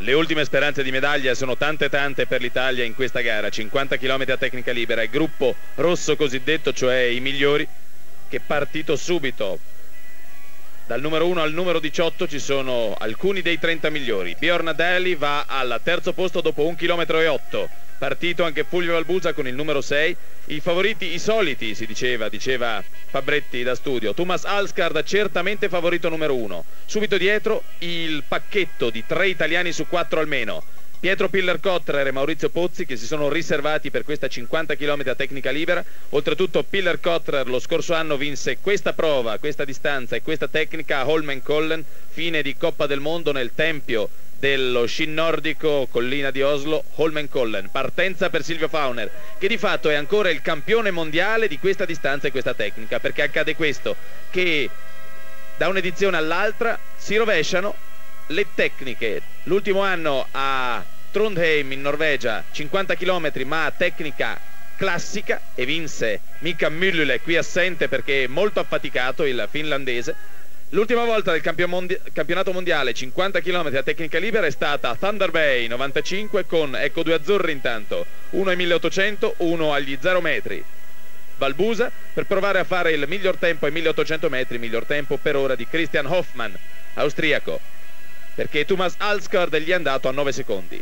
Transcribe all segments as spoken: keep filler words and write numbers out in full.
Le ultime speranze di medaglia sono tante tante per l'Italia in questa gara, cinquanta chilometri a tecnica libera, il gruppo rosso cosiddetto, cioè i migliori, che è partito subito. Dal numero uno al numero diciotto ci sono alcuni dei trenta migliori. Björn Daly va al terzo posto dopo un chilometro e otto. Partito anche Fulvio Valbusa con il numero sei. I favoriti, i soliti, si diceva, diceva Fabretti da studio. Thomas Alsgaard certamente favorito numero uno. Subito dietro il pacchetto di tre italiani su quattro almeno. Pietro Piller-Kotterer e Maurizio Pozzi, che si sono riservati per questa cinquanta chilometri a tecnica libera. Oltretutto Piller-Kotterer lo scorso anno vinse questa prova, questa distanza e questa tecnica a Holmenkollen, fine di Coppa del Mondo nel tempio dello sci nordico collina di Oslo, Holmenkollen. Partenza per Silvio Fauner, che di fatto è ancora il campione mondiale di questa distanza e questa tecnica, perché accade questo, che da un'edizione all'altra si rovesciano le tecniche. L'ultimo anno a Trondheim in Norvegia, cinquanta chilometri ma a tecnica classica, e vinse Mika Myllylä, qui assente perché molto affaticato, il finlandese. L'ultima volta del campion mondi campionato mondiale cinquanta chilometri a tecnica libera è stata a Thunder Bay novantacinque con, ecco, due azzurri intanto, uno ai milleottocento, uno agli zero metri. Valbusa per provare a fare il miglior tempo ai milleottocento metri, miglior tempo per ora di Christian Hoffmann, austriaco, perché Thomas Alsgaard gli è andato a nove secondi.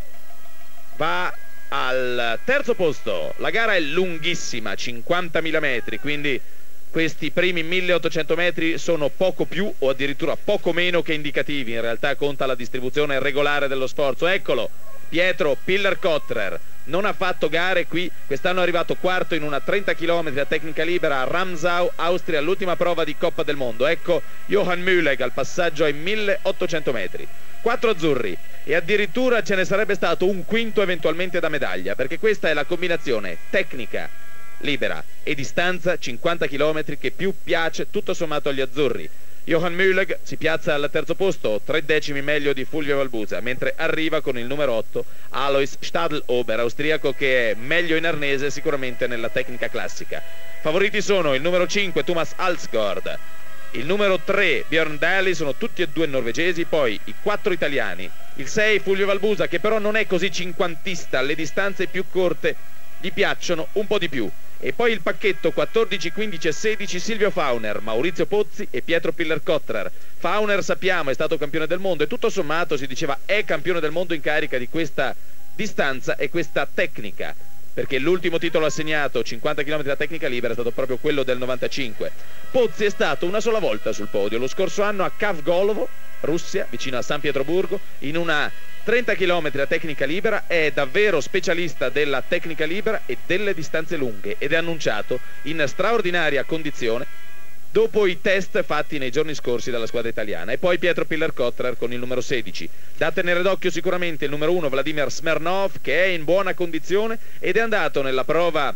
Va al terzo posto. La gara è lunghissima, cinquantamila metri, quindi questi primi milleottocento metri sono poco più o addirittura poco meno che indicativi. In realtà conta la distribuzione regolare dello sforzo. Eccolo, Pietro Piller-Kotterer. Non ha fatto gare qui, quest'anno è arrivato quarto in una trenta chilometri a tecnica libera a Ramsau, Austria, l'ultima prova di Coppa del Mondo. Ecco Johan Mühlegg al passaggio ai milleottocento metri. Quattro azzurri, e addirittura ce ne sarebbe stato un quinto eventualmente da medaglia, perché questa è la combinazione tecnica libera e distanza cinquanta chilometri che più piace tutto sommato agli azzurri. Johan Mühlegg si piazza al terzo posto, tre decimi meglio di Fulvio Valbusa, mentre arriva con il numero otto Alois Stadlober, austriaco, che è meglio in arnese sicuramente nella tecnica classica. Favoriti sono il numero cinque Thomas Alsgaard, il numero tre Björn Daly, sono tutti e due norvegesi, poi i quattro italiani, il sei Fulvio Valbusa, che però non è così cinquantista, le distanze più corte gli piacciono un po' di più. E poi il pacchetto quattordici, quindici e sedici Silvio Fauner, Maurizio Pozzi e Pietro Piller-Kotterer. Fauner, sappiamo, è stato campione del mondo e tutto sommato si diceva è campione del mondo in carica di questa distanza e questa tecnica, perché l'ultimo titolo assegnato, cinquanta chilometri a tecnica libera, è stato proprio quello del novantacinque. Pozzi è stato una sola volta sul podio, lo scorso anno a Kavgolovo, Russia, vicino a San Pietroburgo, in una trenta chilometri a tecnica libera. È davvero specialista della tecnica libera e delle distanze lunghe, ed è annunciato in straordinaria condizione dopo i test fatti nei giorni scorsi dalla squadra italiana. E poi Pietro Piller-Kotterer con il numero sedici. Da tenere d'occhio sicuramente il numero uno Vladimir Smirnov, che è in buona condizione ed è andato nella prova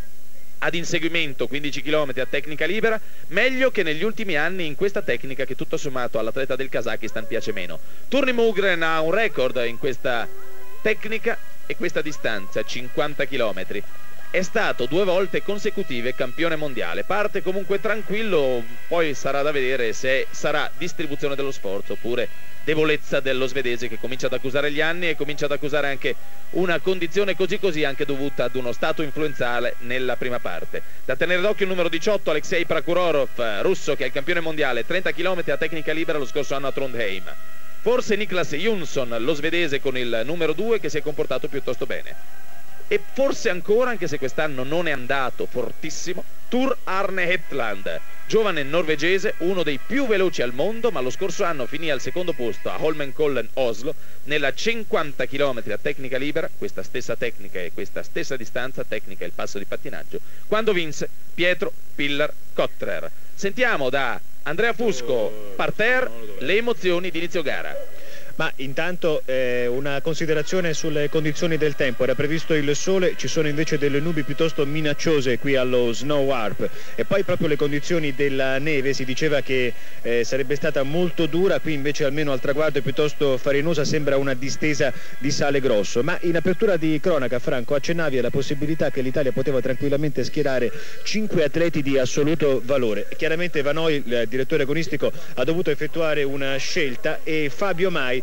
ad inseguimento quindici chilometri a tecnica libera meglio che negli ultimi anni in questa tecnica che tutto sommato all'atleta del Kazakistan piace meno. Turni Mugren ha un record in questa tecnica e questa distanza, cinquanta chilometri. È stato due volte consecutive campione mondiale, parte comunque tranquillo, poi sarà da vedere se sarà distribuzione dello sforzo oppure debolezza dello svedese, che comincia ad accusare gli anni e comincia ad accusare anche una condizione così così anche dovuta ad uno stato influenzale nella prima parte. Da tenere d'occhio il numero diciotto Alexei Prakurorov, russo, che è il campione mondiale, trenta chilometri a tecnica libera lo scorso anno a Trondheim. Forse Niklas Jonsson, lo svedese, con il numero due, che si è comportato piuttosto bene. E forse ancora, anche se quest'anno non è andato fortissimo, Tor Arne Hetland, giovane norvegese, uno dei più veloci al mondo, ma lo scorso anno finì al secondo posto a Holmenkollen Oslo nella cinquanta chilometri a tecnica libera, questa stessa tecnica e questa stessa distanza, tecnica e il passo di pattinaggio, quando vinse Pietro Piller-Kotterer. Sentiamo da Andrea Fusco, parterre, le emozioni di inizio gara. Ma intanto eh, una considerazione sulle condizioni del tempo. Era previsto il sole, ci sono invece delle nubi piuttosto minacciose qui allo Snow Warp, e poi proprio le condizioni della neve, si diceva che eh, sarebbe stata molto dura, qui invece almeno al traguardo è piuttosto farinosa, sembra una distesa di sale grosso. Ma in apertura di cronaca, Franco, accennavi alla possibilità che l'Italia poteva tranquillamente schierare cinque atleti di assoluto valore. Chiaramente Vanoi, il direttore agonistico, ha dovuto effettuare una scelta e Fabio Mai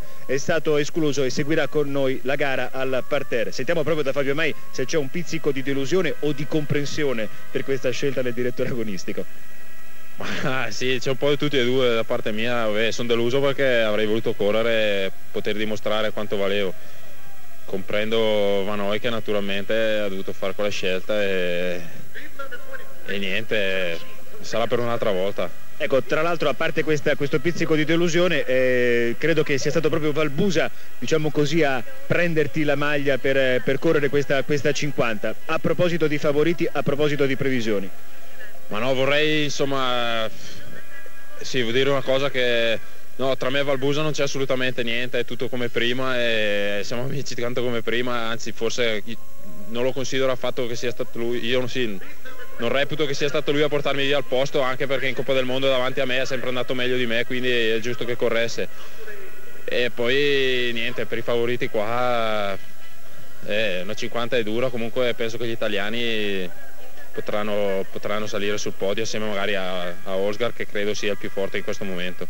è stato escluso e seguirà con noi la gara al parterre. Sentiamo proprio da Fabio Mai se c'è un pizzico di delusione o di comprensione per questa scelta del direttore agonistico. Ah, sì, c'è un po' di tutti e due da parte mia. Beh, sono deluso perché avrei voluto correre e poter dimostrare quanto valevo. Comprendo Vanoi che naturalmente ha dovuto fare quella scelta e, e niente, sarà per un'altra volta. Ecco, tra l'altro, a parte questa, questo pizzico di delusione, eh, credo che sia stato proprio Valbusa, diciamo così, a prenderti la maglia per, per correre questa, questa cinquanta. A proposito di favoriti, a proposito di previsioni. Ma no, vorrei insomma, sì, vuol dire una cosa che no, tra me e Valbusa non c'è assolutamente niente, è tutto come prima e siamo amici tanto come prima, anzi forse non lo considero affatto che sia stato lui, io non, sì, non reputo che sia stato lui a portarmi via al posto, anche perché in Coppa del Mondo davanti a me è sempre andato meglio di me, quindi è giusto che corresse. E poi niente, per i favoriti qua eh, una cinquanta è dura, comunque penso che gli italiani Potranno, potranno salire sul podio assieme magari a, a Osgar, che credo sia il più forte in questo momento.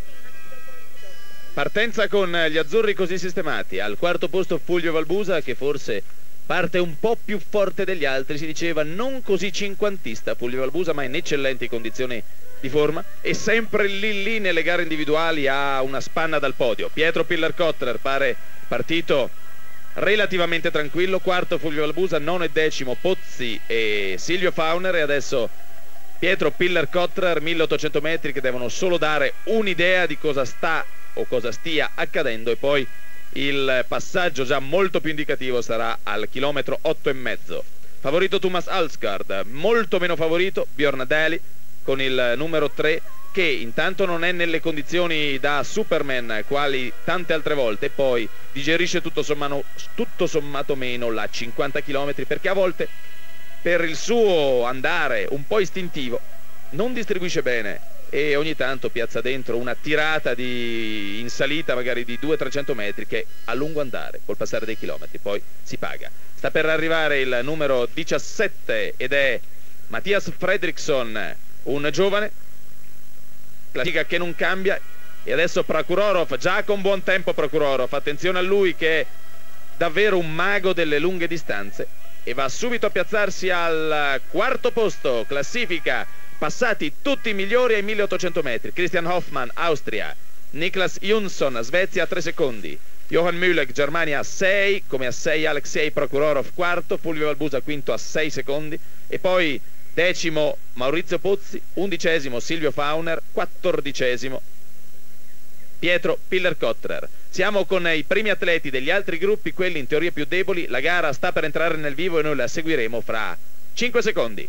Partenza con gli azzurri così sistemati. Al quarto posto Fulvio Valbusa, che forse parte un po' più forte degli altri, si diceva non così cinquantista Fulvio Valbusa, ma in eccellenti condizioni di forma e sempre lì lì nelle gare individuali ha una spanna dal podio. Pietro Piller-Kottler pare partito relativamente tranquillo, quarto Fulvio Valbusa, nono e decimo Pozzi e Silvio Fauner, e adesso Pietro Piller-Kottler, milleottocento metri che devono solo dare un'idea di cosa sta o cosa stia accadendo, e poi il passaggio già molto più indicativo sarà al chilometro otto e mezzo. Favorito Thomas Alsgaard, molto meno favorito Björn Daly con il numero tre, che intanto non è nelle condizioni da Superman quali tante altre volte, poi digerisce tutto sommato, tutto sommato meno la cinquanta chilometri, perché a volte per il suo andare un po' istintivo non distribuisce bene e ogni tanto piazza dentro una tirata di, in salita magari di duecento trecento metri che a lungo andare col passare dei chilometri poi si paga. Sta per arrivare il numero diciassette ed è Mattias Fredriksson, un giovane, classifica che non cambia, e adesso Prokurorov, già con buon tempo Prokurorov, attenzione a lui che è davvero un mago delle lunghe distanze e va subito a piazzarsi al quarto posto, classifica, passati tutti i migliori ai milleottocento metri. Christian Hoffmann, Austria, Niklas Jonsson, Svezia a tre secondi, Johan Müller, Germania a sei, come a sei Alexei Prokurorov quarto, Fulvio Valbusa quinto a sei secondi, e poi decimo Maurizio Pozzi, undicesimo Silvio Fauner, quattordicesimo Pietro Piller-Kottler. Siamo con i primi atleti degli altri gruppi, quelli in teoria più deboli. La gara sta per entrare nel vivo e noi la seguiremo fra cinque secondi.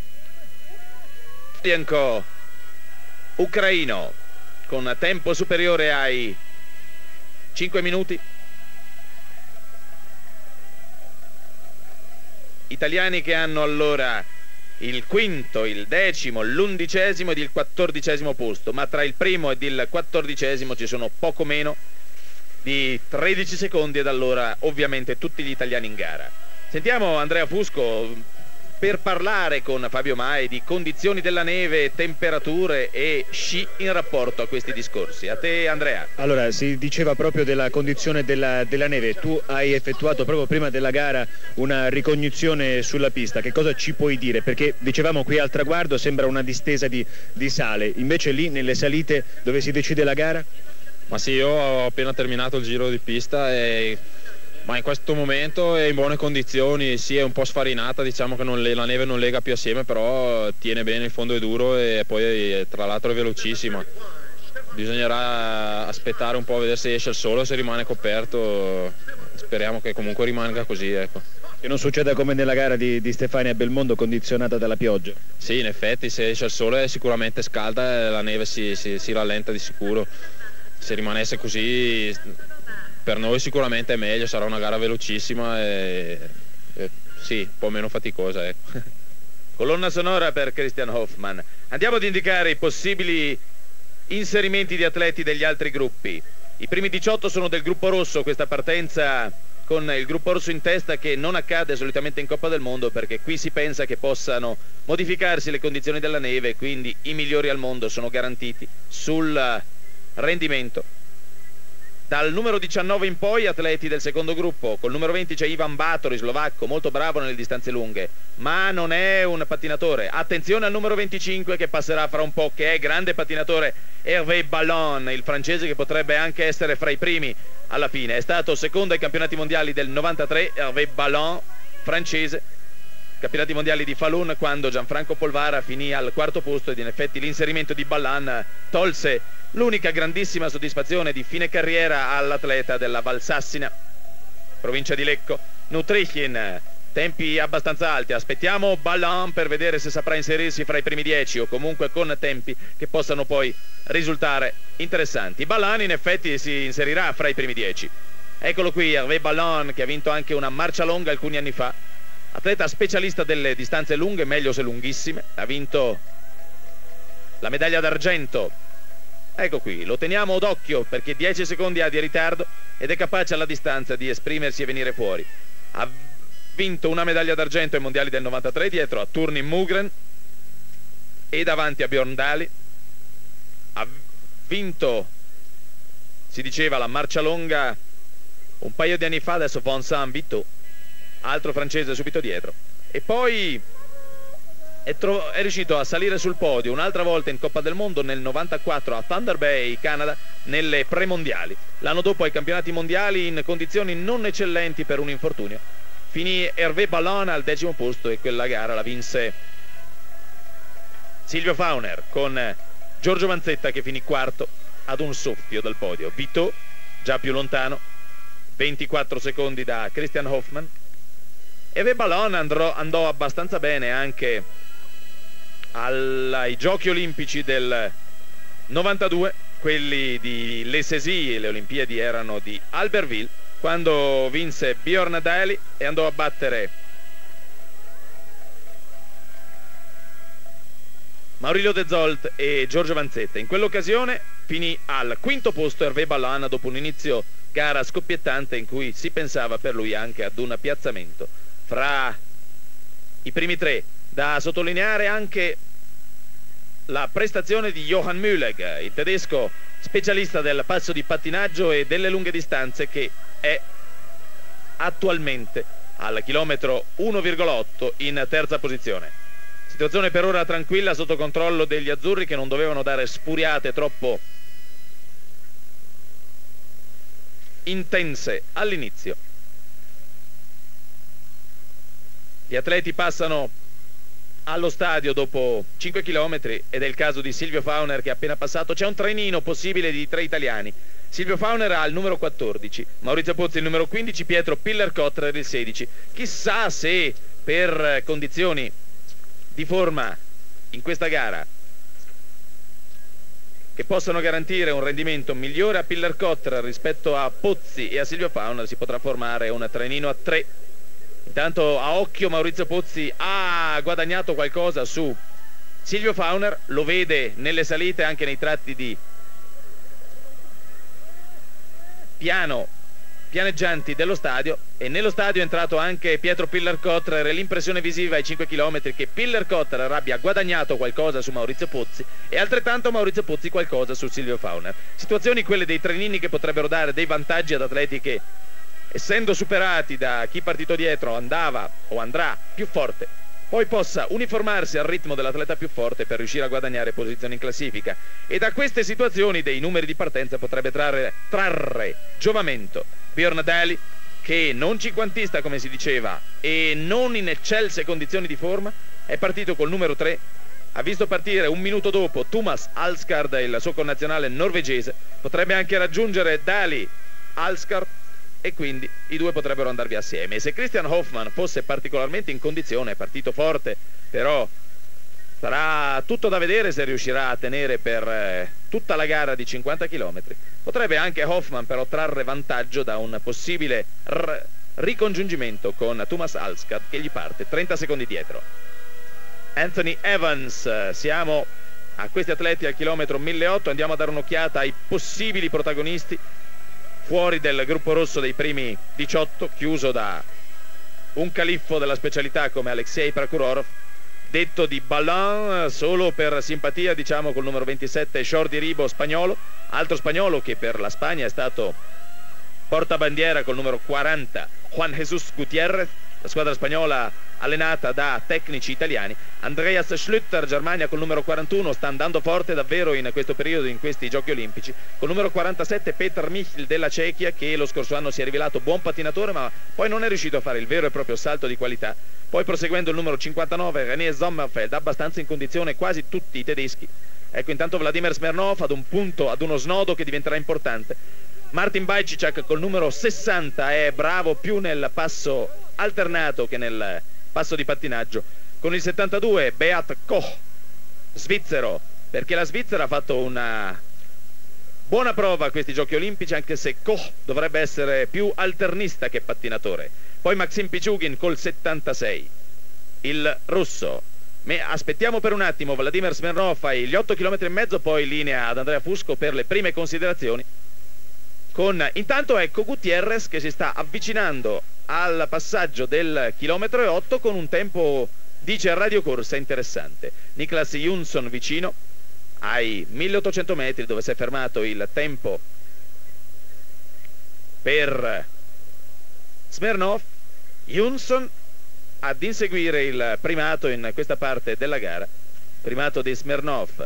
Bianco ucraino con tempo superiore ai cinque minuti. Italiani che hanno allora il quinto, il decimo, l'undicesimo ed il quattordicesimo posto, ma tra il primo ed il quattordicesimo ci sono poco meno di tredici secondi, ed allora ovviamente tutti gli italiani in gara. Sentiamo Andrea Fusco per parlare con Fabio Mai di condizioni della neve, temperature e sci in rapporto a questi discorsi. A te Andrea. Allora, si diceva proprio della condizione della, della neve. Tu hai effettuato proprio prima della gara una ricognizione sulla pista. Che cosa ci puoi dire? Perché dicevamo qui al traguardo sembra una distesa di, di sale, invece lì nelle salite dove si decide la gara? Ma sì, io ho appena terminato il giro di pista e ma in questo momento è in buone condizioni, sì, è un po' sfarinata, diciamo che non le, la neve non lega più assieme, però tiene bene, il fondo è duro e poi tra l'altro è velocissima. Bisognerà aspettare un po' a vedere se esce il sole, se rimane coperto, speriamo che comunque rimanga così, ecco. Che non succeda come nella gara di, di Stefania Belmondo, condizionata dalla pioggia. Sì, in effetti se esce il sole sicuramente scalda e la neve si, si, si rallenta di sicuro. Se rimanesse così per noi sicuramente è meglio, sarà una gara velocissima e, e sì, un po' meno faticosa, ecco. Colonna sonora per Christian Hoffmann. Andiamo ad indicare i possibili inserimenti di atleti degli altri gruppi. I primi diciotto sono del gruppo rosso, questa partenza con il gruppo rosso in testa che non accade solitamente in Coppa del Mondo, perché qui si pensa che possano modificarsi le condizioni della neve, quindi i migliori al mondo sono garantiti sul rendimento. Dal numero diciannove in poi atleti del secondo gruppo. Col numero venti c'è Ivan Batory, slovacco, molto bravo nelle distanze lunghe, ma non è un pattinatore. Attenzione al numero venticinque che passerà fra un po', che è grande pattinatore, Hervé Ballon, il francese, che potrebbe anche essere fra i primi alla fine. È stato secondo ai campionati mondiali del novantatré, Hervé Ballon, francese, campionati mondiali di Falun, quando Gianfranco Polvara finì al quarto posto, ed in effetti l'inserimento di Ballon tolse l'unica grandissima soddisfazione di fine carriera all'atleta della Valsassina, provincia di Lecco. Nutrichin, tempi abbastanza alti, aspettiamo Ballon per vedere se saprà inserirsi fra i primi dieci o comunque con tempi che possano poi risultare interessanti. Ballon in effetti si inserirà fra i primi dieci. Eccolo qui, Hervé Ballon, che ha vinto anche una marcia longa alcuni anni fa, atleta specialista delle distanze lunghe, meglio se lunghissime, ha vinto la medaglia d'argento. Ecco qui, lo teniamo d'occhio perché dieci secondi ha di ritardo ed è capace alla distanza di esprimersi e venire fuori. Ha vinto una medaglia d'argento ai mondiali del novantatré dietro a Turni Mugren e davanti a Björn Daly. Ha vinto, si diceva, la marcia longa un paio di anni fa, adesso Vincent Vito, altro francese subito dietro. E poi È, è riuscito a salire sul podio un'altra volta in Coppa del Mondo nel novantaquattro a Thunder Bay, Canada, nelle premondiali. L'anno dopo ai campionati mondiali in condizioni non eccellenti per un infortunio. Finì Hervé Ballon al decimo posto e quella gara la vinse Silvio Fauner con Giorgio Vanzetta che finì quarto ad un soffio dal podio. Vito già più lontano, ventiquattro secondi da Christian Hoffmann. Hervé Ballon andrò, andò abbastanza bene anche ai giochi olimpici del novantadue, quelli di Le Césy, le Olimpiadi erano di Albertville, quando vinse Björn Daly e andò a battere Maurilio De Zolt e Giorgio Vanzetta. In quell'occasione finì al quinto posto Hervé Ballon dopo un inizio gara scoppiettante in cui si pensava per lui anche ad un piazzamento fra i primi tre. Da sottolineare anche la prestazione di Johann Mühlegg, il tedesco specialista del passo di pattinaggio e delle lunghe distanze, che è attualmente al chilometro uno virgola otto in terza posizione. Situazione per ora tranquilla, sotto controllo degli azzurri, che non dovevano dare spuriate troppo intense all'inizio. Gli atleti passano allo stadio dopo cinque chilometri ed è il caso di Silvio Fauner che è appena passato. C'è un trenino possibile di tre italiani. Silvio Fauner ha il numero quattordici, Maurizio Pozzi il numero quindici, Pietro Piller-Kotler il sedici. Chissà se per condizioni di forma in questa gara che possano garantire un rendimento migliore a Piller-Kotler rispetto a Pozzi e a Silvio Fauner si potrà formare un trenino a tre. Intanto a occhio Maurizio Pozzi ha guadagnato qualcosa su Silvio Fauner, lo vede nelle salite, anche nei tratti di piano pianeggianti dello stadio, e nello stadio è entrato anche Pietro Piller-Kotler, e l'impressione visiva ai cinque chilometri che Piller-Kotler abbia guadagnato qualcosa su Maurizio Pozzi e altrettanto Maurizio Pozzi qualcosa su Silvio Fauner. Situazioni quelle dei trenini che potrebbero dare dei vantaggi ad atleti che, essendo superati da chi partito dietro andava o andrà più forte, poi possa uniformarsi al ritmo dell'atleta più forte per riuscire a guadagnare posizioni in classifica. E da queste situazioni dei numeri di partenza potrebbe trarre, trarre giovamento Björn Daly, che non cinquantista come si diceva e non in eccelse condizioni di forma, è partito col numero tre, ha visto partire un minuto dopo Thomas Alsgaard, il suo connazionale norvegese, potrebbe anche raggiungere Daly Alsgaard e quindi i due potrebbero andare via assieme. E se Christian Hoffmann fosse particolarmente in condizione, è partito forte, però sarà tutto da vedere se riuscirà a tenere per eh, tutta la gara di cinquanta chilometri. Potrebbe anche Hoffmann però trarre vantaggio da un possibile ricongiungimento con Thomas Alsgaard che gli parte trenta secondi dietro. Anthony Evans, siamo a questi atleti al chilometro milleottocento, andiamo a dare un'occhiata ai possibili protagonisti fuori del gruppo rosso dei primi diciotto, chiuso da un califfo della specialità come Alexei Prokhorov, detto di Ballon solo per simpatia, diciamo, col numero ventisette Jordi Ribo, spagnolo, altro spagnolo che per la Spagna è stato portabandiera col numero quaranta Juan Jesus Gutiérrez, la squadra spagnola allenata da tecnici italiani. Andreas Schlüter, Germania, col numero quarantuno, sta andando forte davvero in questo periodo, in questi giochi olimpici. Col numero quarantasette Petr Michl della Cechia, che lo scorso anno si è rivelato buon pattinatore, ma poi non è riuscito a fare il vero e proprio salto di qualità. Poi proseguendo il numero cinquantanove René Sommerfeld, abbastanza in condizione quasi tutti i tedeschi. Ecco intanto Vladimir Smirnov ad un punto, ad uno snodo che diventerà importante. Martin Bajčíček col numero sessanta è bravo più nel passo alternato che nel passo di pattinaggio. Con il settantadue Beat Koch, svizzero, perché la Svizzera ha fatto una buona prova a questi giochi olimpici, anche se Koch dovrebbe essere più alternista che pattinatore. Poi Maxim Pichugin col settantasei, il russo. Ma aspettiamo per un attimo Vladimir Smirnov ai gli otto chilometri e mezzo, poi linea ad Andrea Fusco per le prime considerazioni. Con intanto ecco Gutiérrez che si sta avvicinando al passaggio del chilometro e otto con un tempo, dice a radiocorsa, interessante. Niklas Jonsson vicino ai milleottocento metri, dove si è fermato il tempo per Smirnov. Jonsson ad inseguire il primato in questa parte della gara, primato di Smirnov.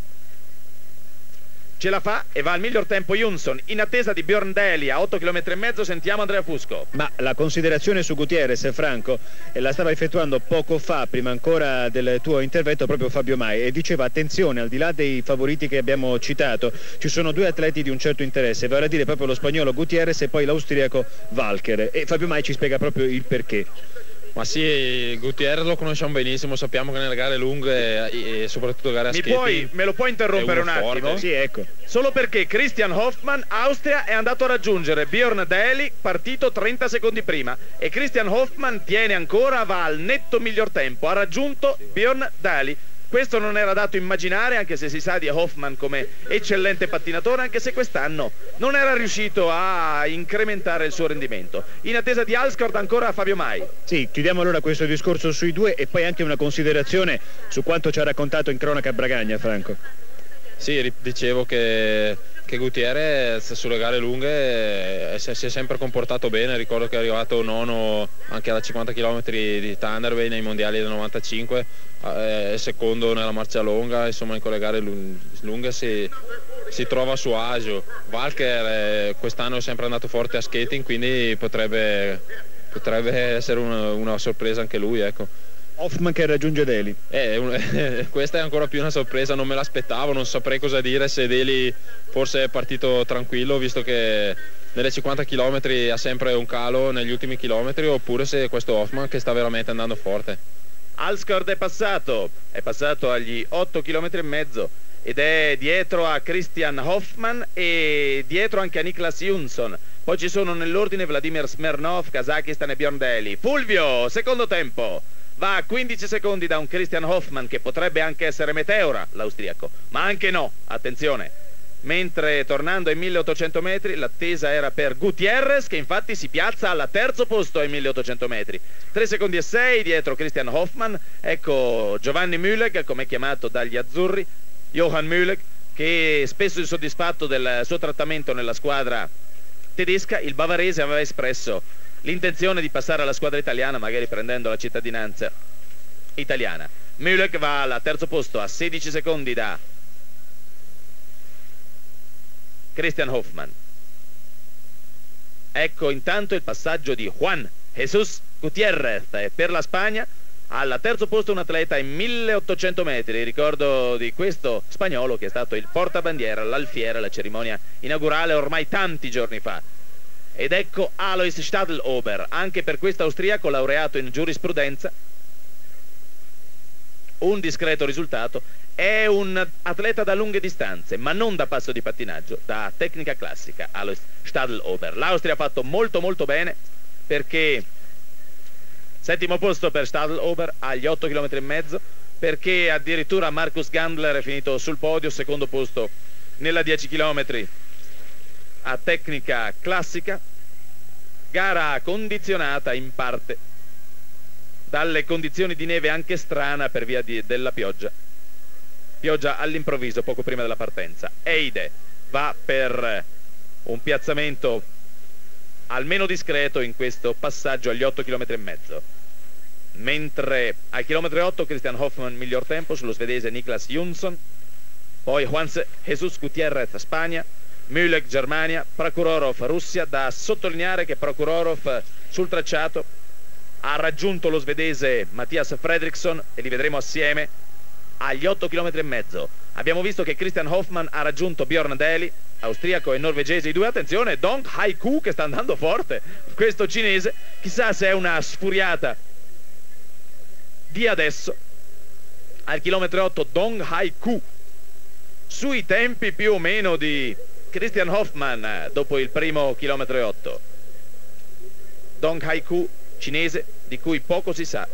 Ce la fa e va al miglior tempo Jonsson, in attesa di Björn Daly a otto chilometri e mezzo. Sentiamo Andrea Fusco. Ma la considerazione su Gutiérrez, Franco, la stava effettuando poco fa, prima ancora del tuo intervento, proprio Fabio Mai, e diceva attenzione, al di là dei favoriti che abbiamo citato, ci sono due atleti di un certo interesse, vale a dire proprio lo spagnolo Gutiérrez e poi l'austriaco Walker, e Fabio Mai ci spiega proprio il perché. Ma sì, Gutiérrez lo conosciamo benissimo, sappiamo che nelle gare lunghe e soprattutto gare a Mi skating puoi, me lo puoi interrompere un attimo? forte. Sì, ecco. Solo perché Christian Hoffmann, Austria, è andato a raggiungere Björn Daly, partito trenta secondi prima, e Christian Hoffmann tiene ancora, va al netto miglior tempo, ha raggiunto Björn Daly. Questo non era dato immaginare, anche se si sa di Hoffmann come eccellente pattinatore, anche se quest'anno non era riuscito a incrementare il suo rendimento. In attesa di Alsgaard ancora Fabio Mai. Sì, chiudiamo allora questo discorso sui due e poi anche una considerazione su quanto ci ha raccontato in cronaca Bragagna, Franco. Sì, dicevo che, che Gutiérrez sulle gare lunghe si è sempre comportato bene. Ricordo che è arrivato nono anche alla cinquanta chilometri di Thunderbay nei mondiali del novantacinque, è secondo nella marcia lunga. Insomma, in quelle gare lunghe si, si trova a suo agio. Walker quest'anno è sempre andato forte a skating, quindi potrebbe, potrebbe essere una, una sorpresa anche lui, ecco. Hoffmann che raggiunge Daly. Eh, questa è ancora più una sorpresa, non me l'aspettavo, non saprei cosa dire, se Daly forse è partito tranquillo, visto che nelle cinquanta chilometri ha sempre un calo negli ultimi chilometri, oppure se questo Hoffmann che sta veramente andando forte. Alsgaard è passato, è passato agli otto chilometri e mezzo ed è dietro a Christian Hoffmann e dietro anche a Niklas Jonsson. Poi ci sono nell'ordine Vladimir Smirnov, Kazakistan e Björn Daly. Fulvio, secondo tempo. Va a quindici secondi da un Christian Hoffmann che potrebbe anche essere Meteora, l'austriaco, ma anche no, attenzione. Mentre tornando ai milleottocento metri l'attesa era per Gutiérrez, che infatti si piazza al terzo posto ai milleottocento metri. tre secondi e sei dietro Christian Hoffmann. Ecco Giovanni Mühlegg, come è chiamato dagli azzurri, Johann Mühlegg, che è spesso insoddisfatto del suo trattamento nella squadra tedesca. Il bavarese aveva espresso l'intenzione di passare alla squadra italiana, magari prendendo la cittadinanza italiana. Mühlegg va al terzo posto a sedici secondi da Christian Hoffmann. Ecco intanto il passaggio di Juan Jesus Gutiérrez per la Spagna. Al terzo posto un atleta ai milleottocento metri, ricordo di questo spagnolo che è stato il portabandiera all'Alfiera, la cerimonia inaugurale ormai tanti giorni fa. Ed ecco Alois Stadlober, anche per questo austriaco laureato in giurisprudenza, un discreto risultato. È un atleta da lunghe distanze, ma non da passo di pattinaggio, da tecnica classica. Alois Stadlober. L'Austria ha fatto molto molto bene, perché settimo posto per Stadlober agli otto chilometri e mezzo, perché addirittura Markus Gandler è finito sul podio, secondo posto nella dieci chilometri a tecnica classica. Gara condizionata in parte dalle condizioni di neve anche strana per via di, della pioggia pioggia all'improvviso poco prima della partenza. Eide va per un piazzamento almeno discreto in questo passaggio agli otto chilometri e mezzo. Mentre al chilometro otto Christian Hoffmann miglior tempo sullo svedese Niklas Jonsson, poi Juan Jesus Gutiérrez Spagna, Mühlek Germania, Prokhorov Russia. Da sottolineare che Prokhorov sul tracciato ha raggiunto lo svedese Mattias Fredriksson e li vedremo assieme agli otto chilometri e mezzo. Abbiamo visto che Christian Hoffmann ha raggiunto Bjorn Dählie, austriaco e norvegese, i due. Attenzione, Dong Hai-Ku che sta andando forte, questo cinese, chissà se è una sfuriata di adesso. Al chilometro otto Dong Hai-Ku sui tempi più o meno di Christian Hoffmann dopo il primo chilometro e otto. Dong Hai-Ku, cinese, di cui poco si sa,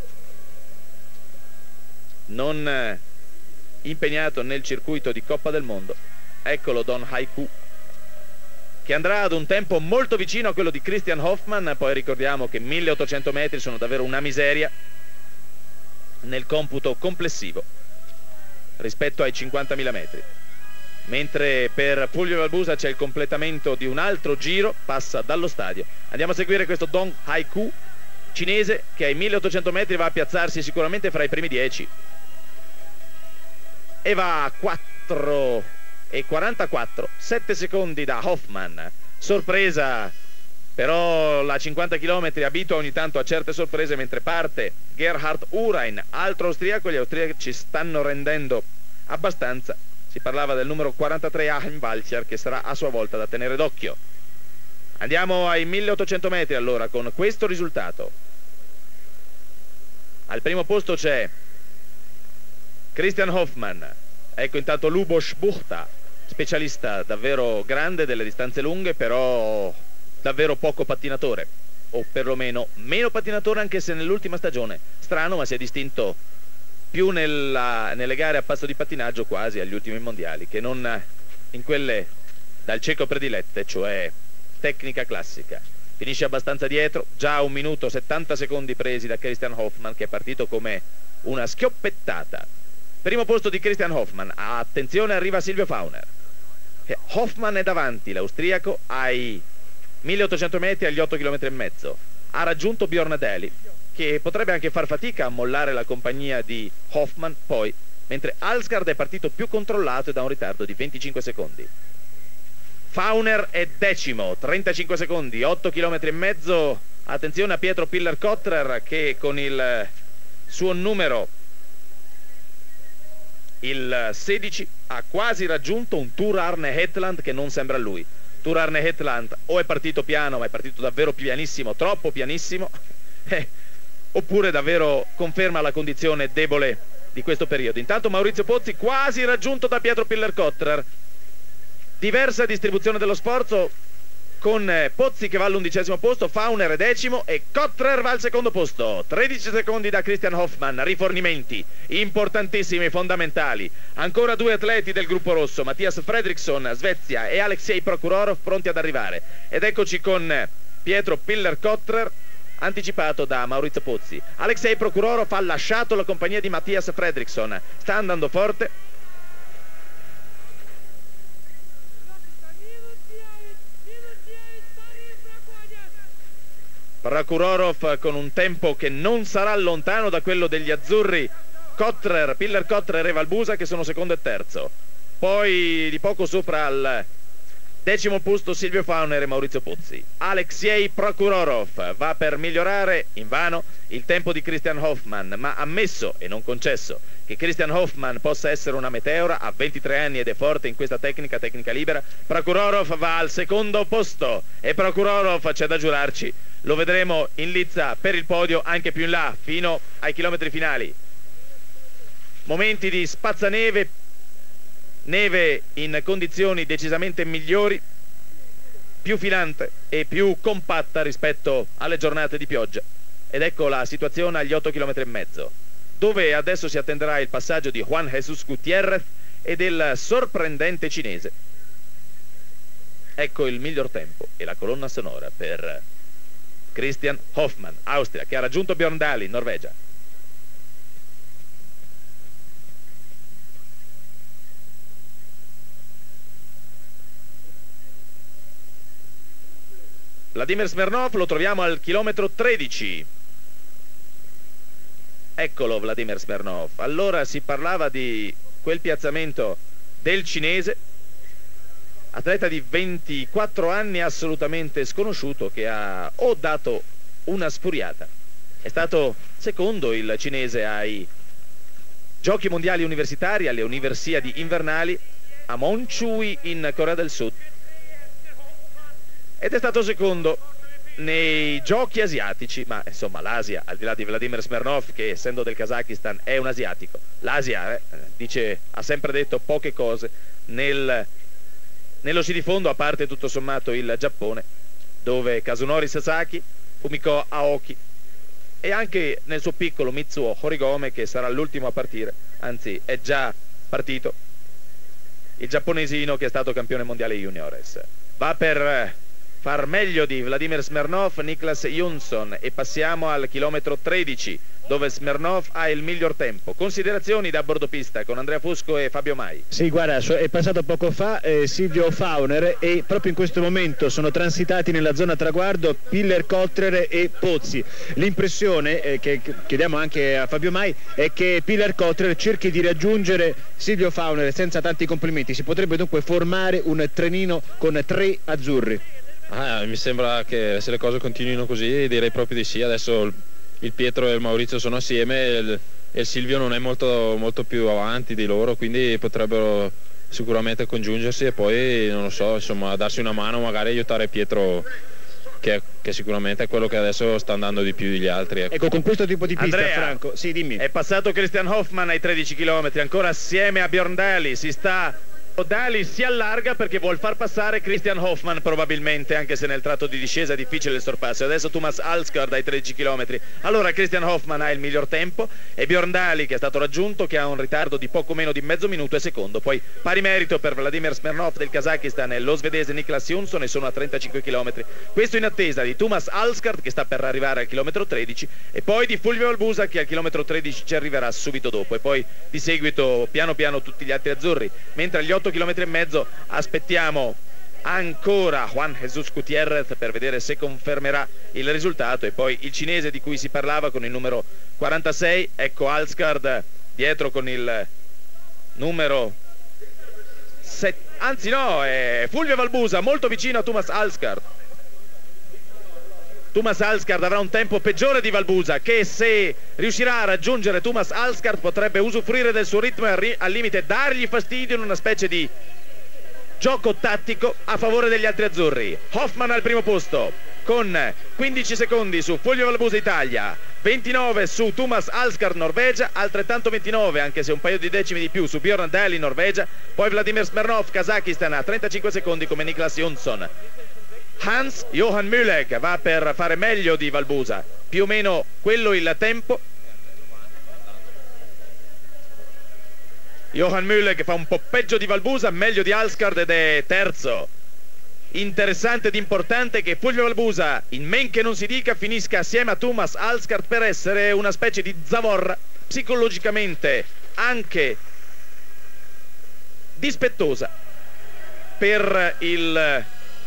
non impegnato nel circuito di Coppa del Mondo. Eccolo Dong Hai-Ku, che andrà ad un tempo molto vicino a quello di Christian Hoffmann. Poi ricordiamo che milleottocento metri sono davvero una miseria nel computo complessivo rispetto ai cinquantamila metri, mentre per Fulvio Valbusa c'è il completamento di un altro giro, passa dallo stadio. Andiamo a seguire questo Dong Hai-Ku cinese che ai milleottocento metri va a piazzarsi sicuramente fra i primi dieci e va a quattro e quarantaquattro, sette secondi da Hoffmann. Sorpresa, però la cinquanta chilometri abitua ogni tanto a certe sorprese. Mentre parte Gerhard Urain, altro austriaco. Gli austriaci stanno rendendo abbastanza. Si parlava del numero quarantatré Achim Walcher, che sarà a sua volta da tenere d'occhio. Andiamo ai milleottocento metri allora con questo risultato. Al primo posto c'è Christian Hoffmann. Ecco intanto Lubos Buchta, specialista davvero grande delle distanze lunghe, però davvero poco pattinatore, o perlomeno meno pattinatore, anche se nell'ultima stagione, strano, ma si è distinto più nella, nelle gare a passo di pattinaggio, quasi agli ultimi mondiali, che non in quelle dal cieco predilette, cioè tecnica classica. Finisce abbastanza dietro, già un minuto settanta secondi presi da Christian Hoffmann, che è partito come una schioppettata. Primo posto di Christian Hoffmann. Attenzione, arriva Silvio Fauner. Hoffmann è davanti, l'austriaco, ai milleottocento metri, agli otto chilometri e mezzo. Ha raggiunto Bjorn Dählie, che potrebbe anche far fatica a mollare la compagnia di Hoffmann poi, mentre Alsgaard è partito più controllato e da un ritardo di venticinque secondi. Fauner è decimo, trentacinque secondi, otto chilometri e mezzo. Attenzione a Pietro Piller-Kotrer, che con il suo numero, il sedici, ha quasi raggiunto un Tour Arne Hetland che non sembra lui. Tour Arne Hetland o è partito piano, ma è partito davvero pianissimo, troppo pianissimo, eh, oppure davvero conferma la condizione debole di questo periodo. Intanto Maurizio Pozzi quasi raggiunto da Pietro Piller-Kotrer. Diversa distribuzione dello sforzo, con Pozzi che va all'undicesimo posto, Fauner è decimo e Kotrer va al secondo posto. tredici secondi da Christian Hoffmann. Rifornimenti importantissimi, fondamentali. Ancora due atleti del gruppo rosso, Mattias Fredriksson, Svezia, e Alexei Prokhorov, pronti ad arrivare. Ed eccoci con Pietro Piller-Kotrer, anticipato da Maurizio Pozzi. Alexei Prokhorov ha lasciato la compagnia di Mattias Fredriksson, sta andando forte. Prokhorov con un tempo che non sarà lontano da quello degli azzurri Kotrer, Piller-Kotrer e Valbusa, che sono secondo e terzo. Poi di poco sopra al decimo posto Silvio Fauner e Maurizio Pozzi. Alexei Prokhorov va per migliorare invano il tempo di Christian Hoffmann, ma ammesso e non concesso che Christian Hoffmann possa essere una meteora, ha ventitré anni ed è forte in questa tecnica, tecnica libera. Prokhorov va al secondo posto e Prokhorov, c'è da giurarci, lo vedremo in lizza per il podio anche più in là, fino ai chilometri finali. Momenti di spazzaneve, neve in condizioni decisamente migliori, più filante e più compatta rispetto alle giornate di pioggia. Ed ecco la situazione agli otto chilometri e mezzo, dove adesso si attenderà il passaggio di Juan Jesus Gutiérrez e del sorprendente cinese. Ecco il miglior tempo e la colonna sonora per Christian Hoffmann, Austria, che ha raggiunto Bjorn Dählie, Norvegia. Vladimir Smirnov lo troviamo al chilometro tredici. Eccolo Vladimir Smirnov. Allora si parlava di quel piazzamento del cinese, atleta di ventiquattro anni assolutamente sconosciuto, che ha o dato una sfuriata. È stato secondo il cinese ai Giochi mondiali universitari, alle Universiadi invernali a Monchui in Corea del Sud, ed è stato secondo nei giochi asiatici, ma insomma l'Asia, al di là di Vladimir Smirnov, che essendo del Kazakistan è un asiatico, l'Asia eh, dice, ha sempre detto poche cose nel, nello sci di fondo, a parte tutto sommato il Giappone, dove Kazunori Sasaki, Fumiko Aoki e anche nel suo piccolo Mitsuo Horigome, che sarà l'ultimo a partire, anzi è già partito, il giapponesino che è stato campione mondiale juniores. Va per far meglio di Vladimir Smirnov Niklas Jonsson, e passiamo al chilometro tredici, dove Smirnov ha il miglior tempo. Considerazioni da bordopista con Andrea Fusco e Fabio Mai. Sì, guarda, è passato poco fa eh, Silvio Fauner, e proprio in questo momento sono transitati nella zona traguardo Piller Kotrer e Pozzi. L'impressione eh, che chiediamo anche a Fabio Mai è che Piller Kotrer cerchi di raggiungere Silvio Fauner senza tanti complimenti. Si potrebbe dunque formare un trenino con tre azzurri. Ah, mi sembra che se le cose continuino così direi proprio di sì. Adesso il, il Pietro e il Maurizio sono assieme e il, e il Silvio non è molto, molto più avanti di loro, quindi potrebbero sicuramente congiungersi e poi non lo so, insomma, darsi una mano, magari aiutare Pietro, che, che sicuramente è quello che adesso sta andando di più degli altri. Ecco, ecco, con questo tipo di pista, Andrea, Franco, sì, dimmi. È passato Christian Hoffmann ai tredici chilometri, ancora assieme a Björn Daly, si sta... Daly si allarga perché vuol far passare Christian Hoffmann probabilmente, anche se nel tratto di discesa è difficile il sorpasso. Adesso Thomas Alsgaard ai tredici chilometri. Allora Christian Hoffmann ha il miglior tempo e Björn Daly, che è stato raggiunto, che ha un ritardo di poco meno di mezzo minuto, è secondo. Poi pari merito per Vladimir Smirnov del Kazakistan e lo svedese Niklas Jonsson, e sono a trentacinque chilometri. Questo in attesa di Thomas Alsgaard, che sta per arrivare al chilometro tredici, e poi di Fulvio Valbusa, che al chilometro tredici ci arriverà subito dopo, e poi di seguito piano piano tutti gli altri azzurri, mentre agli otto chilometri e mezzo aspettiamo ancora Juan Jesus Gutiérrez per vedere se confermerà il risultato, e poi il cinese di cui si parlava con il numero quarantasei. Ecco Alsgaard dietro con il numero sette, anzi no, è Fulvio Valbusa molto vicino a Thomas Alsgaard. Thomas Alsgaard avrà un tempo peggiore di Valbusa, che se riuscirà a raggiungere Thomas Alsgaard potrebbe usufruire del suo ritmo e al limite dargli fastidio in una specie di gioco tattico a favore degli altri azzurri. Hoffmann al primo posto con quindici secondi su Fulvio Valbusa Italia, ventinove su Thomas Alsgaard Norvegia, altrettanto ventinove, anche se un paio di decimi di più, su Björn Daly Norvegia, poi Vladimir Smirnov Kazakistan a trentacinque secondi come Niklas Jonsson. Hans Johan Müller va per fare meglio di Valbusa, più o meno quello il tempo. Johan Müller che fa un po' peggio di Valbusa, meglio di Alsgaard, ed è terzo. Interessante ed importante che Fulvio Valbusa, in men che non si dica, finisca assieme a Thomas Alsgaard per essere una specie di zavorra psicologicamente anche dispettosa per il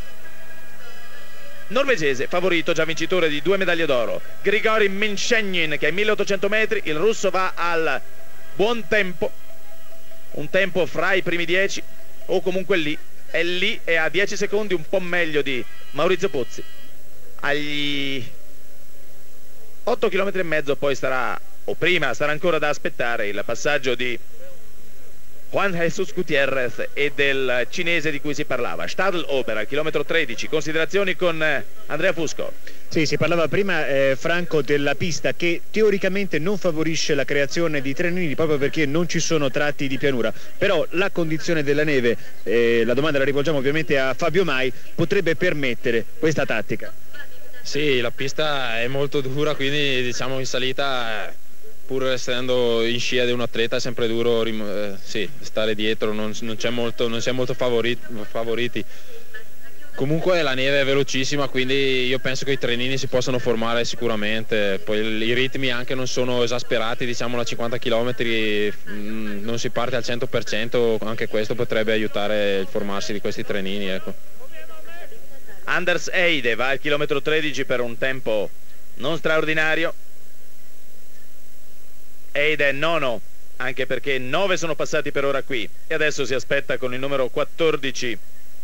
norvegese favorito, già vincitore di due medaglie d'oro, Grigori Menshenin, che ai milleottocento metri il russo va al buon tempo, un tempo fra i primi dieci o comunque lì, è lì, e a dieci secondi un po' meglio di Maurizio Pozzi. Agli otto chilometri e mezzo poi sarà, o prima sarà ancora da aspettare il passaggio di Juan Jesus Gutiérrez e del cinese di cui si parlava, Stadlober al chilometro tredici. Considerazioni con Andrea Fusco. Sì, si parlava prima, eh, Franco, della pista che teoricamente non favorisce la creazione di trenini proprio perché non ci sono tratti di pianura, però la condizione della neve, eh, la domanda la rivolgiamo ovviamente a Fabio Mai, potrebbe permettere questa tattica. Sì, la pista è molto dura, quindi diciamo in salita, pur essendo in scia di un atleta, è sempre duro eh, sì, stare dietro, non, non c'è molto, non si è molto favoriti, favoriti. Comunque la neve è velocissima, quindi io penso che i trenini si possano formare sicuramente. Poi i ritmi anche non sono esasperati, diciamo a cinquanta chilometri mh, non si parte al cento per cento, anche questo potrebbe aiutare il formarsi di questi trenini, ecco. Anders Eide va al chilometro tredici per un tempo non straordinario. Eide è nono, anche perché nove sono passati per ora qui, e adesso si aspetta con il numero quattordici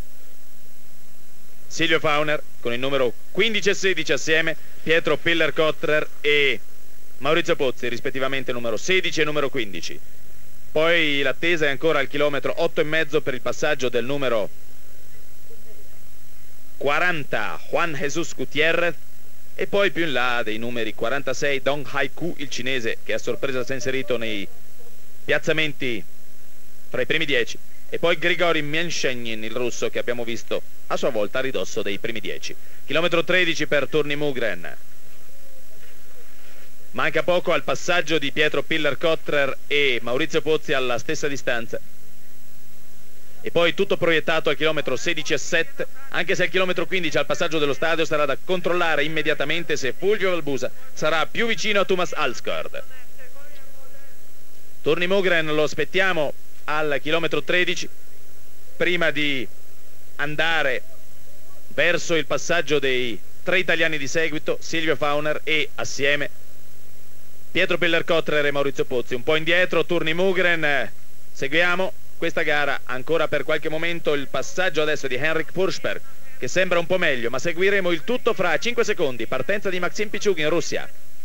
Silvio Fauner, con il numero quindici e sedici assieme Pietro Piller-Kotrer e Maurizio Pozzi, rispettivamente numero sedici e numero quindici. Poi l'attesa è ancora al chilometro otto e mezzo per il passaggio del numero quaranta Juan Jesus Gutierrez, e poi più in là dei numeri quarantasei Dong Haiku, il cinese, che a sorpresa si è inserito nei piazzamenti fra i primi dieci, e poi Grigori Mienshenin, il russo, che abbiamo visto a sua volta a ridosso dei primi dieci. Chilometro tredici per Turnimugren. Manca poco al passaggio di Pietro Piller-Kotrer e Maurizio Pozzi alla stessa distanza, e poi tutto proiettato al chilometro sedici e sette, anche se al chilometro quindici al passaggio dello stadio sarà da controllare immediatamente se Fulvio Valbusa sarà più vicino a Thomas Alsgaard. Turnimugren lo aspettiamo al chilometro tredici prima di andare verso il passaggio dei tre italiani di seguito, Silvio Fauner e assieme Pietro Piller-Kotrer e Maurizio Pozzi. Un po' indietro Turnimugren, seguiamo questa gara ancora per qualche momento. Il passaggio adesso di Henrik Forsberg, che sembra un po' meglio, ma seguiremo il tutto fra cinque secondi. Partenza di Maxim Pichug in Russia.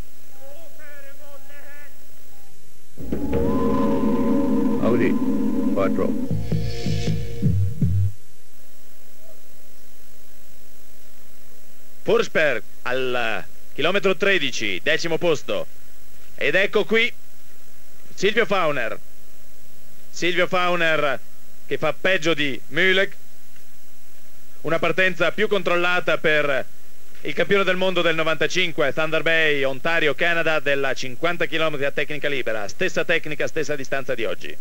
Audi quattro. Forsberg al chilometro tredici, decimo posto, ed ecco qui Silvio Fauner. Silvio Fauner che fa peggio di Mühlegg, una partenza più controllata per il campione del mondo del novantacinque, Thunder Bay, Ontario, Canada, della cinquanta chilometri a tecnica libera, stessa tecnica, stessa distanza di oggi.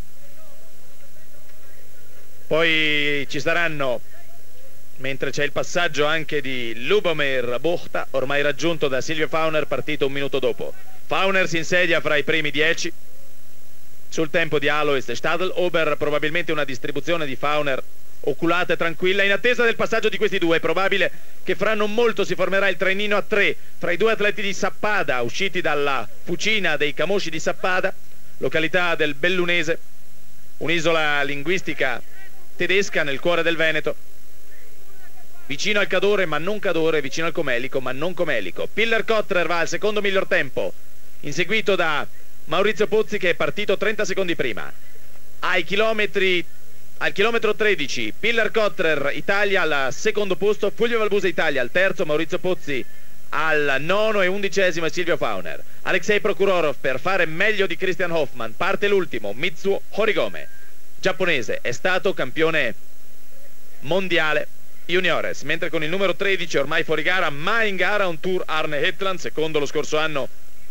Poi ci saranno, mentre c'è il passaggio anche di Lubomir Buchta, ormai raggiunto da Silvio Fauner, partito un minuto dopo. Fauner si insedia fra i primi dieci. Sul tempo di Alois Stadelober, probabilmente una distribuzione di Fauner oculata e tranquilla. In attesa del passaggio di questi due è probabile che fra non molto si formerà il trenino a tre fra i due atleti di Sappada, usciti dalla fucina dei Camosci di Sappada, località del Bellunese, un'isola linguistica tedesca nel cuore del Veneto, vicino al Cadore ma non Cadore, vicino al Comelico ma non Comelico. Piller-Kotrer va al secondo miglior tempo, inseguito da Maurizio Pozzi, che è partito trenta secondi prima. Ai chilometri, al chilometro tredici Piller-Kotrer Italia al secondo posto, Fulvio Valbusa Italia al terzo, Maurizio Pozzi al nono e undicesimo e Silvio Fauner. Alexei Prokurorov per fare meglio di Christian Hoffmann, parte l'ultimo, Mitsuo Horigome, giapponese, è stato campione mondiale juniores, mentre con il numero tredici ormai fuori gara ma in gara un Tour Arne Hetland, secondo lo scorso anno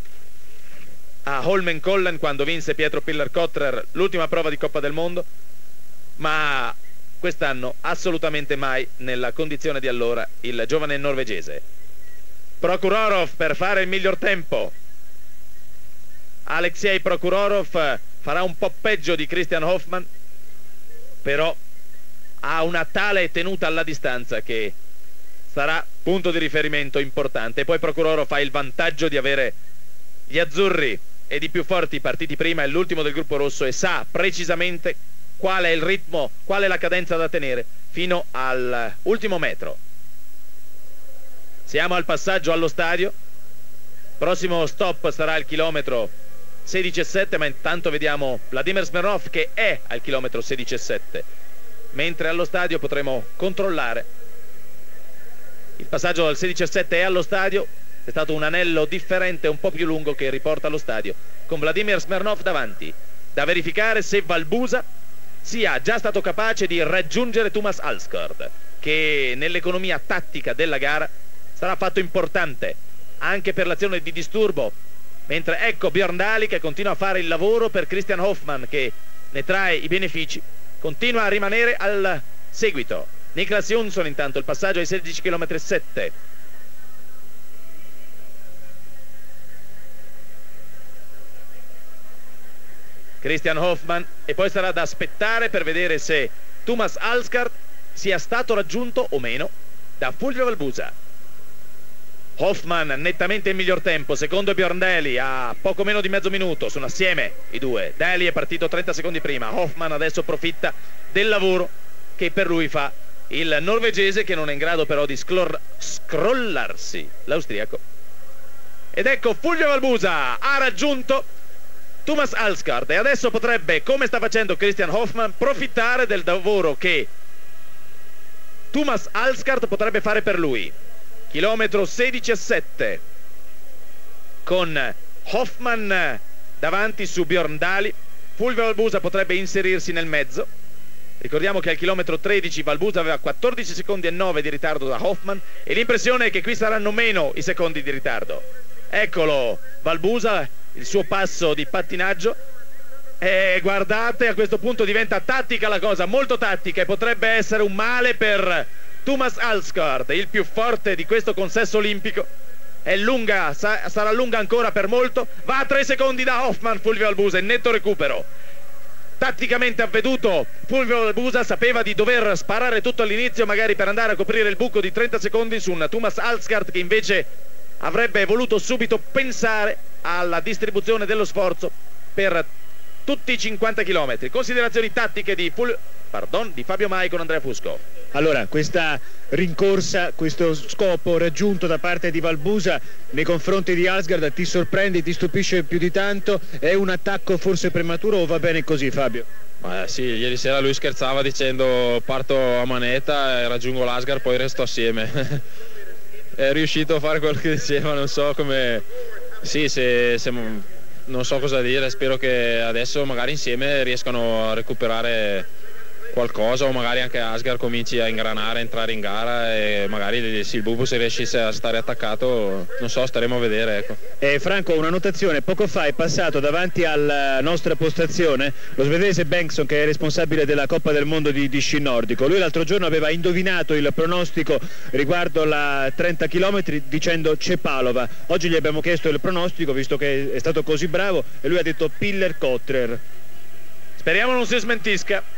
a Holmenkollen quando vinse Pietro Piller-Kotrer l'ultima prova di Coppa del Mondo, ma quest'anno assolutamente mai nella condizione di allora il giovane norvegese. Prokurorov per fare il miglior tempo. Alexei Prokurorov farà un po' peggio di Christian Hoffmann, però ha una tale tenuta alla distanza che sarà punto di riferimento importante. E poi Prokurorov ha il vantaggio di avere gli azzurri e di più forti partiti prima, è l'ultimo del gruppo rosso e sa precisamente qual è il ritmo, qual è la cadenza da tenere fino all'ultimo metro. Siamo al passaggio allo stadio, prossimo stop sarà il chilometro sedici e sette, ma intanto vediamo Vladimir Smirnov che è al chilometro sedici e sette, mentre allo stadio potremo controllare il passaggio dal sedici e sette. È allo stadio, è stato un anello differente un po' più lungo che riporta allo stadio, con Vladimir Smirnov davanti. Da verificare se Valbusa sia già stato capace di raggiungere Thomas Alsgaard, che nell'economia tattica della gara sarà fatto importante anche per l'azione di disturbo, mentre ecco Björn Daly che continua a fare il lavoro per Christian Hoffmann, che ne trae i benefici, continua a rimanere al seguito. Niklas Jonsson intanto il passaggio ai sedici chilometri e sette. Christian Hoffmann, e poi sarà da aspettare per vedere se Thomas Alsgaard sia stato raggiunto o meno da Fulvio Valbusa. Hoffman nettamente il miglior tempo, secondo Björn Daly a poco meno di mezzo minuto, sono assieme i due. Daly è partito trenta secondi prima, Hoffman adesso approfitta del lavoro che per lui fa il norvegese, che non è in grado però di scrollarsi l'austriaco. Ed ecco Fulvio Valbusa ha raggiunto Thomas Alsgaard e adesso potrebbe, come sta facendo Christian Hoffman, approfittare del lavoro che Thomas Alsgaard potrebbe fare per lui. Chilometro sedici e sette con Hoffman davanti su Björn Daly. Fulvio Valbusa potrebbe inserirsi nel mezzo. Ricordiamo che al chilometro tredici Valbusa aveva quattordici secondi e nove di ritardo da Hoffman e l'impressione è che qui saranno meno i secondi di ritardo. Eccolo Valbusa, il suo passo di pattinaggio, e guardate, a questo punto diventa tattica la cosa, molto tattica, e potrebbe essere un male per Thomas Alsgaard, il più forte di questo consesso olimpico. È lunga, sa, sarà lunga ancora per molto. Va a tre secondi da Hoffman Fulvio Valbusa in netto recupero. Tatticamente avveduto Fulvio Valbusa sapeva di dover sparare tutto all'inizio, magari per andare a coprire il buco di trenta secondi su un Thomas Alsgaard che invece avrebbe voluto subito pensare alla distribuzione dello sforzo per tutti i cinquanta chilometri. Considerazioni tattiche di, Ful... Pardon, di Fabio Mai con Andrea Fusco. Allora, questa rincorsa, questo scopo raggiunto da parte di Valbusa nei confronti di Alsgaard ti sorprende, ti stupisce più di tanto? È un attacco forse prematuro o va bene così, Fabio? Eh, sì, ieri sera lui scherzava dicendo parto a manetta e raggiungo l'Alsgaard, poi resto assieme. È riuscito a fare quello che diceva, non so come... Sì, se, se... non so cosa dire, spero che adesso magari insieme riescano a recuperare qualcosa, o magari anche Asgard cominci a ingranare, a entrare in gara e magari sì, il Bubu se riesce a stare attaccato, non so, staremo a vedere, ecco. Eh, Franco, una notazione: poco fa è passato davanti alla nostra postazione lo svedese Bengtsson, che è responsabile della Coppa del Mondo di, di sci nordico. Lui l'altro giorno aveva indovinato il pronostico riguardo la trenta chilometri dicendo Cepalova. Oggi gli abbiamo chiesto il pronostico, visto che è stato così bravo, e lui ha detto Piller-Kotrer. Speriamo non si smentisca.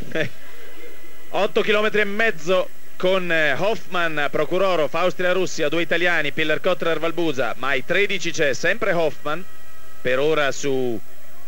otto chilometri e mezzo con Hoffman, Prokurorov, Austria-Russia, due italiani, Piller-Kotrer, Valbusa, ma ai tredici c'è sempre Hoffman, per ora su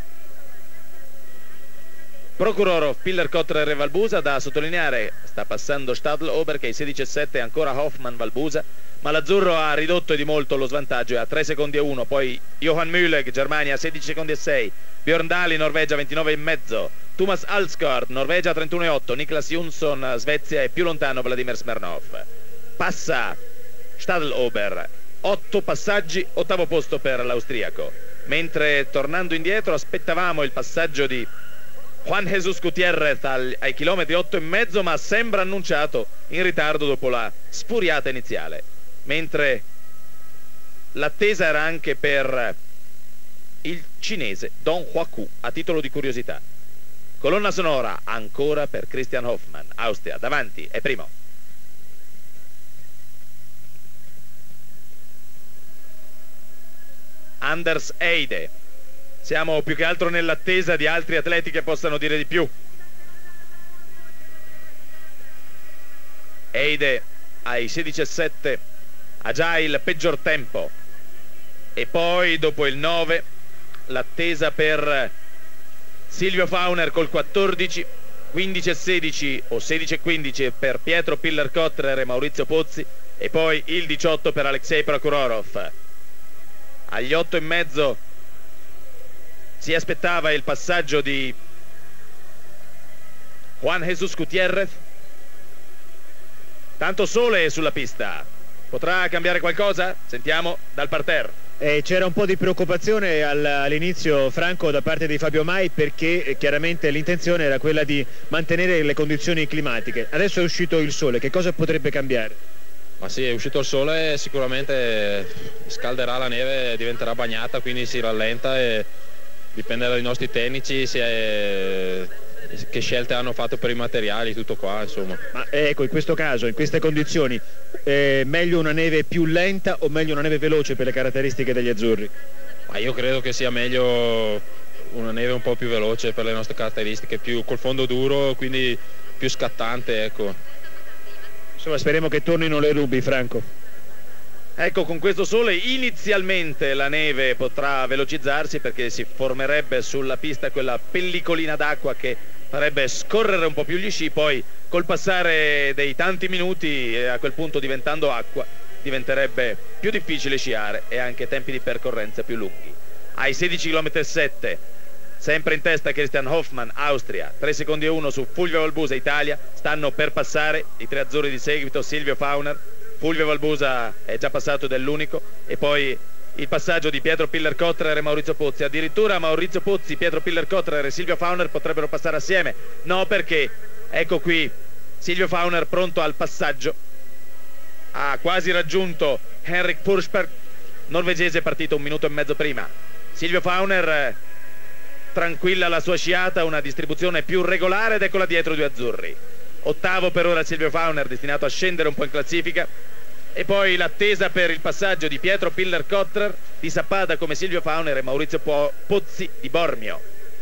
Prokurorov, Piller-Kotrer e Valbusa. Da sottolineare, sta passando Stadl-Ober che ai sedici e sette, ancora Hoffman, Valbusa, ma l'azzurro ha ridotto di molto lo svantaggio, è a tre secondi e uno. Poi Johan Mühlegg, Germania, sedici secondi e sei, Björn Daly, Norvegia, ventinove e mezzo, Thomas Alsgaard, Norvegia, trentuno e otto, Niklas Jonsson, Svezia, e più lontano Vladimir Smirnov. Passa Stadl-Ober, otto passaggi, ottavo posto per l'austriaco, mentre tornando indietro aspettavamo il passaggio di Juan Jesus Gutiérrez al, ai chilometri otto e mezzo, ma sembra annunciato in ritardo dopo la sfuriata iniziale, mentre l'attesa era anche per il cinese Dong Huaku. A titolo di curiosità, colonna sonora ancora per Christian Hoffman. Austria davanti, è primo. Anders Eide. Siamo più che altro nell'attesa di altri atleti che possano dire di più. Eide ai sedici e sette ha già il peggior tempo, e poi dopo il nove l'attesa per Silvio Fauner col quattordici, quindici e sedici o sedici e quindici per Pietro Piller-Kotrer e Maurizio Pozzi, e poi il diciotto per Alexei Prokurorov. Agli otto e mezzo si aspettava il passaggio di Juan Jesus Gutiérrez. Tanto sole sulla pista, potrà cambiare qualcosa? Sentiamo dal parterre. Eh, c'era un po' di preoccupazione all'inizio, Franco, da parte di Fabio Mai, perché eh, chiaramente l'intenzione era quella di mantenere le condizioni climatiche. Adesso è uscito il sole, che cosa potrebbe cambiare? Ma sì, è uscito il sole, sicuramente scalderà la neve, diventerà bagnata, quindi si rallenta, e dipende dai nostri tecnici se è... che scelte hanno fatto per i materiali, tutto qua, insomma. Ma ecco, in questo caso, in queste condizioni, eh, meglio una neve più lenta o meglio una neve veloce per le caratteristiche degli azzurri? Ma io credo che sia meglio una neve un po' più veloce per le nostre caratteristiche, più col fondo duro, quindi più scattante, ecco. Insomma, speriamo che tornino le nubi, Franco. Ecco, con questo sole inizialmente la neve potrà velocizzarsi perché si formerebbe sulla pista quella pellicolina d'acqua che farebbe scorrere un po' più gli sci, poi col passare dei tanti minuti e a quel punto diventando acqua diventerebbe più difficile sciare e anche tempi di percorrenza più lunghi. Ai sedici virgola sette chilometri, sempre in testa Christian Hoffmann, Austria, tre secondi e uno su Fulvio Valbusa, Italia. Stanno per passare i tre azzurri di seguito, Silvio Fauner. Fulvio Valbusa è già passato dell'unico, e poi il passaggio di Pietro Piller-Cotrer e Maurizio Pozzi. Addirittura Maurizio Pozzi, Pietro Piller-Cotrer e Silvio Fauner potrebbero passare assieme. No, perché ecco qui Silvio Fauner pronto al passaggio, ha quasi raggiunto Henrik Forsberg, norvegese, partito un minuto e mezzo prima. Silvio Fauner tranquilla la sua sciata, una distribuzione più regolare, ed eccola dietro i due azzurri. Ottavo per ora Silvio Fauner, destinato a scendere un po' in classifica, e poi l'attesa per il passaggio di Pietro Piller-Cotrer di Sappada come Silvio Fauner e Maurizio po Pozzi di Bormio.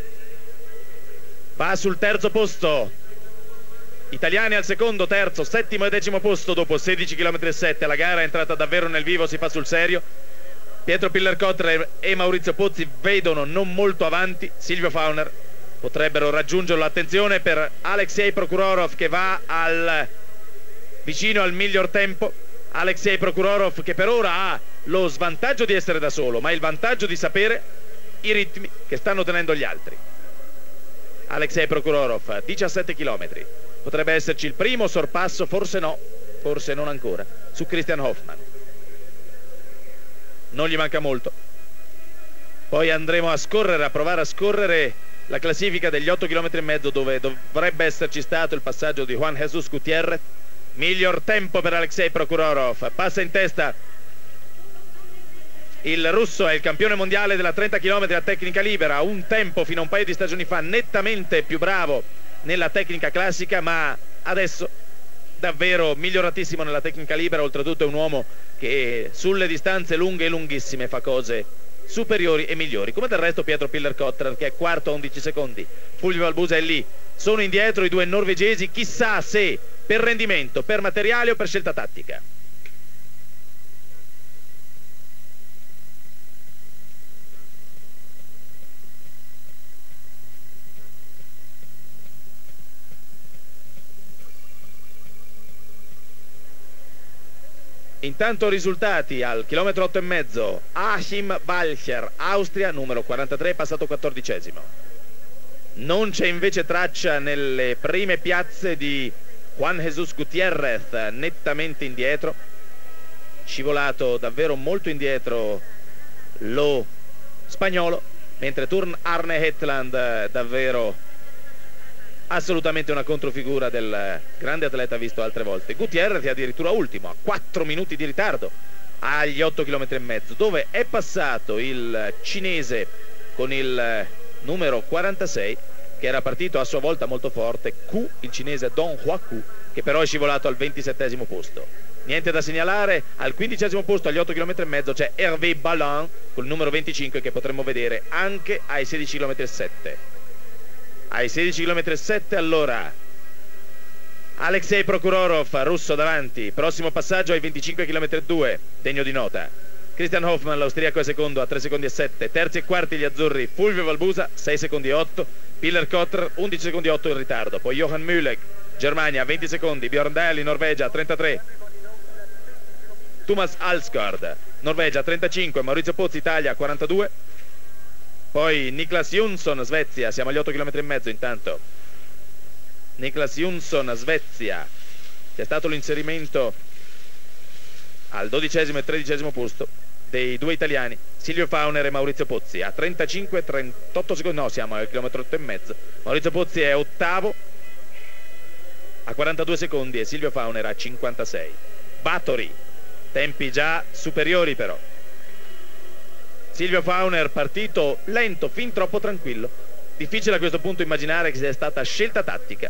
Va sul terzo posto, italiani al secondo, terzo, settimo e decimo posto dopo sedici virgola sette chilometri. La gara è entrata davvero nel vivo, si fa sul serio. Pietro Piller-Cotrer e Maurizio Pozzi vedono non molto avanti Silvio Fauner, potrebbero raggiungerlo. Attenzione per Alexei Prokurorov che va al vicino al miglior tempo. Alexei Prokurorov che per ora ha lo svantaggio di essere da solo, ma il vantaggio di sapere i ritmi che stanno tenendo gli altri. Alexei Prokurorov, diciassette chilometri, potrebbe esserci il primo sorpasso, forse no, forse non ancora, su Christian Hoffmann. Non gli manca molto. Poi andremo a scorrere, a provare a scorrere la classifica degli otto chilometri e mezzo, dove dovrebbe esserci stato il passaggio di Juan Jesus Gutiérrez. Miglior tempo per Alexei Prokurorov, passa in testa il russo, è il campione mondiale della trenta chilometri a tecnica libera, un tempo fino a un paio di stagioni fa nettamente più bravo nella tecnica classica, ma adesso davvero miglioratissimo nella tecnica libera. Oltretutto è un uomo che sulle distanze lunghe e lunghissime fa cose superiori e migliori, come del resto Pietro Piller-Cotrer che è quarto a undici secondi. Fulvio Valbusa è lì, sono indietro i due norvegesi, chissà se per rendimento, per materiale o per scelta tattica. Intanto risultati al chilometro otto e mezzo: Achim Walcher, Austria, numero quarantatré, passato quattordicesimo. Non c'è invece traccia nelle prime piazze di Juan Jesus Gutiérrez, nettamente indietro, scivolato davvero molto indietro lo spagnolo, mentre Turn Arne Hetland davvero assolutamente una controfigura del grande atleta visto altre volte. Gutiérrez è addirittura ultimo, a quattro minuti di ritardo agli otto chilometri e mezzo, dove è passato il cinese con il numero quarantasei, che era partito a sua volta molto forte, Q, il cinese Dong Hua Q, che però è scivolato al ventisettesimo posto. Niente da segnalare. Al quindicesimo posto agli otto chilometri e mezzo c'è Hervé Ballin col numero venticinque, che potremmo vedere anche ai sedici chilometri e sette. Ai sedici chilometri e sette allora Alexei Prokurorov, russo, davanti. Prossimo passaggio ai venticinque chilometri e due, degno di nota. Christian Hoffmann, l'austriaco, è secondo a tre secondi e sette. Terzi e quarti gli azzurri Fulvio Valbusa, sei secondi e otto. Piller-Cotrer, undici secondi e otto in ritardo. Poi Johan Mühlegg, Germania, venti secondi. Björn Daehli, Norvegia, trentatré. Thomas Alsgaard, Norvegia, trentacinque. Maurizio Pozzi, Italia, quarantadue. Poi Niklas Jonsson, Svezia, siamo agli otto chilometri e mezzo intanto. Niklas Jonsson, Svezia, c'è stato l'inserimento al dodicesimo e tredicesimo posto dei due italiani, Silvio Fauner e Maurizio Pozzi, a trentacinque trentotto secondi, no, siamo al chilometro otto e mezzo. Maurizio Pozzi è ottavo a quarantadue secondi e Silvio Fauner a cinquantasei. Batory, tempi già superiori però. Silvio Fauner partito lento, fin troppo tranquillo. Difficile a questo punto immaginare che sia stata scelta tattica,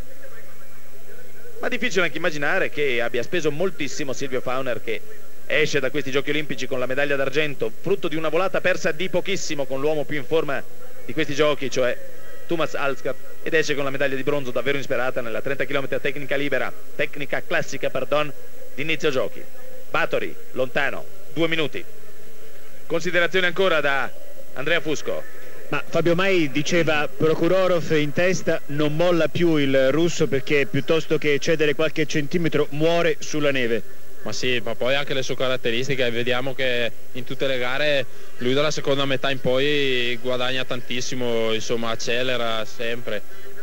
ma difficile anche immaginare che abbia speso moltissimo Silvio Fauner, che esce da questi giochi olimpici con la medaglia d'argento, frutto di una volata persa di pochissimo con l'uomo più in forma di questi giochi, cioè Thomas Alsgaard, ed esce con la medaglia di bronzo davvero insperata nella trenta chilometri a tecnica libera, tecnica classica, pardon, di inizio giochi. Báthory, lontano, due minuti. Considerazione ancora da Andrea Fusco. Ma Fabio Mai diceva Prokhorov in testa, non molla più il russo perché piuttosto che cedere qualche centimetro muore sulla neve. Ma sì, ma poi anche le sue caratteristiche, vediamo che in tutte le gare lui dalla seconda metà in poi guadagna tantissimo, insomma accelera sempre,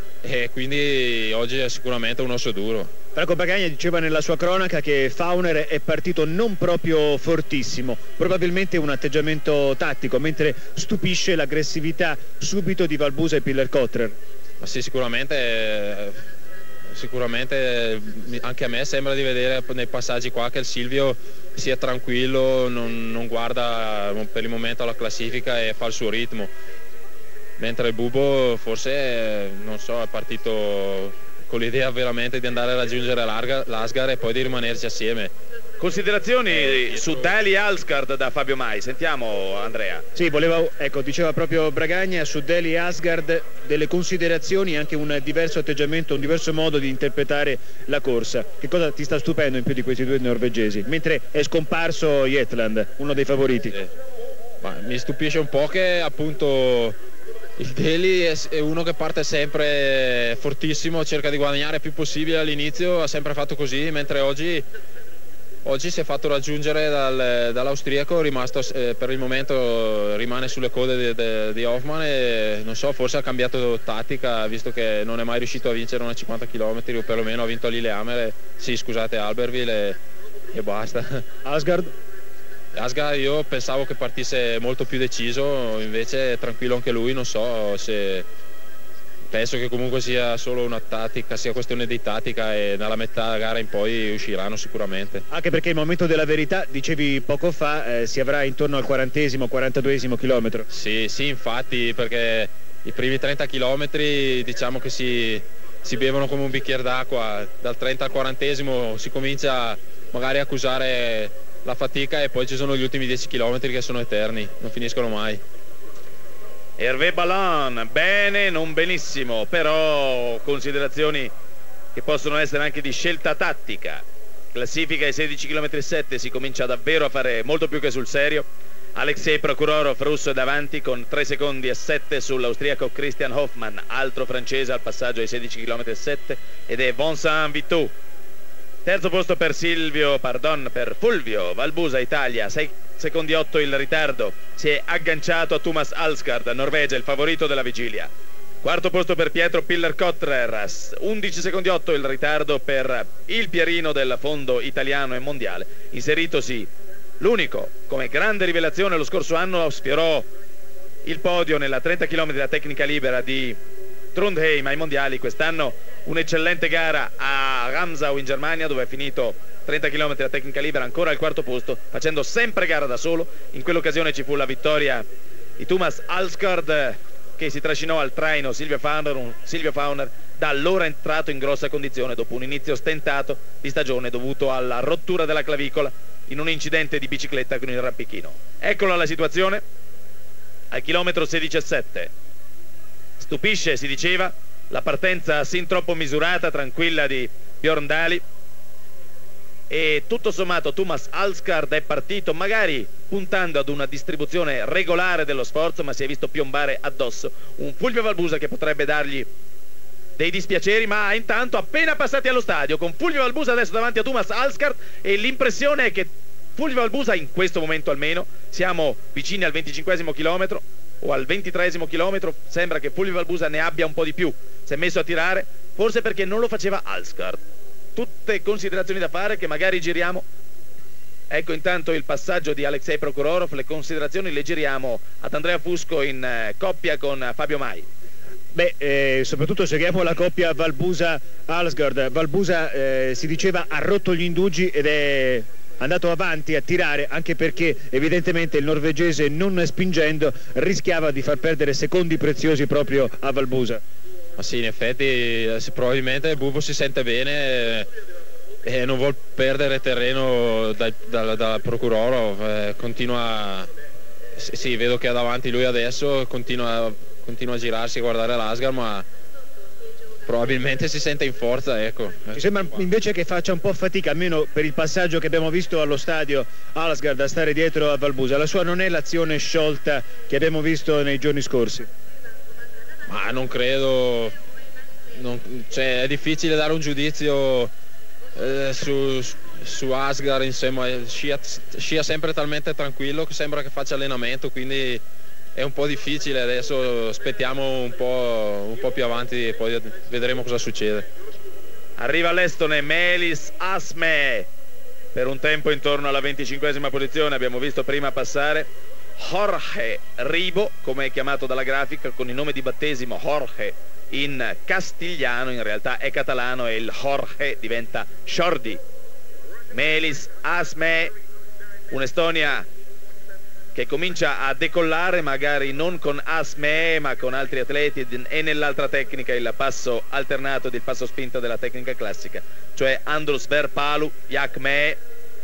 e quindi oggi è sicuramente un osso duro. Franco Bagaglia diceva nella sua cronaca che Fauner è partito non proprio fortissimo, probabilmente un atteggiamento tattico, mentre stupisce l'aggressività subito di Valbusa e Piller-Cotrer. Ma sì, sicuramente... Sicuramente anche a me sembra di vedere nei passaggi qua che il Silvio sia tranquillo, non, non guarda per il momento la classifica e fa il suo ritmo, mentre il Bubo forse, non so, è partito con l'idea veramente di andare a raggiungere l'Asgard e poi di rimanerci assieme. Considerazioni su Dali Alsgaard da Fabio Mai, sentiamo Andrea. Sì, voleva, ecco, diceva proprio Bragagna su Dali Asgard delle considerazioni, anche un diverso atteggiamento, un diverso modo di interpretare la corsa. Che cosa ti sta stupendo in più di questi due norvegesi? Mentre è scomparso Jetland, uno dei favoriti. Eh, ma mi stupisce un po' che appunto il Dali è uno che parte sempre fortissimo, cerca di guadagnare il più possibile all'inizio, ha sempre fatto così, mentre oggi Oggi si è fatto raggiungere dal, dall'austriaco, rimasto eh, per il momento rimane sulle code di, di, di Hoffmann e non so, forse ha cambiato tattica visto che non è mai riuscito a vincere una cinquanta chilometri, o perlomeno ha vinto a Lillehammer, sì scusate, Albertville e, e basta. Asgard? Asgard io pensavo che partisse molto più deciso, invece è tranquillo anche lui, non so se... Penso che comunque sia solo una tattica, sia questione di tattica, e nella metà gara in poi usciranno sicuramente. Anche perché il momento della verità, dicevi poco fa, eh, si avrà intorno al quarantesimo, quarantaduesimo chilometro. Sì, sì, infatti, perché i primi trenta chilometri diciamo che si, si bevono come un bicchiere d'acqua, dal trenta al quarantesimo si comincia magari a accusare la fatica e poi ci sono gli ultimi dieci chilometri che sono eterni, non finiscono mai. Hervé Ballon, bene, non benissimo, però considerazioni che possono essere anche di scelta tattica. Classifica ai sedici chilometri e sette, si comincia davvero a fare molto più che sul serio. Alexei Prokhorov, russo, è davanti con tre secondi e sette sull'austriaco Christian Hoffmann, altro francese al passaggio ai sedici chilometri e sette, ed è Vincent Vitou. Terzo posto per Silvio, pardon, per Fulvio Valbusa, Italia, sei secondi otto il ritardo, si è agganciato a Thomas Alsgaard, Norvegia, il favorito della vigilia. Quarto posto per Pietro Piller-Cotrer, undici secondi otto il ritardo per il Pierino del fondo italiano e mondiale, inseritosi l'unico come grande rivelazione lo scorso anno, sfiorò il podio nella trenta chilometri da tecnica libera di Trondheim ai mondiali. Quest'anno un'eccellente gara a Ramsau in Germania, dove è finito trenta chilometri da tecnica libera, ancora al quarto posto, facendo sempre gara da solo. In quell'occasione ci fu la vittoria di Thomas Alsgaard, che si trascinò al traino Silvio Fauner, un Silvio Fauner da allora entrato in grossa condizione dopo un inizio stentato di stagione dovuto alla rottura della clavicola in un incidente di bicicletta con il rampichino. Eccola la situazione al chilometro sedici e sette. Stupisce, si diceva, la partenza sin troppo misurata, tranquilla di Björn Dali, e tutto sommato Thomas Alsgaard è partito magari puntando ad una distribuzione regolare dello sforzo, ma si è visto piombare addosso un Fulvio Valbusa che potrebbe dargli dei dispiaceri, ma intanto appena passati allo stadio con Fulvio Valbusa adesso davanti a Thomas Alsgaard, e l'impressione è che Fulvio Valbusa in questo momento almeno, siamo vicini al venticinquesimo chilometro o al ventitreesimo chilometro, sembra che Fulvio Valbusa ne abbia un po' di più, si è messo a tirare, forse perché non lo faceva Alsgaard. Tutte considerazioni da fare che magari giriamo. Ecco intanto il passaggio di Alexei Prokhorov, le considerazioni le giriamo ad Andrea Fusco in eh, coppia con Fabio Mai. Beh, eh, soprattutto seguiamo la coppia Valbusa-Alsgaard. Valbusa eh, si diceva ha rotto gli indugi ed è andato avanti a tirare, anche perché evidentemente il norvegese, non spingendo, rischiava di far perdere secondi preziosi proprio a Valbusa. Ma sì, in effetti probabilmente il Bubo si sente bene e non vuol perdere terreno dal, dal, dal Prokhorov, eh, continua, sì, vedo che ha davanti lui adesso, continua continua a girarsi e guardare l'Asgard, ma probabilmente si sente in forza, ecco. Mi sembra invece che faccia un po' fatica, almeno per il passaggio che abbiamo visto allo stadio Asgard, a stare dietro a Valbusa. La sua non è l'azione sciolta che abbiamo visto nei giorni scorsi? Ma non credo, non, cioè, è difficile dare un giudizio eh, su, su Asgard, insomma, scia, scia sempre talmente tranquillo che sembra che faccia allenamento, quindi è un po' difficile. Adesso aspettiamo un po', un po' più avanti e poi vedremo cosa succede. Arriva l'estone Meelis Asme per un tempo intorno alla venticinquesima posizione. Abbiamo visto prima passare Jorge Ribo, come è chiamato dalla grafica, con il nome di battesimo Jorge in castigliano, in realtà è catalano e il Jorge diventa Jordi. Meelis Asme, un'Estonia che comincia a decollare, magari non con Asme ma con altri atleti, e nell'altra tecnica, il passo alternato del passo spinta della tecnica classica, cioè Andrus Verpalu, Jakme,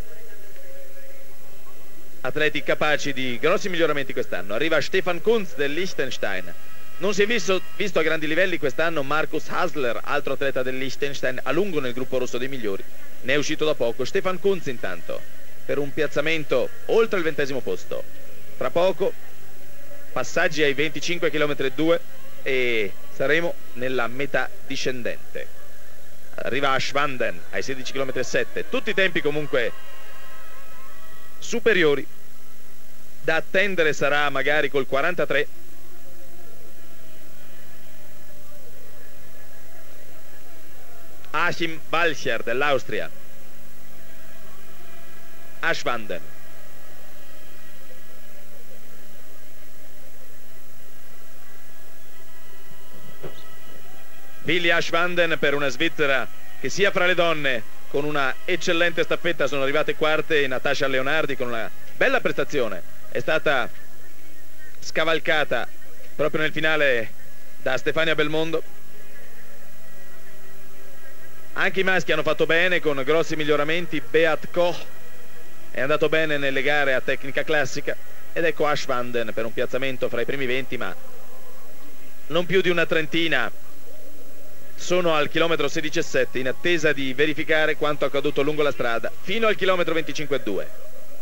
atleti capaci di grossi miglioramenti quest'anno. Arriva Stefan Kunz del Liechtenstein. Non si è visto, visto a grandi livelli quest'anno Markus Hasler, altro atleta del Liechtenstein, a lungo nel gruppo rosso dei migliori, ne è uscito da poco. Stefan Kunz intanto per un piazzamento oltre il ventesimo posto. Tra poco passaggi ai venticinque chilometri e due e saremo nella metà discendente. Arriva Ashwanden ai sedici chilometri e sette, tutti i tempi comunque superiori. Da attendere sarà magari col quarantatré. Achim Walcher dell'Austria. Ashwanden. Billy Ashwanden per una svizzera che sia fra le donne con una eccellente staffetta sono arrivate quarte, Natasha Leonardi con una bella prestazione, è stata scavalcata proprio nel finale da Stefania Belmondo. Anche i maschi hanno fatto bene con grossi miglioramenti. Beat Koch è andato bene nelle gare a tecnica classica ed ecco Ashwanden per un piazzamento fra i primi venti, ma non più di una trentina. Sono al chilometro sedici e sette in attesa di verificare quanto accaduto lungo la strada fino al chilometro venticinque e due.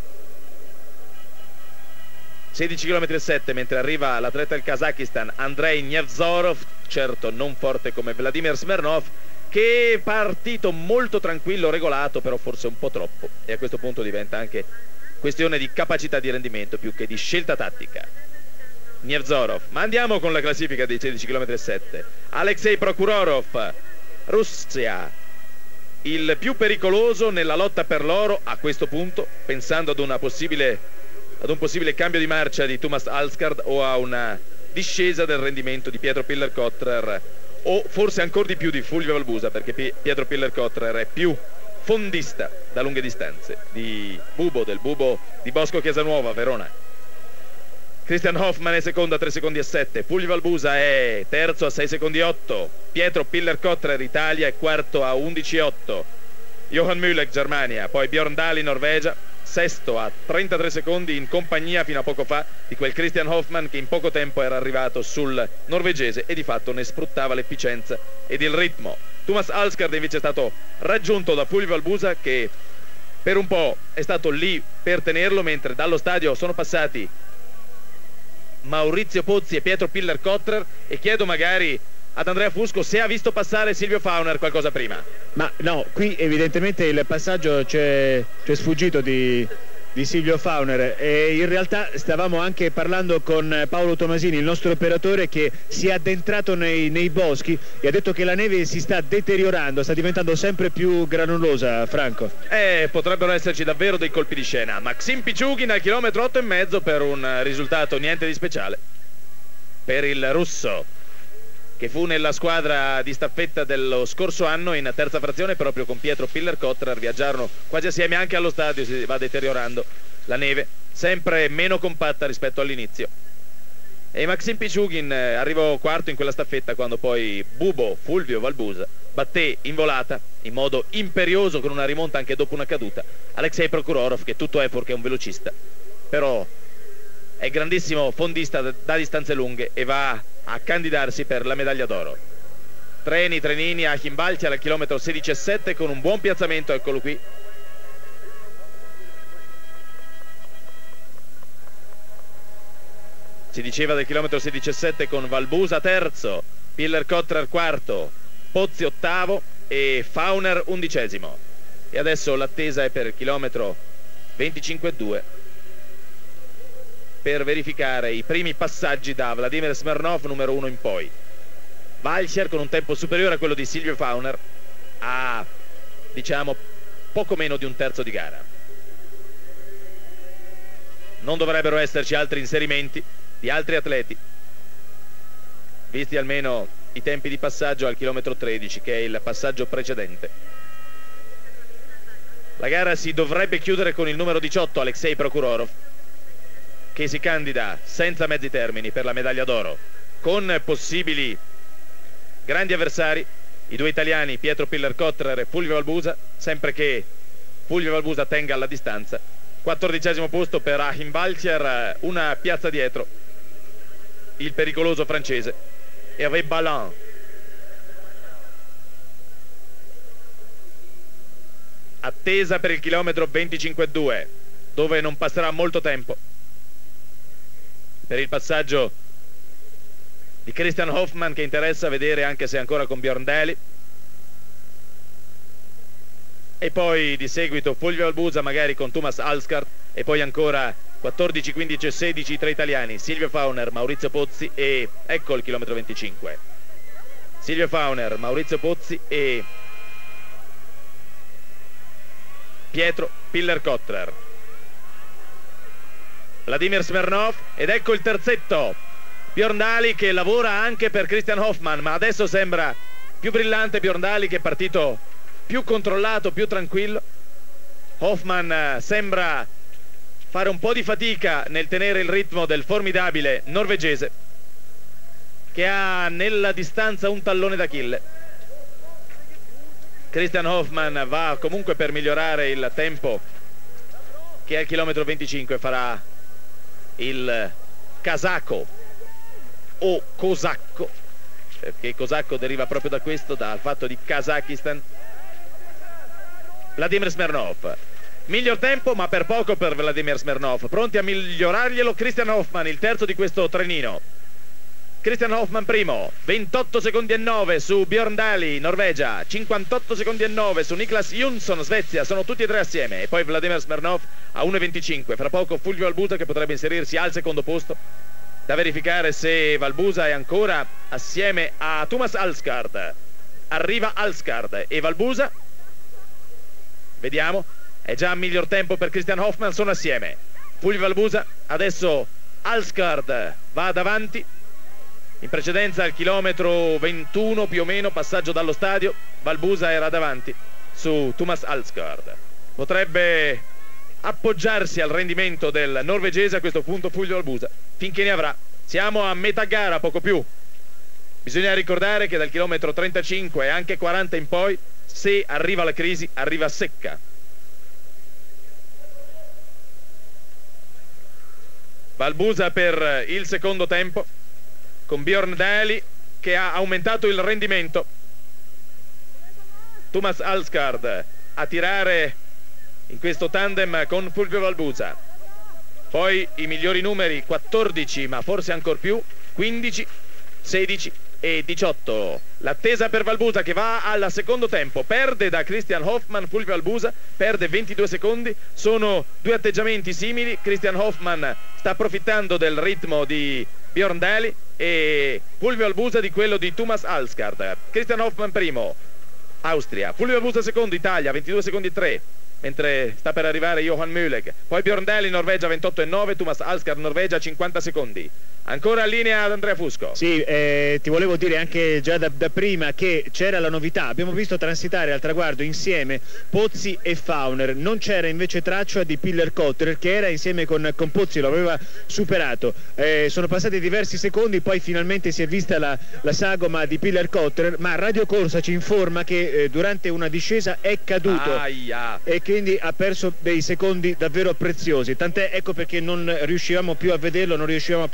sedici chilometri e sette mentre arriva l'atleta del Kazakistan Andrei Nevzorov, certo non forte come Vladimir Smirnov, che è partito molto tranquillo, regolato, però forse un po' troppo, e a questo punto diventa anche questione di capacità di rendimento più che di scelta tattica. Nevzorov, ma andiamo con la classifica dei sedici chilometri e sette. Alexei Prokurorov, Russia, il più pericoloso nella lotta per l'oro a questo punto, pensando ad, una possibile, ad un possibile cambio di marcia di Thomas Alsgaard o a una discesa del rendimento di Pietro Piller-Kotrer, o forse ancora di più di Fulvio Valbusa, perché Pietro Piller-Kotrer è più fondista da lunghe distanze di Bubo, del Bubo di Bosco Chiasanuova, Verona. Christian Hoffmann è secondo a tre secondi e sette, Fulvio Valbusa è terzo a sei secondi e otto, Pietro Piller-Kotrer Italia è quarto a undici e otto, Johan Müller Germania, poi Björn Dahl in Norvegia sesto a trentatré secondi, in compagnia fino a poco fa di quel Christian Hoffmann che in poco tempo era arrivato sul norvegese e di fatto ne sfruttava l'efficienza ed il ritmo. Thomas Alsgaard invece è stato raggiunto da Fulvio Valbusa, che per un po' è stato lì per tenerlo, mentre dallo stadio sono passati Maurizio Pozzi e Pietro Piller-Kotrer, e chiedo magari ad Andrea Fusco se ha visto passare Silvio Fauner qualcosa prima. Ma no, qui evidentemente il passaggio c'è sfuggito di, di Silvio Fauner, e in realtà stavamo anche parlando con Paolo Tomasini, il nostro operatore, che si è addentrato nei, nei boschi e ha detto che la neve si sta deteriorando, sta diventando sempre più granulosa. Franco? Eh, potrebbero esserci davvero dei colpi di scena. Maxim Pichugin al chilometro otto e mezzo per un risultato niente di speciale per il russo, che fu nella squadra di staffetta dello scorso anno in terza frazione proprio con Pietro Piller-Kotrer, viaggiarono quasi assieme anche allo stadio. Si va deteriorando la neve, sempre meno compatta rispetto all'inizio, e Maxim Pichugin arrivò quarto in quella staffetta quando poi Bubo Fulvio Valbusa batté in volata in modo imperioso, con una rimonta anche dopo una caduta, Alexei Prokurorov, che tutto è fuorché un velocista, però è grandissimo fondista da distanze lunghe e va a candidarsi per la medaglia d'oro. Treni, trenini, Achim Walcher al chilometro sedici e sette con un buon piazzamento, eccolo qui. Si diceva del chilometro sedici e sette con Valbusa terzo, Piller-Cottrer quarto, Pozzi ottavo e Fauner undicesimo. E adesso l'attesa è per il chilometro venticinque e due per verificare i primi passaggi da Vladimir Smirnov numero uno in poi. Walcher con un tempo superiore a quello di Silvio Fauner a, diciamo, poco meno di un terzo di gara. Non dovrebbero esserci altri inserimenti di altri atleti, visti almeno i tempi di passaggio al chilometro tredici, che è il passaggio precedente. La gara si dovrebbe chiudere con il numero diciotto, Alexei Prokurorov, che si candida senza mezzi termini per la medaglia d'oro, con possibili grandi avversari, i due italiani Pietro Piller-Cottrer e Fulvio Valbusa, sempre che Fulvio Valbusa tenga alla distanza. Quattordicesimo posto per Achim Walcher, una piazza dietro il pericoloso francese Hervé Ballin. Attesa per il chilometro venticinque e due, dove non passerà molto tempo per il passaggio di Christian Hoffmann, che interessa vedere, anche se ancora con Björn Daly, e poi di seguito Fulvio Valbusa magari con Thomas Alsgaard, e poi ancora quattordici, quindici e sedici i tre italiani Silvio Fauner, Maurizio Pozzi e ecco il chilometro venticinque, Silvio Fauner, Maurizio Pozzi e Pietro Piller-Cottrer. Vladimir Smirnov, ed ecco il terzetto, Björn Daly, che lavora anche per Christian Hoffmann, ma adesso sembra più brillante Björn Daly, che è partito più controllato, più tranquillo. Hoffmann sembra fare un po' di fatica nel tenere il ritmo del formidabile norvegese, che ha nella distanza un tallone d'Achille. Christian Hoffmann va comunque per migliorare il tempo, che al chilometro venticinque farà il casacco o cosacco, perché cosacco deriva proprio da questo, dal fatto di Kazakistan, Vladimir Smirnov. Miglior tempo, ma per poco per Vladimir Smirnov. Pronti a migliorarglielo Christian Hoffmann, il terzo di questo trenino. Christian Hoffmann primo, ventotto secondi e nove su Björn Daly, Norvegia, cinquantotto secondi e nove su Niklas Jonsson, Svezia, sono tutti e tre assieme, e poi Vladimir Smirnov a uno e venticinque. Fra poco Fulvio Valbusa, che potrebbe inserirsi al secondo posto. Da verificare se Valbusa è ancora assieme a Thomas Alsgaard. Arriva Alsgaard e Valbusa, vediamo, è già miglior tempo per Christian Hoffmann, sono assieme. Fulvio Valbusa, adesso Alsgaard va davanti. In precedenza al chilometro ventuno più o meno, passaggio dallo stadio, Valbusa era davanti su Thomas Alsgaard. Potrebbe appoggiarsi al rendimento del norvegese a questo punto Fulvio Valbusa, finché ne avrà. Siamo a metà gara, poco più. Bisogna ricordare che dal chilometro trentacinque e anche quaranta in poi, se arriva la crisi, arriva secca. Valbusa per il secondo tempo, con Björn Daly che ha aumentato il rendimento. Thomas Alsgaard a tirare in questo tandem con Fulvio Valbusa. Poi i migliori numeri quattordici, ma forse ancor più, quindici, sedici e diciotto. L'attesa per Valbusa, che va al secondo tempo, perde da Christian Hoffmann. Fulvio Valbusa perde ventidue secondi. Sono due atteggiamenti simili. Christian Hoffmann sta approfittando del ritmo di Björn Daly e Fulvio Valbusa di quello di Thomas Alsgaard. Christian Hoffmann primo, Austria. Fulvio Valbusa secondo, Italia, ventidue secondi e tre, mentre sta per arrivare Johan Mühlegg. Poi Björn Daly, Norvegia, ventotto e nove, Thomas Alsgaard, Norvegia, cinquanta secondi. Ancora in linea ad Andrea Fusco. Sì, eh, ti volevo dire anche già da, da prima che c'era la novità. Abbiamo visto transitare al traguardo insieme Pozzi e Fauner. Non c'era invece traccia di Piller-Cottrer, che era insieme con, con Pozzi, lo aveva superato. Eh, sono passati diversi secondi, poi finalmente si è vista la, la sagoma di Piller-Cottrer, ma Radio Corsa ci informa che eh, durante una discesa è caduto. Aia. E quindi ha perso dei secondi davvero preziosi. Tant'è, ecco perché non riuscivamo più a vederlo, non riuscivamo più ad avere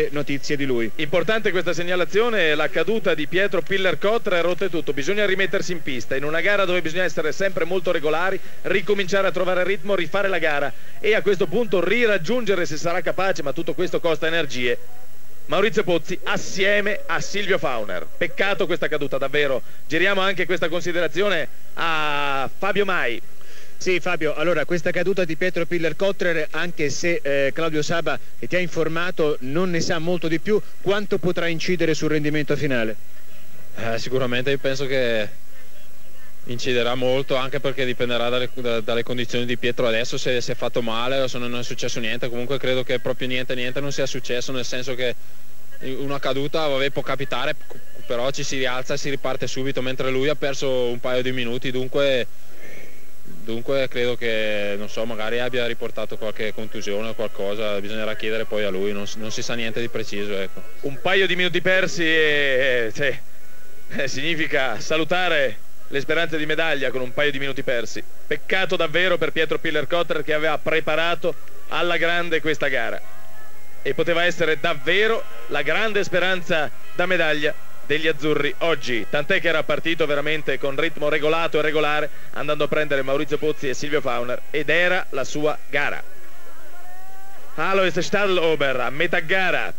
avere notizie di lui. Importante questa segnalazione, la caduta di Pietro Piller-Cotra è rotta e tutto, bisogna rimettersi in pista, in una gara dove bisogna essere sempre molto regolari, ricominciare a trovare ritmo, rifare la gara e a questo punto riraggiungere, se sarà capace, ma tutto questo costa energie, Maurizio Pozzi assieme a Silvio Fauner. Peccato questa caduta davvero. Giriamo anche questa considerazione a Fabio Mai. Sì Fabio, allora questa caduta di Pietro Piller-Cotra, anche se eh, Claudio Saba, che ti ha informato, non ne sa molto di più, quanto potrà incidere sul rendimento finale? Eh, sicuramente io penso che inciderà molto, anche perché dipenderà dalle, da, dalle condizioni di Pietro adesso, se si è fatto male o se non è successo niente. Comunque credo che proprio niente niente non sia successo, nel senso che una caduta vabbè, può capitare, però ci si rialza e si riparte subito, mentre lui ha perso un paio di minuti, dunque dunque credo che, non so, magari abbia riportato qualche contusione o qualcosa, bisognerà chiedere poi a lui, non, non si sa niente di preciso, ecco. Un paio di minuti persi e, e, e, significa salutare le speranze di medaglia con un paio di minuti persi. Peccato davvero per Pietro Piller-Cotra, che aveva preparato alla grande questa gara e poteva essere davvero la grande speranza da medaglia degli azzurri oggi, tant'è che era partito veramente con ritmo regolato e regolare, andando a prendere Maurizio Pozzi e Silvio Fauner, ed era la sua gara. Alois Stadlober a metà gara,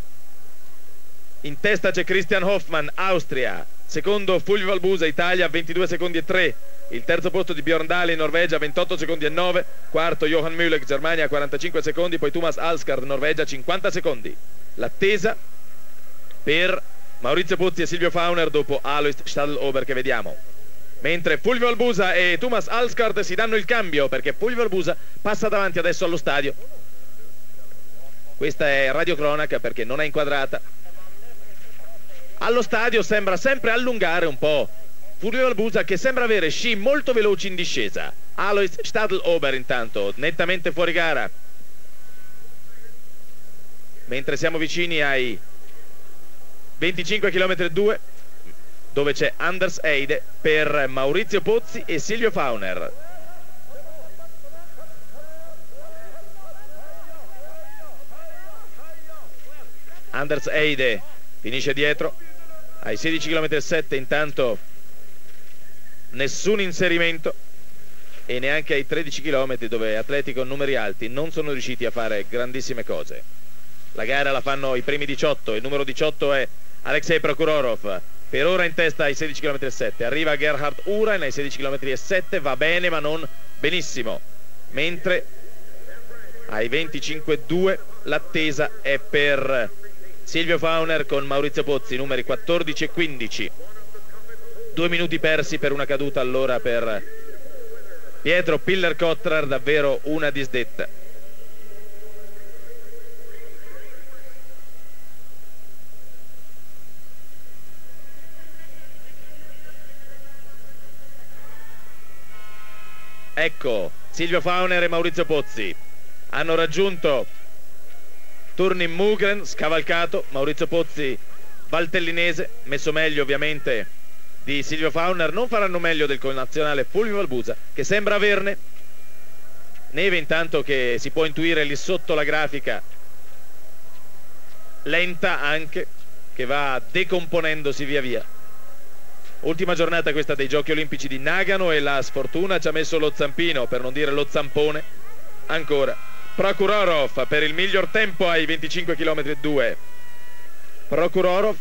in testa c'è Christian Hoffmann, Austria, secondo Fulvio Valbusa, Italia, ventidue secondi e tre, il terzo posto di Björn Dahlin, Norvegia, ventotto secondi e nove, quarto Johan Mühlek, Germania, quarantacinque secondi, poi Thomas Alsgaard, Norvegia, cinquanta secondi. L'attesa per Maurizio Pozzi e Silvio Fauner dopo Alois Stadlober che vediamo, mentre Fulvio Valbusa e Thomas Alsgaard si danno il cambio, perché Fulvio Valbusa passa davanti adesso allo stadio. Questa è radiocronaca perché non è inquadrata. Allo stadio sembra sempre allungare un po' Fulvio Valbusa, che sembra avere sci molto veloci in discesa. Alois Stadlober intanto nettamente fuori gara, mentre siamo vicini ai venticinque chilometri e due, dove c'è Anders Eide per Maurizio Pozzi e Silvio Fauner. Anders Eide finisce dietro ai sedici chilometri e sette, intanto nessun inserimento, e neanche ai tredici chilometri, dove atleti con numeri alti non sono riusciti a fare grandissime cose. La gara la fanno i primi diciotto, il numero diciotto è Alexei Prokhorov, per ora in testa ai sedici chilometri e sette, arriva Gerhard Uran ai sedici chilometri e sette, va bene ma non benissimo, mentre ai venticinque e due l'attesa è per Silvio Fauner con Maurizio Pozzi, numeri quattordici e quindici. Due minuti persi per una caduta allora per Pietro Piller-Cotra, davvero una disdetta. Ecco, Silvio Fauner e Maurizio Pozzi hanno raggiunto Turnin Mugren, scavalcato. Maurizio Pozzi valtellinese, messo meglio ovviamente di Silvio Fauner, non faranno meglio del connazionale Fulvio Valbusa, che sembra averne. Neve intanto che si può intuire lì sotto la grafica, lenta anche, che va decomponendosi via via. Ultima giornata questa dei Giochi Olimpici di Nagano e la sfortuna ci ha messo lo zampino, per non dire lo zampone, ancora. Prokhorov per il miglior tempo ai venticinque chilometri e due. Prokhorov,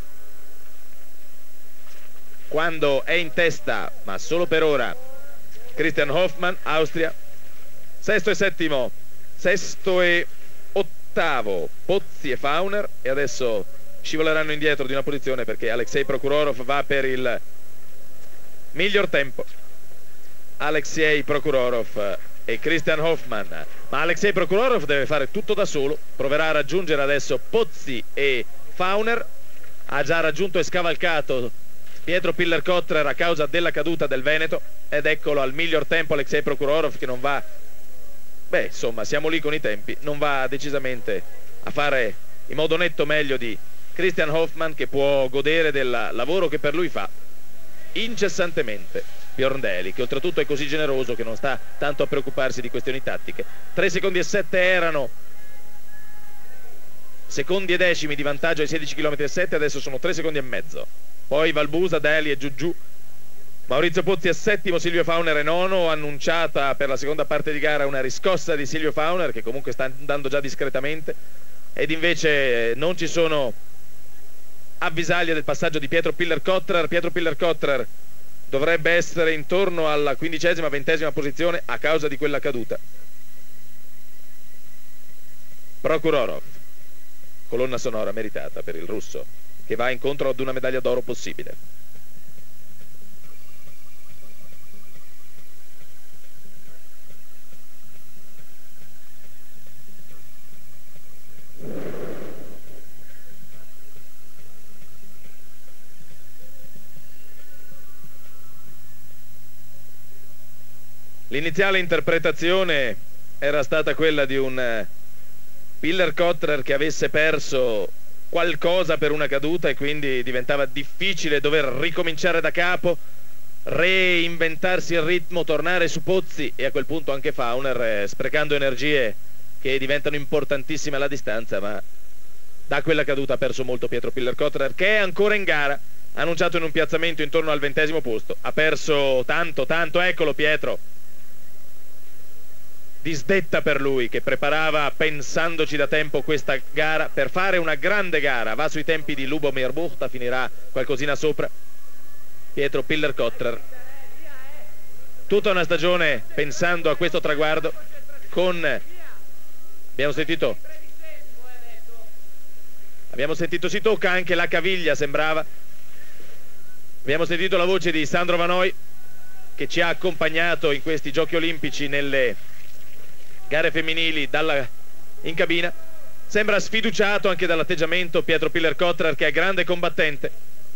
quando è in testa, ma solo per ora, Christian Hoffmann, Austria. Sesto e settimo, sesto e ottavo Pozzi e Fauner, e adesso scivoleranno indietro di una posizione perché Alexei Prokhorov va per il miglior tempo. Alexei Prokhorov e Christian Hoffmann, ma Alexei Prokhorov deve fare tutto da solo, proverà a raggiungere adesso Pozzi e Fauner, ha già raggiunto e scavalcato Pietro Piller-Cotra a causa della caduta del Veneto, ed eccolo al miglior tempo Alexei Prokhorov, che non va, beh insomma siamo lì con i tempi, non va decisamente a fare in modo netto meglio di Christian Hoffmann, che può godere del lavoro che per lui fa incessantemente Björn Dahlin, che oltretutto è così generoso che non sta tanto a preoccuparsi di questioni tattiche. Tre secondi e sette erano secondi e decimi di vantaggio ai sedici virgola sette chilometri, adesso sono tre secondi e mezzo. Poi Valbusa, Daly e giù giù. Maurizio Pozzi è settimo, Silvio Fauner è nono. Annunciata per la seconda parte di gara una riscossa di Silvio Fauner, che comunque sta andando già discretamente, ed invece non ci sono avvisaglie del passaggio di Pietro Piller-Cottrer. Pietro Piller-Cottrer dovrebbe essere intorno alla quindicesima, ventesima posizione a causa di quella caduta. Prokurorov, colonna sonora meritata per il russo, che va incontro ad una medaglia d'oro possibile. L'iniziale interpretazione era stata quella di un Piller-Cottrer che avesse perso qualcosa per una caduta e quindi diventava difficile dover ricominciare da capo, reinventarsi il ritmo, tornare su Pozzi e a quel punto anche Fauner, eh, sprecando energie che diventano importantissime alla distanza, ma da quella caduta ha perso molto Pietro Piller-Cottrer, che è ancora in gara, annunciato in un piazzamento intorno al ventesimo posto. Ha perso tanto, tanto, eccolo Pietro. Disdetta per lui, che preparava pensandoci da tempo questa gara per fare una grande gara. Va sui tempi di Lubomir Buchta, finirà qualcosina sopra. Pietro Piller-Cottrer, tutta una stagione pensando a questo traguardo, con abbiamo sentito abbiamo sentito si tocca anche la caviglia, sembrava. Abbiamo sentito la voce di Sandro Vanoi, che ci ha accompagnato in questi giochi olimpici nelle gare femminili dalla, in cabina. Sembra sfiduciato anche dall'atteggiamento Pietro Piller-Cottrer, che è grande combattente.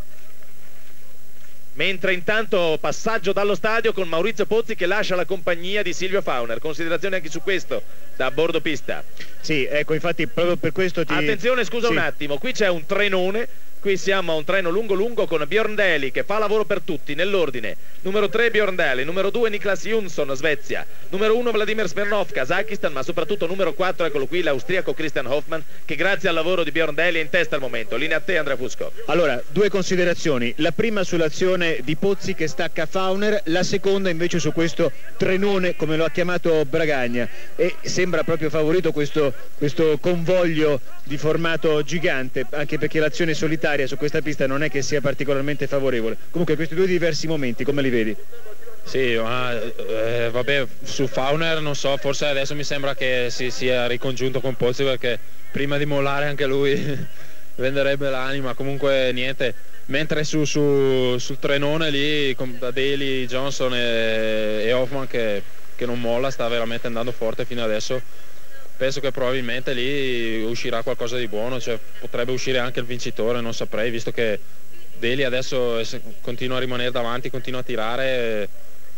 Mentre intanto passaggio dallo stadio con Maurizio Pozzi che lascia la compagnia di Silvio Fauner. Considerazioni anche su questo da bordo pista. Sì, ecco, infatti proprio per questo ti... Attenzione, scusa sì. un attimo, qui c'è un trenone. Qui siamo a un treno lungo lungo con Björn Daly che fa lavoro per tutti nell'ordine. Numero tre Björn Daly, numero due Niklas Jonsson, Svezia, numero uno Vladimir Smirnov, Kazakistan, ma soprattutto numero quattro, eccolo qui, l'austriaco Christian Hoffmann, che grazie al lavoro di Björn Daly è in testa al momento. Linea a te, Andrea Fusco. Allora, due considerazioni. La prima sull'azione di Pozzi che stacca Fauner, la seconda invece su questo trenone, come lo ha chiamato Bragagna, e sembra proprio favorito questo, questo convoglio di formato gigante, anche perché l'azione solitaria su questa pista non è che sia particolarmente favorevole. Comunque questi due diversi momenti come li vedi? Sì, ma eh, vabbè, su Fauner non so, forse adesso mi sembra che si sia ricongiunto con Pozzi, perché prima di mollare anche lui venderebbe l'anima. Comunque niente, mentre su, su, sul trenone lì con Daly, Jonsson e, e Hoffmann che, che non molla, sta veramente andando forte fino adesso. Penso che probabilmente lì uscirà qualcosa di buono, cioè potrebbe uscire anche il vincitore, non saprei, visto che Daly adesso continua a rimanere davanti, continua a tirare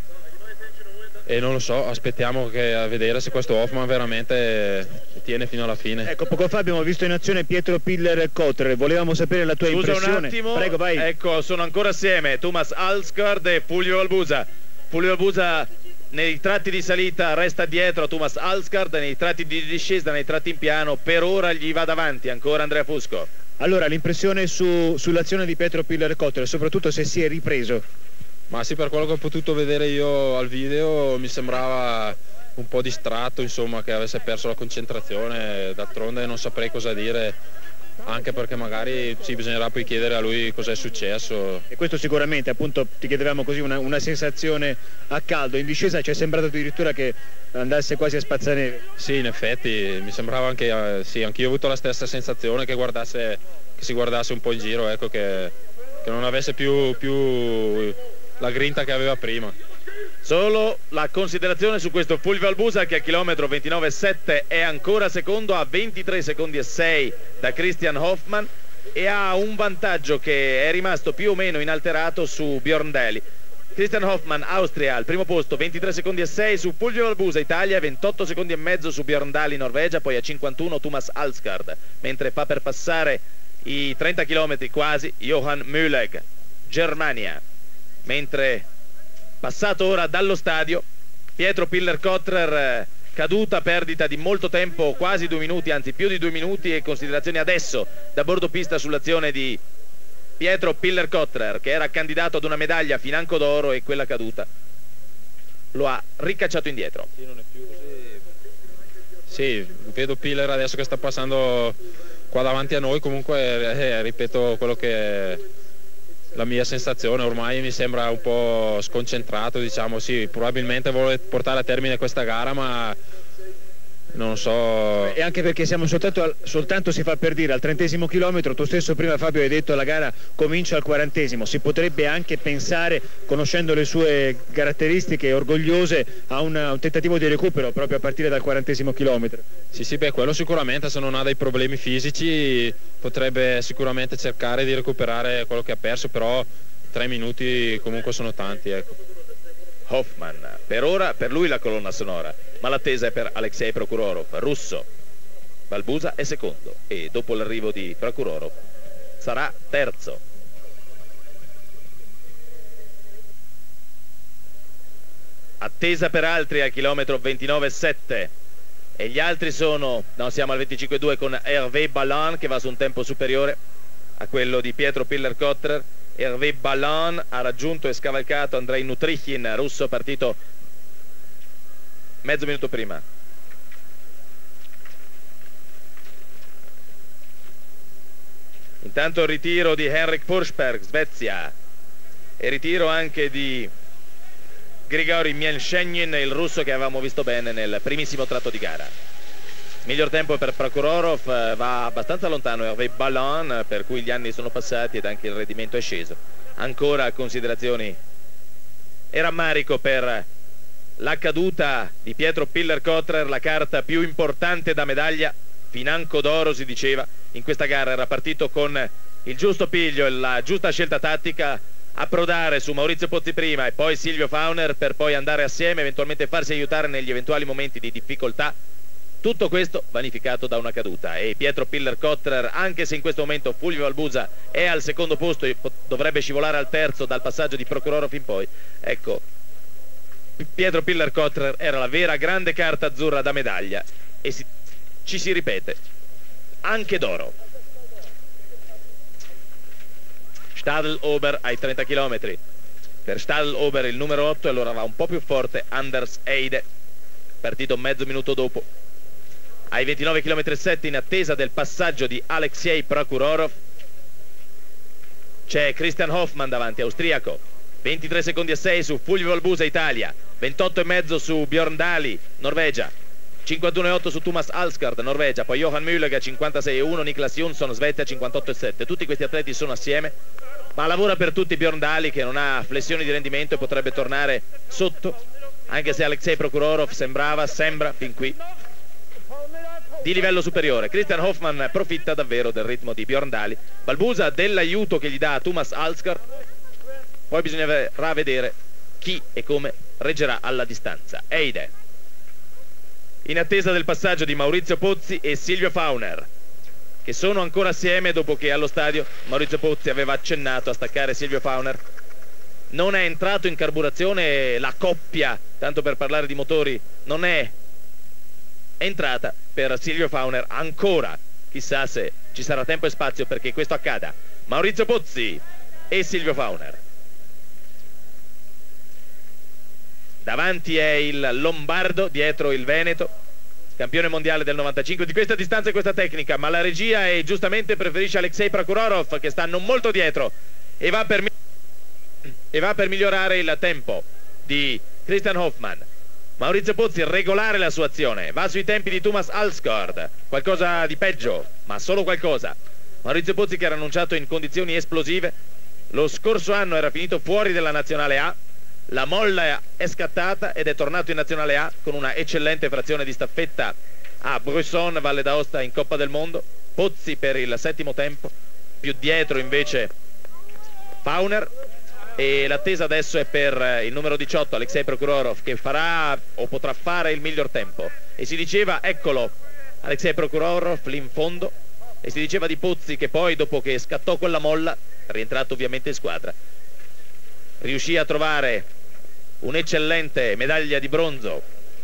e, e non lo so, aspettiamo che, a vedere se questo Hoffmann veramente tiene fino alla fine. Ecco, poco fa abbiamo visto in azione Pietro Piller-Cottrer, volevamo sapere la tua Scusa impressione. un attimo, prego, vai. Ecco, sono ancora assieme Thomas Alsgaard e Fulvio Valbusa. Fulvio Valbusa nei tratti di salita resta dietro a Thomas Alsgaard, nei tratti di discesa, nei tratti in piano per ora gli va davanti ancora Andrea Fusco. Allora, l'impressione su, sull'azione di Pietro Piller-Cottrer, soprattutto se si è ripreso. Ma sì, per quello che ho potuto vedere io al video mi sembrava un po' distratto, insomma, che avesse perso la concentrazione. D'altronde non saprei cosa dire, anche perché magari sì, bisognerà poi chiedere a lui cosa è successo. E questo sicuramente, appunto, ti chiedevamo così una, una sensazione a caldo. In discesa ci è sembrato addirittura che andasse quasi a spazzaneve. Sì, in effetti mi sembrava anche, eh, sì, anch'io ho avuto la stessa sensazione, che guardasse, che si guardasse un po' in giro, ecco, che, che non avesse più, più la grinta che aveva prima. Solo la considerazione su questo Fulvio Valbusa, che a chilometro ventinove virgola sette è ancora secondo a ventitré secondi e sei da Christian Hoffmann e ha un vantaggio che è rimasto più o meno inalterato su Björn Daly. Christian Hoffmann, Austria, al primo posto, ventitré secondi e sei su Fulvio Valbusa, Italia, ventotto secondi e mezzo su Björn Daly, Norvegia, poi a cinquantuno Thomas Alsgaard, mentre fa per passare i trenta chilometri quasi Johan Mühlegg, Germania. Mentre passato ora dallo stadio Pietro Piller-Cottrer caduta, perdita di molto tempo, quasi due minuti, anzi più di due minuti, e considerazioni adesso da bordo pista sull'azione di Pietro Piller-Kotler, che era candidato ad una medaglia a financo d'oro, e quella caduta lo ha ricacciato indietro. Sì, non è più così. Sì, vedo Piller adesso che sta passando qua davanti a noi, comunque eh, ripeto quello che è la mia sensazione, ormai mi sembra un po' sconcentrato, diciamo. Sì, probabilmente vuole portare a termine questa gara, ma non so. E anche perché siamo soltanto, al, soltanto si fa per dire, al trentesimo chilometro. Tu stesso prima, Fabio, hai detto la gara comincia al quarantesimo. Si potrebbe anche pensare, conoscendo le sue caratteristiche orgogliose, a un, a un tentativo di recupero proprio a partire dal quarantesimo chilometro. Sì, sì, beh, quello sicuramente, se non ha dei problemi fisici potrebbe sicuramente cercare di recuperare quello che ha perso, però tre minuti comunque sono tanti, ecco. Hoffman, per ora per lui la colonna sonora, ma l'attesa è per Alexei Prokurorov, russo. Balbusa è secondo e dopo l'arrivo di Prokurorov sarà terzo. Attesa per altri al chilometro ventinove virgola sette, e gli altri sono, no, siamo al venticinque virgola due con Hervé Ballan, che va su un tempo superiore a quello di Pietro Piller-Kotler. Hervé Ballan ha raggiunto e scavalcato Andrei Nutrichin, russo, partito mezzo minuto prima. Intanto il ritiro di Henrik Forsberg, Svezia, e ritiro anche di Grigori Mielshenin, il russo che avevamo visto bene nel primissimo tratto di gara. Miglior tempo per Prokurorov, va abbastanza lontano Hervé Ballan, per cui gli anni sono passati ed anche il rendimento è sceso. Ancora considerazioni e rammarico per la caduta di Pietro Piller-Kotler, la carta più importante da medaglia, financo d'oro si diceva, in questa gara. Era partito con il giusto piglio e la giusta scelta tattica, approdare su Maurizio Pozzi prima e poi Silvio Fauner, per poi andare assieme, eventualmente farsi aiutare negli eventuali momenti di difficoltà. Tutto questo vanificato da una caduta, e Pietro Piller-Kotler, anche se in questo momento Fulvio Balbusa è al secondo posto e dovrebbe scivolare al terzo dal passaggio di Prokurorov in poi, ecco, Pietro Piller-Kotler era la vera grande carta azzurra da medaglia, e si, ci si ripete anche d'oro. Stadelober ai trenta chilometri. Per Stadelober il numero otto, e allora va un po' più forte Anders Eide, partito mezzo minuto dopo. Ai ventinove chilometri e sette, in attesa del passaggio di Alexei Prokurorov, c'è Christian Hoffmann davanti, austriaco. Ventitré secondi e sei su Fulvio Balbusa, Italia. Ventotto e mezzo su Björn Daly, Norvegia. cinquantuno e otto su Thomas Alsgaard, Norvegia. Poi Johan Müller a cinquantasei e uno, Niklas Jonsson, Svezia, cinquantotto e sette. Tutti questi atleti sono assieme, ma lavora per tutti Björn Daly, che non ha flessioni di rendimento e potrebbe tornare sotto, anche se Alexei Prokurorov sembrava, sembra fin qui di livello superiore. Christian Hoffmann approfitta davvero del ritmo di Björn Daly. Balbusa dell'aiuto che gli dà Thomas Alsgaard, poi bisognerà vedere chi e come reggerà alla distanza. Eide, in attesa del passaggio di Maurizio Pozzi e Silvio Fauner, che sono ancora assieme dopo che allo stadio Maurizio Pozzi aveva accennato a staccare Silvio Fauner. Non è entrato in carburazione, la coppia, tanto per parlare di motori, non è entrata per Silvio Fauner ancora. Chissà se ci sarà tempo e spazio perché questo accada. Maurizio Pozzi e Silvio Fauner. Davanti è il lombardo, dietro il veneto, campione mondiale del novantacinque di questa distanza e questa tecnica, ma la regia e giustamente preferisce Alexei Prokurorov, che sta non molto dietro e va per, e va per migliorare il tempo di Christian Hoffmann. Maurizio Pozzi regolare la sua azione, va sui tempi di Thomas Alsgaard, qualcosa di peggio, ma solo qualcosa. Maurizio Pozzi, che era annunciato in condizioni esplosive, lo scorso anno era finito fuori della nazionale A, la molla è scattata ed è tornato in nazionale A con una eccellente frazione di staffetta a Bresson, Valle d'Aosta, in Coppa del Mondo. Pozzi per il settimo tempo, più dietro invece Fauner, e l'attesa adesso è per il numero diciotto Alexei Prokurorov, che farà o potrà fare il miglior tempo. E si diceva, eccolo Alexei Prokurorov lì in fondo, e si diceva di Pozzi che poi, dopo che scattò quella molla, rientrato ovviamente in squadra, riuscì a trovare un'eccellente medaglia di bronzo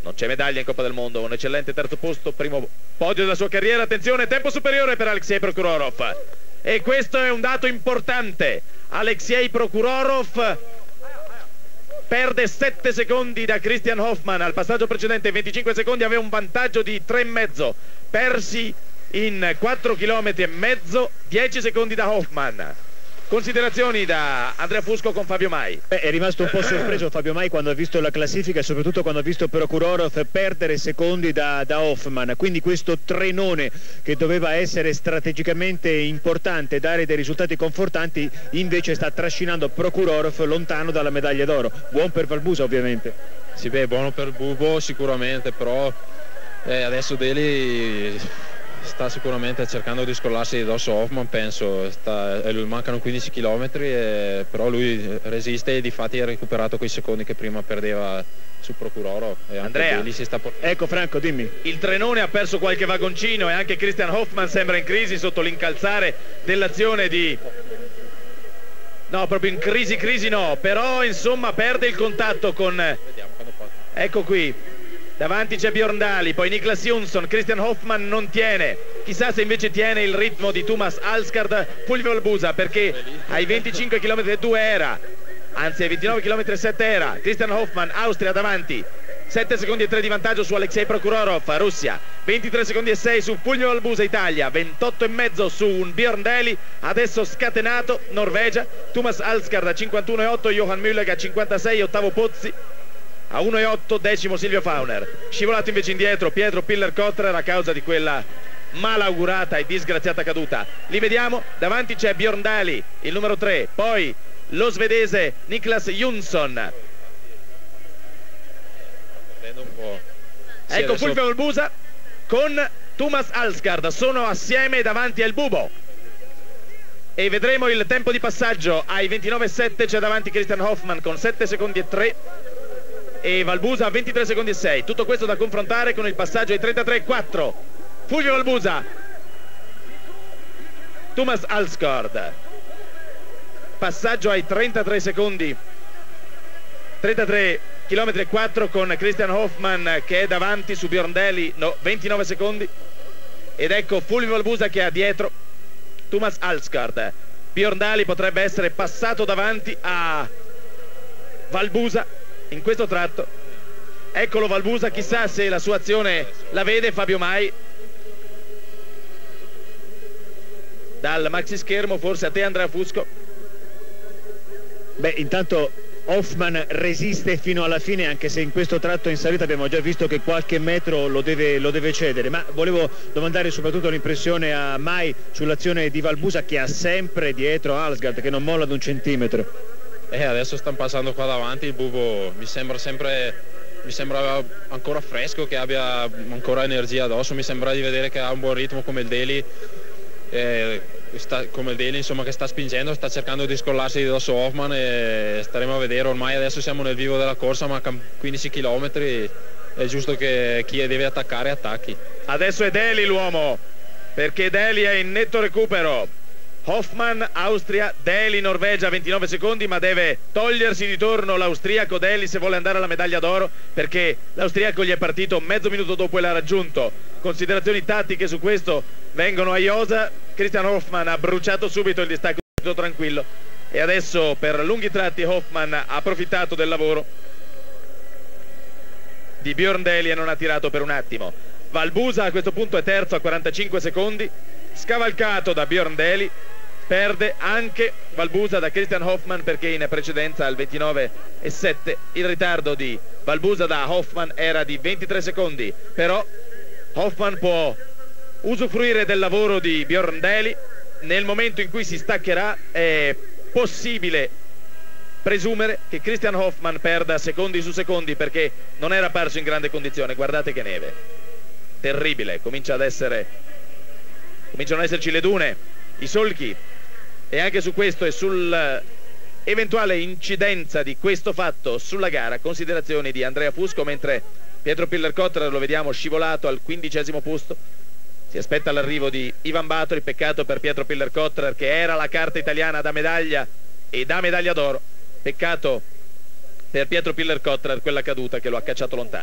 non c'è medaglia in Coppa del Mondo, un eccellente terzo posto, primo podio della sua carriera. Attenzione, tempo superiore per Alexei Prokhorov, e questo è un dato importante. Alexei Prokhorov perde sette secondi da Christian Hoffmann. Al passaggio precedente venticinque secondi, aveva un vantaggio di tre e mezzo, persi in quattro chilometri e mezzo, dieci secondi da Hoffmann. Considerazioni da Andrea Fusco con Fabio Mai. Beh, è rimasto un po' sorpreso Fabio Mai quando ha visto la classifica e soprattutto quando ha visto Prokhorov perdere secondi da, da Hoffmann, quindi questo trenone che doveva essere strategicamente importante, dare dei risultati confortanti, invece sta trascinando Prokhorov lontano dalla medaglia d'oro. Buon per Valbusa ovviamente. Sì, beh, buono per Bubo sicuramente, però eh, adesso Deli sta sicuramente cercando di scollarsi dosso Hoffmann, penso. Sta, eh, mancano quindici chilometri, eh, però lui resiste e di fatti ha recuperato quei secondi che prima perdeva su Prokhorov. E Andrea, si sta ecco Franco, dimmi. Il trenone ha perso qualche vagoncino e anche Christian Hoffmann sembra in crisi sotto l'incalzare dell'azione di... no, proprio in crisi crisi no, però insomma perde il contatto con... ecco qui, davanti c'è Bjorndali, poi Niklas Jonsson. Christian Hoffmann non tiene, chissà se invece tiene il ritmo di Thomas Alsgaard. Fulvio Valbusa, perché ai venticinque chilometri e due era, anzi ai ventinove chilometri e sette era Christian Hoffmann, Austria davanti, sette secondi e tre di vantaggio su Alexei Prokhorov, Russia, ventitré secondi e sei su Fulvio Valbusa, Italia, ventotto e mezzo su un Bjorndali, adesso scatenato, Norvegia, Thomas Alsgaard a cinquantuno e otto, Johan Müller a cinquantasei, ottavo Pozzi a uno e otto, decimo Silvio Fauner. Scivolato invece indietro Pietro Piller-Kotler a causa di quella malaugurata e disgraziata caduta. Li vediamo, davanti c'è Bjorndali, il numero tre, poi lo svedese Niklas Jonsson. Ecco Fulvio Valbusa con Thomas Alsgaard, sono assieme davanti al Bubo. E vedremo il tempo di passaggio. Ai ventinove e sette c'è davanti Christian Hoffmann con sette secondi e tre e Valbusa a ventitré secondi e sei. Tutto questo da confrontare con il passaggio ai trentatré e quattro. Fulvio Valbusa, Thomas Alsgaard, passaggio ai trentatré secondi, trentatré chilometri e quattro con Christian Hoffmann che è davanti su Bjorndali, no, ventinove secondi. Ed ecco Fulvio Valbusa che ha dietro Thomas Alsgaard. Bjorndali potrebbe essere passato davanti a Valbusa in questo tratto. Eccolo Valbusa, chissà se la sua azione la vede Fabio Mai dal maxi schermo, forse a te Andrea Fusco. Beh, intanto Hoffmann resiste fino alla fine, anche se in questo tratto in salita abbiamo già visto che qualche metro lo deve, lo deve cedere. Ma volevo domandare soprattutto l'impressione a Mai sull'azione di Valbusa, che ha sempre dietro Alsgaard, che non molla di un centimetro. Eh, adesso stanno passando qua davanti, il Bubo mi sembra sempre, mi sembra ancora fresco, che abbia ancora energia addosso, mi sembra di vedere che ha un buon ritmo come il Deli, eh, sta, come il Deli insomma, che sta spingendo, sta cercando di scollarsi di dosso Hoffmann, e staremo a vedere. Ormai adesso siamo nel vivo della corsa, mancano quindici chilometri, è giusto che chi deve attaccare attacchi. Adesso è Deli l'uomo, perché Deli è in netto recupero. Hoffmann, Austria, Deli, Norvegia, ventinove secondi, ma deve togliersi di torno l'austriaco Deli se vuole andare alla medaglia d'oro, perché l'austriaco gli è partito mezzo minuto dopo e l'ha raggiunto. Considerazioni tattiche su questo vengono a iosa. Christian Hoffmann ha bruciato subito il distacco tranquillo e adesso per lunghi tratti Hoffmann ha approfittato del lavoro di Bjorndali e non ha tirato per un attimo. Valbusa a questo punto è terzo a quarantacinque secondi, scavalcato da Bjorndali. Perde anche Valbusa da Christian Hoffmann, perché in precedenza al ventinove e sette il ritardo di Valbusa da Hoffmann era di ventitré secondi. Però Hoffmann può usufruire del lavoro di Bjorndali. Nel momento in cui si staccherà è possibile presumere che Christian Hoffmann perda secondi su secondi, perché non era apparso in grande condizione. Guardate che neve terribile, comincia ad essere cominciano ad esserci le dune, i solchi, e anche su questo e sull'eventuale incidenza di questo fatto sulla gara considerazioni di Andrea Fusco, mentre Pietro Piller-Kotler lo vediamo scivolato al quindicesimo posto. Si aspetta l'arrivo di Ivan Batori. Peccato per Pietro Piller-Kotler, che era la carta italiana da medaglia e da medaglia d'oro. Peccato per Pietro Piller-Kotler quella caduta che lo ha cacciato lontano.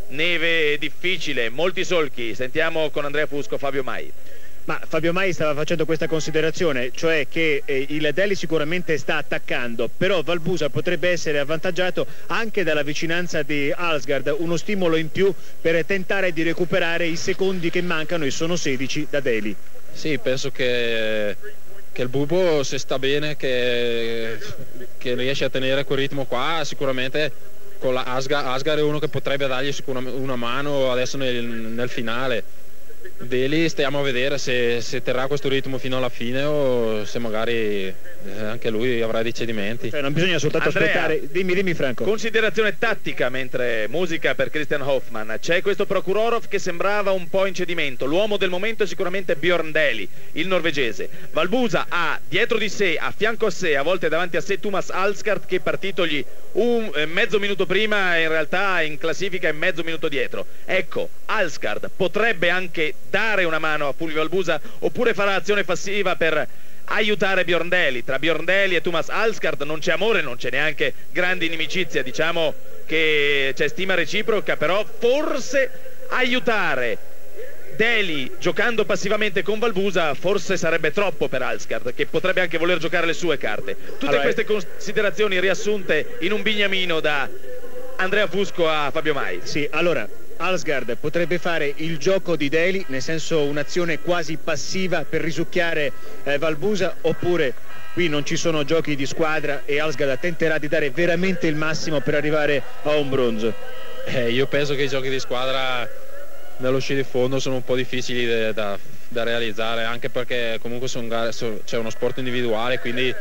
neve difficile, molti solchi. Sentiamo con Andrea Fusco Fabio Mai. Ma Fabio Mai stava facendo questa considerazione, cioè che eh, il Daly sicuramente sta attaccando, però Valbusa potrebbe essere avvantaggiato anche dalla vicinanza di Alsgaard, uno stimolo in più per tentare di recuperare i secondi che mancano, e sono sedici da Daly. Sì, penso che, che il Bubo, se sta bene, che, che riesce a tenere quel ritmo qua, sicuramente con la Asgard, Asgard è uno che potrebbe dargli sicuramente una mano adesso nel, nel finale. Daly stiamo a vedere se, se terrà questo ritmo fino alla fine o se magari eh, anche lui avrà dei cedimenti. Cioè, non bisogna soltanto Andrea, aspettare. Dimmi, dimmi Franco. Considerazione tattica mentre musica per Christian Hoffmann. C'è questo Prokurorov che sembrava un po' in cedimento. L'uomo del momento è sicuramente Björn Daly, il norvegese. Valbusa ha dietro di sé, a fianco a sé, a volte davanti a sé Thomas Alsgaard, che è partitogli un eh, mezzo minuto prima, in realtà in classifica è mezzo minuto dietro. Ecco, Alsgaard potrebbe anche dare una mano a Fulvio Valbusa, oppure farà azione passiva per aiutare Björn Daly. Tra Björn Daly e Thomas Alsgaard non c'è amore, non c'è neanche grande inimicizia, diciamo che c'è stima reciproca, però forse aiutare Daly giocando passivamente con Valbusa forse sarebbe troppo per Alsgaard, che potrebbe anche voler giocare le sue carte. Tutte allora, queste considerazioni riassunte in un bignamino da Andrea Fusco a Fabio Mai. Sì, allora Alsgaard potrebbe fare il gioco di Daly, nel senso un'azione quasi passiva per risucchiare eh, Valbusa, oppure qui non ci sono giochi di squadra e Alsgaard tenterà di dare veramente il massimo per arrivare a un bronzo. Eh, io penso che i giochi di squadra nello sci di fondo sono un po' difficili da, da, da realizzare, anche perché comunque sono gare, so, c'è uno sport individuale, quindi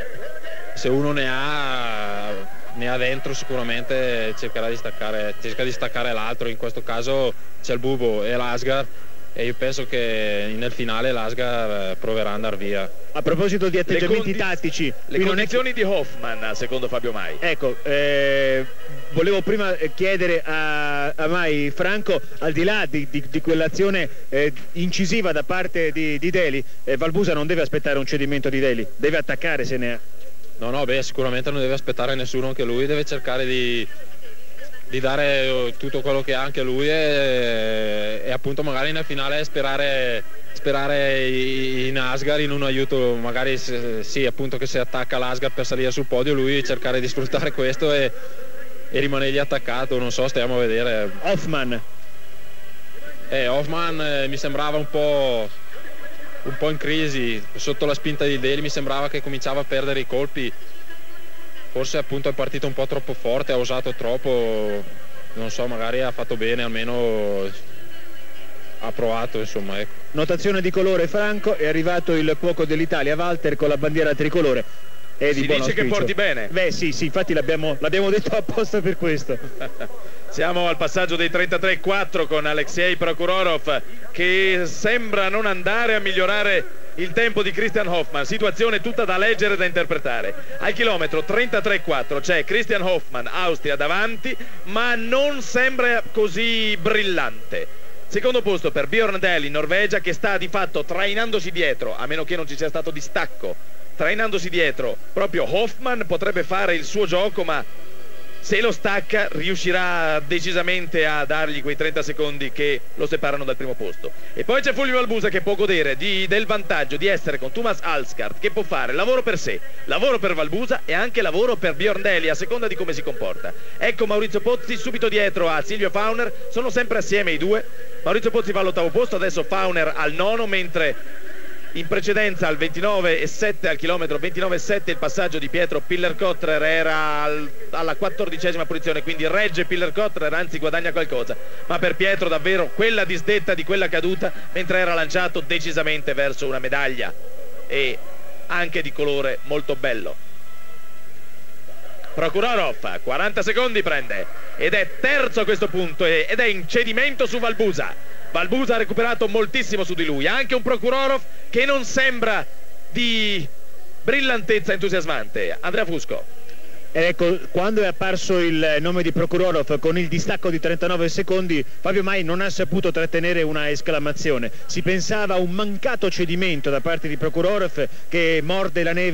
se uno ne ha ne ha dentro sicuramente cercherà di staccare, cerca di staccare l'altro. In questo caso c'è il Bubo e l'Asgard, e io penso che nel finale l'Asgard proverà ad andare via. A proposito di atteggiamenti le tattici, le condizioni che... di Hoffmann secondo Fabio Mai. Ecco, eh, volevo prima chiedere a, a Mai, Franco, al di là di, di, di quell'azione eh, incisiva da parte di, di Daly, eh, Valbusa non deve aspettare un cedimento di Daly, deve attaccare se ne ha. No, no, beh, sicuramente non deve aspettare nessuno, anche lui deve cercare di, di dare tutto quello che ha anche lui, e, e appunto magari nel finale sperare, sperare in Asgard, in un aiuto, magari sì, appunto, che si attacca l'Asgard per salire sul podio, lui cercare di sfruttare questo e, e rimanergli attaccato, non so, stiamo a vedere. Hoffmann. Eh, Hoffmann eh, mi sembrava un po'... un po' in crisi, sotto la spinta di Daly mi sembrava che cominciava a perdere i colpi, forse appunto è partito un po' troppo forte, ha usato troppo, non so, magari ha fatto bene, almeno ha provato, insomma, ecco. Notazione di colore Franco, è arrivato il cuoco dell'Italia Walter con la bandiera tricolore. È di si buon dice auspicio. Che porti bene. Beh sì, sì, infatti l'abbiamo detto apposta per questo. Siamo al passaggio dei trentatré quattro con Alexei Prokurorov, che sembra non andare a migliorare il tempo di Christian Hoffmann. Situazione tutta da leggere e da interpretare. Al chilometro trentatré quattro c'è Christian Hoffmann, Austria, davanti, ma non sembra così brillante. Secondo posto per Björn Daly, Norvegia, che sta di fatto trainandosi dietro, a meno che non ci sia stato distacco, trainandosi dietro proprio Hoffmann. Potrebbe fare il suo gioco, ma se lo stacca riuscirà decisamente a dargli quei trenta secondi che lo separano dal primo posto. E poi c'è Fulvio Valbusa, che può godere di, del vantaggio di essere con Thomas Alsgaard, che può fare lavoro per sé, lavoro per Valbusa e anche lavoro per Björn Daly, a seconda di come si comporta. Ecco Maurizio Pozzi subito dietro a Silvio Fauner, sono sempre assieme i due. Maurizio Pozzi va all'ottavo posto, adesso Fauner al nono, mentre in precedenza al ventinove e sette, al chilometro ventinove e sette, il passaggio di Pietro Piller-Kottrer era al, alla quattordicesima posizione, quindi regge Piller-Kottrer, anzi guadagna qualcosa, ma per Pietro davvero quella disdetta di quella caduta, mentre era lanciato decisamente verso una medaglia, e anche di colore molto bello. Prokurorov quaranta secondi prende ed è terzo a questo punto, ed è in cedimento su Valbusa. Valbusa ha recuperato moltissimo su di lui, anche un Prokurorov che non sembra di brillantezza entusiasmante. Andrea Fusco. Ecco, quando è apparso il nome di Prokurorov con il distacco di trentanove secondi, Fabio Mai non ha saputo trattenere una esclamazione. Si pensava a un mancato cedimento da parte di Prokurorov, che morde la neve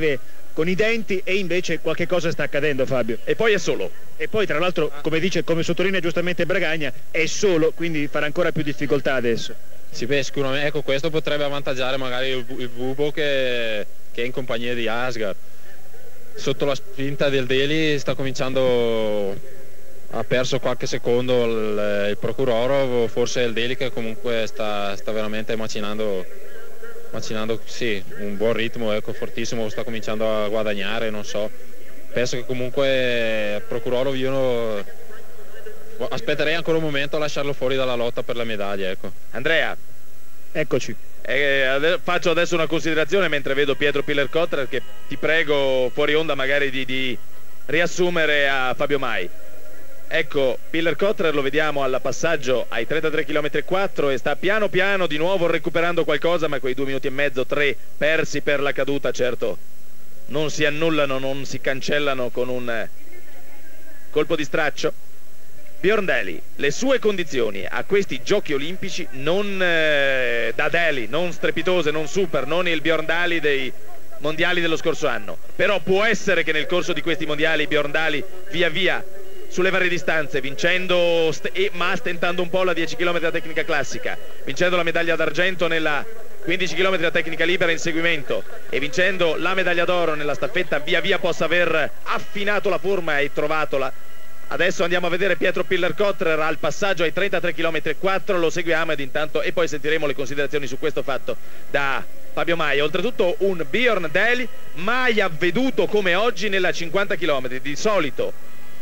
con i denti, e invece qualche cosa sta accadendo, Fabio. E poi è solo. E poi tra l'altro, come dice, come sottolinea giustamente Bragagna, è solo, quindi farà ancora più difficoltà adesso. Sì, beh, sicuramente, ecco, questo potrebbe avvantaggiare magari il, il Bubo che, che è in compagnia di Asgar. Sotto la spinta del Daly sta cominciando, ha perso qualche secondo il, il Prokurov, forse il Daly che comunque sta, sta veramente macinando, macinando sì, un buon ritmo, ecco, fortissimo, sta cominciando a guadagnare, non so. Penso che comunque Prokurov io no, aspetterei ancora un momento a lasciarlo fuori dalla lotta per la medaglia, ecco. Andrea, eccoci. Eh, ade- faccio adesso una considerazione mentre vedo Pietro Piller-Cotrer, che ti prego fuori onda magari di, di riassumere a Fabio Mai. Ecco, Piller-Cotrer lo vediamo al passaggio ai trentatré chilometri e quattro e sta piano piano di nuovo recuperando qualcosa, ma quei due minuti e mezzo, tre persi per la caduta, certo non si annullano, non si cancellano con un colpo di straccio. Björn Daly, le sue condizioni a questi giochi olimpici non eh, da Daly, non strepitose, non super, non il Björn Daly dei mondiali dello scorso anno, però può essere che nel corso di questi mondiali Björn Daly via via sulle varie distanze, vincendo e, ma stentando un po' la dieci chilometri da tecnica classica, vincendo la medaglia d'argento nella quindici chilometri da tecnica libera in seguimento e vincendo la medaglia d'oro nella staffetta, via via possa aver affinato la forma e trovatola. Adesso andiamo a vedere Pietro Piller-Cotrer al passaggio ai trentatré chilometri e quattro, lo seguiamo ed intanto e poi sentiremo le considerazioni su questo fatto da Fabio Mai. Oltretutto un Björn Daly mai avveduto come oggi nella cinquanta chilometri. Di solito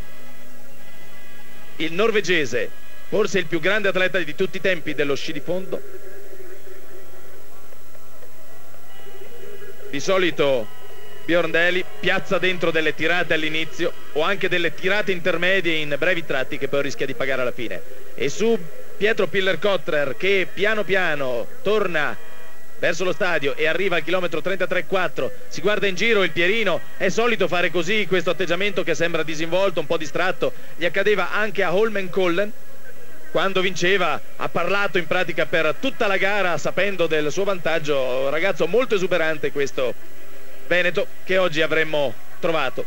il norvegese, forse il più grande atleta di tutti i tempi dello sci di fondo, di solito Björn Daly piazza dentro delle tirate all'inizio o anche delle tirate intermedie in brevi tratti che poi rischia di pagare alla fine. E su Pietro Piller-Cotrer, che piano piano torna verso lo stadio e arriva al chilometro trentatré quattro, si guarda in giro, il Pierino è solito fare così, questo atteggiamento che sembra disinvolto, un po' distratto, gli accadeva anche a Holmenkollen quando vinceva, ha parlato in pratica per tutta la gara sapendo del suo vantaggio, ragazzo molto esuberante questo veneto che oggi avremmo trovato,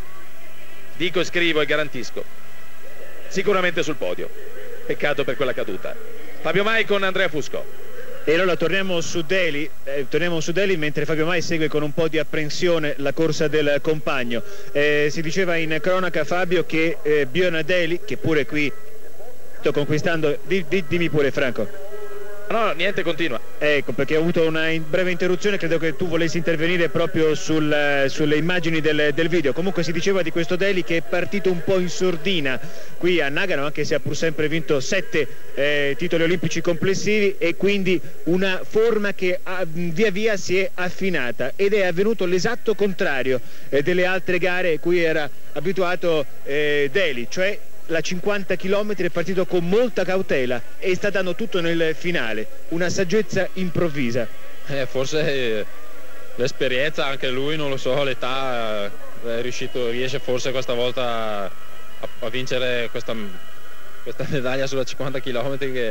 dico e scrivo e garantisco, sicuramente sul podio. Peccato per quella caduta. Fabio Mai con Andrea Fusco. E allora torniamo su Daly, eh, torniamo su Daly mentre Fabio Mai segue con un po' di apprensione la corsa del compagno. Eh, si diceva in cronaca, Fabio, che eh, Björn Daly, che pure qui sto conquistando, di, di, dimmi pure Franco. No, niente, continua. Ecco, perché ho avuto una in breve interruzione, credo che tu volessi intervenire proprio sul, sulle immagini del, del video. Comunque si diceva di questo Daly che è partito un po' in sordina qui a Nagano, anche se ha pur sempre vinto sette eh, titoli olimpici complessivi, e quindi una forma che ha, via via si è affinata, ed è avvenuto l'esatto contrario eh, delle altre gare a cui era abituato eh, Daly, cioè la cinquanta chilometri è partito con molta cautela e sta dando tutto nel finale, una saggezza improvvisa. Eh, forse eh, l'esperienza, anche lui, non lo so, l'età, è riuscito, riesce forse questa volta a, a vincere questa, questa medaglia sulla cinquanta chilometri, che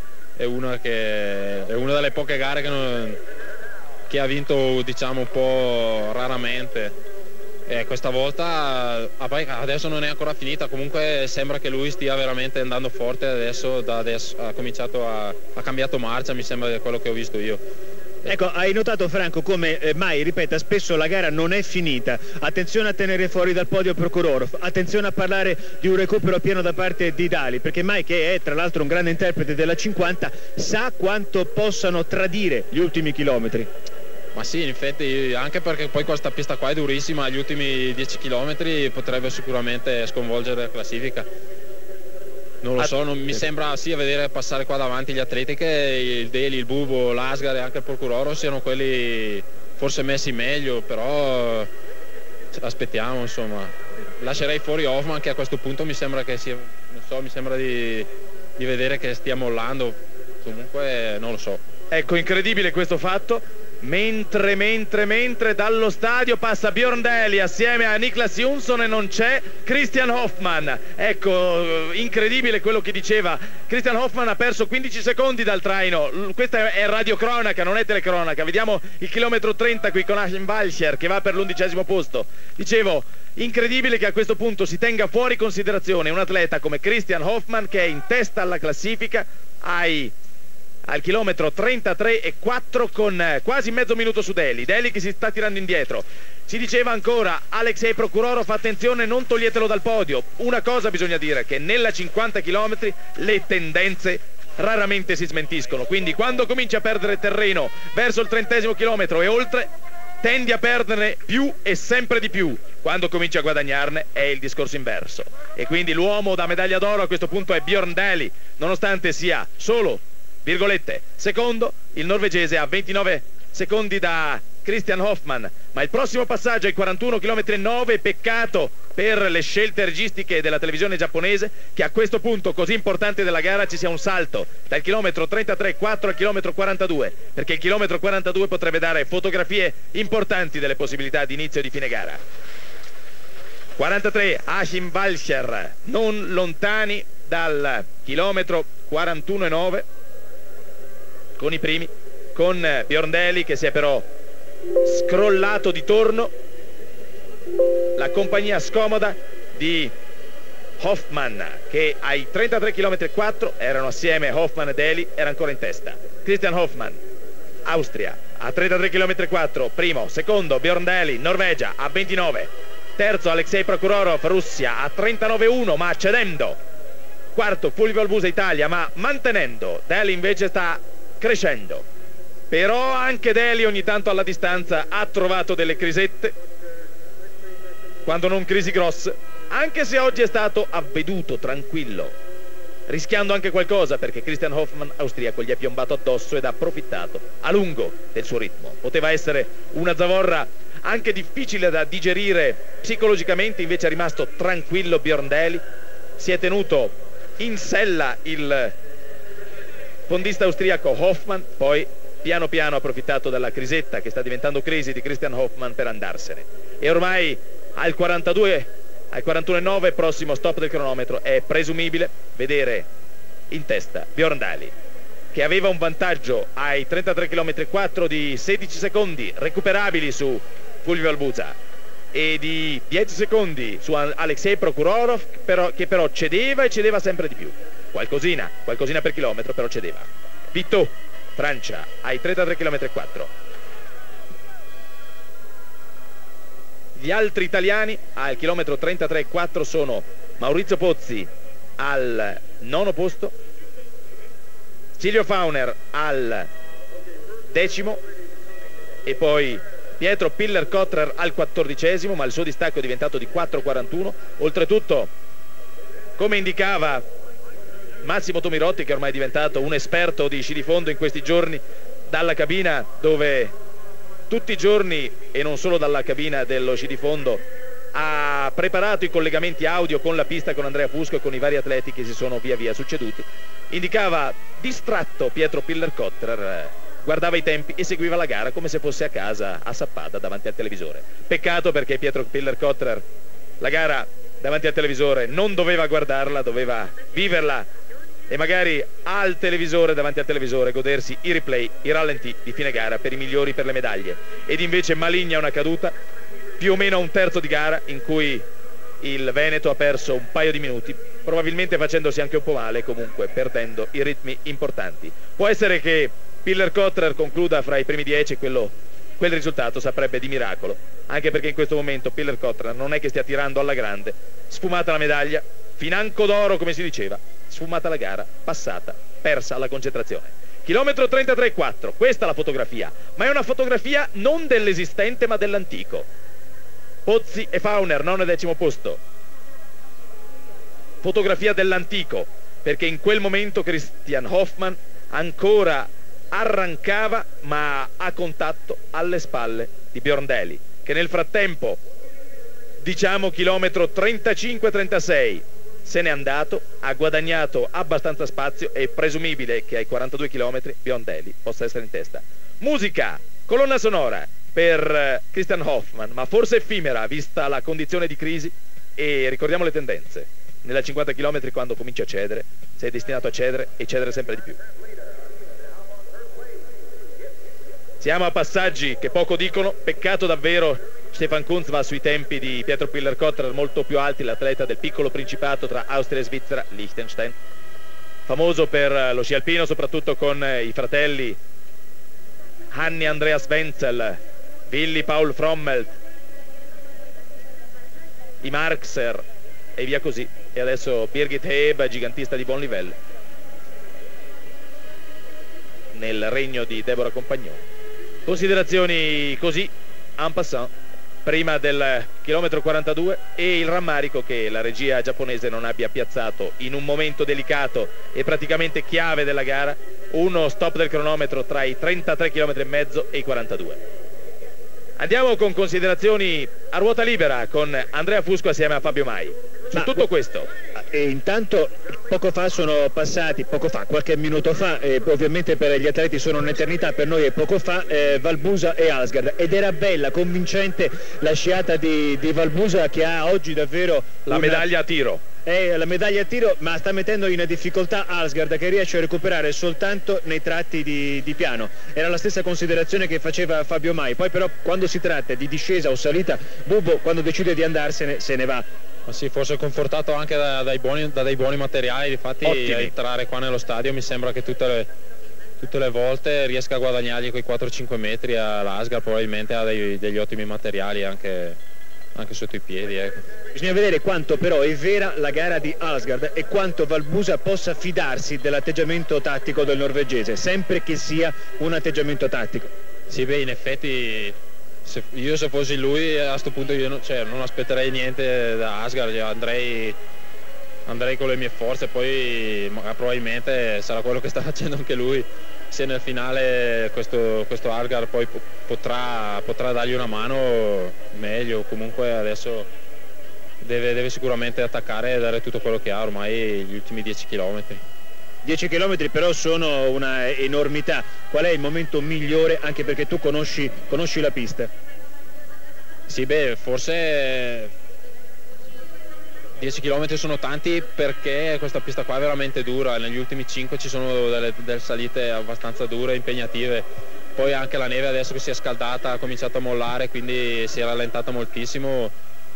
è una, che è una delle poche gare che, non, che ha vinto, diciamo, un po' raramente. E questa volta adesso non è ancora finita, comunque sembra che lui stia veramente andando forte adesso, da adesso ha cominciato a ha cambiato marcia, mi sembra, di quello che ho visto io. Ecco, hai notato, Franco, come eh, Mai ripeta spesso la gara non è finita, attenzione a tenere fuori dal podio Prokurov, attenzione a parlare di un recupero pieno da parte di Daly, perché Mai, che è tra l'altro un grande interprete della cinquanta, sa quanto possano tradire gli ultimi chilometri. Ma sì, in effetti, anche perché poi questa pista qua è durissima, gli ultimi dieci chilometri potrebbe sicuramente sconvolgere la classifica. Non lo so, non mi sembra, sì, a vedere passare qua davanti gli atleti, che il Daly, il Bubo, l'Asgar e anche il Prokurov siano quelli forse messi meglio, però aspettiamo, insomma. Lascerei fuori Hoffman, che a questo punto mi sembra che sia, non so, mi sembra di, di vedere che stia mollando, comunque non lo so. Ecco, incredibile questo fatto. Mentre, mentre, mentre dallo stadio passa Björn Daehlie assieme a Niklas Jonsson e non c'è Christian Hoffmann. Ecco, incredibile quello che diceva. Christian Hoffmann ha perso quindici secondi dal traino. Questa è radiocronaca, non è telecronaca. Vediamo il chilometro trenta qui con Achim Walcher che va per l'undicesimo posto. Dicevo, incredibile che a questo punto si tenga fuori considerazione un atleta come Christian Hoffmann che è in testa alla classifica ai... al chilometro trentatré e quattro con quasi mezzo minuto su Daehlie. Daehlie che si sta tirando indietro. Si diceva ancora Alexei Prokurorov, attenzione, non toglietelo dal podio. Una cosa bisogna dire, che nella cinquanta chilometri le tendenze raramente si smentiscono, quindi quando cominci a perdere terreno verso il trentesimo chilometro e oltre tendi a perderne più e sempre di più. Quando cominci a guadagnarne è il discorso inverso, e quindi l'uomo da medaglia d'oro a questo punto è Björn Daehlie, nonostante sia solo virgolette secondo. Il norvegese a ventinove secondi da Christian Hoffmann, ma il prossimo passaggio ai quarantuno chilometri e nove. Peccato per le scelte registiche della televisione giapponese che a questo punto così importante della gara ci sia un salto dal chilometro trentatré e quattro al chilometro quarantadue, perché il chilometro quarantadue potrebbe dare fotografie importanti delle possibilità di inizio e di fine gara. quarantatré Achim Walcher, non lontani dal chilometro quarantuno e nove con i primi, con Björn Daehlie che si è però scrollato di torno. La compagnia scomoda di Hoffmann che ai trentatré chilometri e quattro erano assieme Hoffmann e Daehlie, era ancora in testa. Christian Hoffmann, Austria, a trentatré chilometri e quattro, primo, secondo Björn Daehlie, Norvegia a ventinove, terzo Alexei Prokurorov, Russia a trentanove virgola uno ma cedendo, quarto Fulvio Albusa, Italia, ma mantenendo. Daehlie invece sta crescendo, però anche Daehlie ogni tanto alla distanza ha trovato delle crisette, quando non crisi grosse, anche se oggi è stato avveduto, tranquillo, rischiando anche qualcosa, perché Christian Hoffmann austriaco gli è piombato addosso ed ha approfittato a lungo del suo ritmo. Poteva essere una zavorra anche difficile da digerire psicologicamente, invece è rimasto tranquillo Björn Daehlie, si è tenuto in sella il fondista austriaco Hoffmann, poi piano piano ha approfittato della crisetta che sta diventando crisi di Christian Hoffmann per andarsene, e ormai al quarantadue, al quarantuno e nove, prossimo stop del cronometro, è presumibile vedere in testa Björn Daehlie, che aveva un vantaggio ai trentatré chilometri e quattro di sedici secondi recuperabili su Fulvio Albusa e di dieci secondi su Alexei Prokurorov, però, che però cedeva e cedeva sempre di più. Qualcosina, qualcosina per chilometro, però cedeva. Pitot, Francia, ai trentatré chilometri e quattro. Gli altri italiani al chilometro trentatré e quattro sono Maurizio Pozzi al nono posto, Silvio Fauner al decimo e poi Pietro Piller-Kotrer al quattordicesimo, ma il suo distacco è diventato di quattro quarantuno. Oltretutto, come indicava Massimo Tomirotti, che ormai è diventato un esperto di sci di fondo in questi giorni, dalla cabina dove tutti i giorni, e non solo dalla cabina dello sci di fondo, ha preparato i collegamenti audio con la pista, con Andrea Fusco e con i vari atleti che si sono via via succeduti, indicava distratto Pietro Piller-Kotrer, guardava i tempi e seguiva la gara come se fosse a casa a Sappada davanti al televisore. Peccato, perché Pietro Piller-Kotrer la gara davanti al televisore non doveva guardarla, doveva viverla, e magari al televisore, davanti al televisore, godersi i replay, i rallenti di fine gara per i migliori, per le medaglie. Ed invece maligna una caduta più o meno a un terzo di gara, in cui il Veneto ha perso un paio di minuti, probabilmente facendosi anche un po' male, comunque perdendo i ritmi importanti. Può essere che Piller-Kotrer concluda fra i primi dieci, quello, quel risultato saprebbe di miracolo, anche perché in questo momento Piller-Kotrer non è che stia tirando alla grande. Sfumata la medaglia, financo d'oro come si diceva, sfumata la gara, passata, persa la concentrazione. Chilometro trentatré e quattro, questa è la fotografia, ma è una fotografia non dell'esistente ma dell'antico. Pozzi e Fauner, nono e decimo posto. Fotografia dell'antico, perché in quel momento Christian Hoffmann ancora arrancava, ma a contatto alle spalle di Björn Daehlie, che nel frattempo, diciamo chilometro trentacinque trentasei, se n'è andato, ha guadagnato abbastanza spazio, e è presumibile che ai quarantadue chilometri Björn Daehlie possa essere in testa. Musica, Colonna sonora per Christian Hoffmann, ma forse effimera vista la condizione di crisi, e ricordiamo le tendenze. Nella cinquanta chilometri, quando cominci a cedere, sei destinato a cedere e cedere sempre di più. Siamo a passaggi che poco dicono, peccato davvero. Stefan Kuntz va sui tempi di Pietro Piller-Cottrer, molto più alti, l'atleta del piccolo principato tra Austria e Svizzera, Liechtenstein, famoso per lo sci alpino, soprattutto con i fratelli Hanni Andreas Wenzel, Willi Paul Frommelt, i Marxer e via così. E adesso Birgit Heeb, gigantista di buon livello, nel regno di Deborah Compagnon. Considerazioni così, en passant, prima del chilometro quarantadue, e il rammarico che la regia giapponese non abbia piazzato in un momento delicato e praticamente chiave della gara uno stop del cronometro tra i trentatré chilometri e mezzo e i quarantadue. Andiamo con considerazioni a ruota libera con Andrea Fusco assieme a Fabio Mai su Ma, tutto questo. E intanto poco fa sono passati, poco fa, qualche minuto fa, eh, ovviamente per gli atleti sono un'eternità, per noi è poco fa, eh, Valbusa e Alsgaard, ed era bella, convincente la sciata di, di Valbusa, che ha oggi davvero la una... medaglia a tiro. È la medaglia a tiro, ma sta mettendo in difficoltà Alsgaard, che riesce a recuperare soltanto nei tratti di, di piano. Era la stessa considerazione che faceva Fabio Mai. Poi però quando si tratta di discesa o salita, Bubo quando decide di andarsene se ne va. Ma sì, forse confortato anche da, dai, buoni, da dei buoni materiali. Infatti Ottimi. A entrare qua nello stadio mi sembra che tutte le, tutte le volte riesca a guadagnargli quei quattro cinque metri all'Alsgaard. Probabilmente ha dei, degli ottimi materiali anche, anche sotto i piedi, ecco. Bisogna vedere quanto però è vera la gara di Alsgaard e quanto Valbusa possa fidarsi dell'atteggiamento tattico del norvegese, sempre che sia un atteggiamento tattico. Sì, beh, in effetti se, io se fossi lui a questo punto io non, cioè, non aspetterei niente da Asgard, andrei, andrei con le mie forze, poi ma, probabilmente sarà quello che sta facendo anche lui. Se nel finale questo, questo Asgard poi potrà, potrà dargli una mano, meglio. Comunque adesso Deve, deve sicuramente attaccare e dare tutto quello che ha ormai gli ultimi dieci chilometri. dieci chilometri però sono una enormità. Qual è il momento migliore, anche perché tu conosci, conosci la pista? Sì, beh, forse dieci chilometri sono tanti, perché questa pista qua è veramente dura. Negli ultimi cinque ci sono delle, delle salite abbastanza dure, impegnative. Poi anche la neve adesso che si è scaldata ha cominciato a mollare, quindi si è rallentata moltissimo.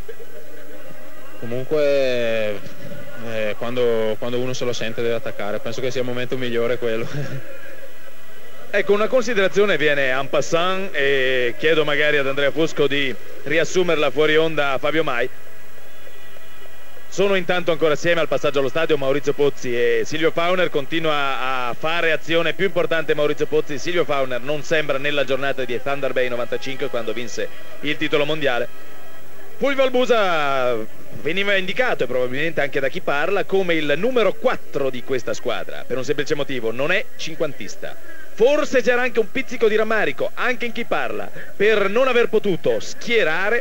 Comunque eh, quando, quando uno se lo sente deve attaccare, penso che sia il momento migliore quello. Ecco, una considerazione viene en passant e chiedo magari ad Andrea Fusco di riassumerla fuori onda a Fabio Mai. Sono intanto ancora assieme al passaggio allo stadio Maurizio Pozzi e Silvio Fauner. Continua a fare azione più importante Maurizio Pozzi. Silvio Fauner non sembra nella giornata di Thunder Bay novantacinque, quando vinse il titolo mondiale. Fulvio Valbusa veniva indicato, e probabilmente anche da chi parla, come il numero quattro di questa squadra, per un semplice motivo: non è cinquantista. Forse c'era anche un pizzico di rammarico anche in chi parla per non aver potuto schierare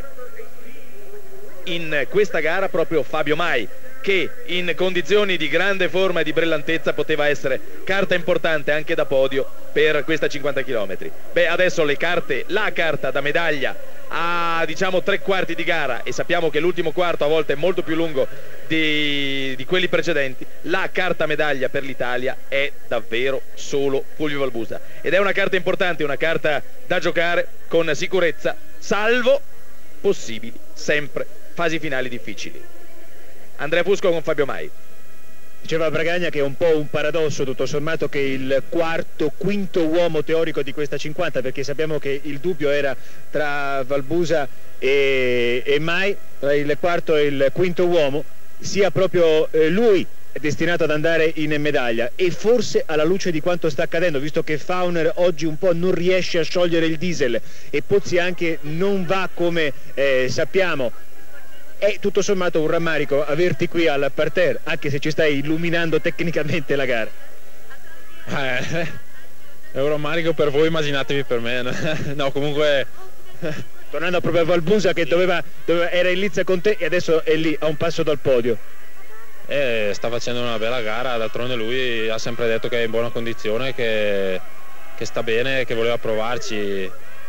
in questa gara proprio Fabio Mai, che in condizioni di grande forma e di brillantezza poteva essere carta importante anche da podio per questa cinquanta chilometri. Beh, adesso le carte, la carta da medaglia a diciamo tre quarti di gara, e sappiamo che l'ultimo quarto a volte è molto più lungo di, di quelli precedenti, la carta medaglia per l'Italia è davvero solo Fulvio Valbusa, ed è una carta importante, una carta da giocare con sicurezza, salvo possibili sempre fasi finali difficili. Andrea Fusco con Fabio Mai. Diceva Bragagna che è un po' un paradosso tutto sommato che il quarto, quinto uomo teorico di questa cinquanta, perché sappiamo che il dubbio era tra Valbusa e, e Mai, tra il quarto e il quinto uomo, sia proprio eh, lui destinato ad andare in medaglia. E forse alla luce di quanto sta accadendo, visto che Fauner oggi un po' non riesce a sciogliere il diesel e Pozzi anche non va come eh, sappiamo, è tutto sommato un rammarico averti qui al parterre, anche se ci stai illuminando tecnicamente la gara. Eh, è un rammarico per voi, immaginatevi per me. No, comunque tornando proprio a Valbusa, che doveva, doveva, era in lizza con te e adesso è lì a un passo dal podio. Eh, sta facendo una bella gara, d'altronde lui ha sempre detto che è in buona condizione, che, che sta bene, che voleva provarci.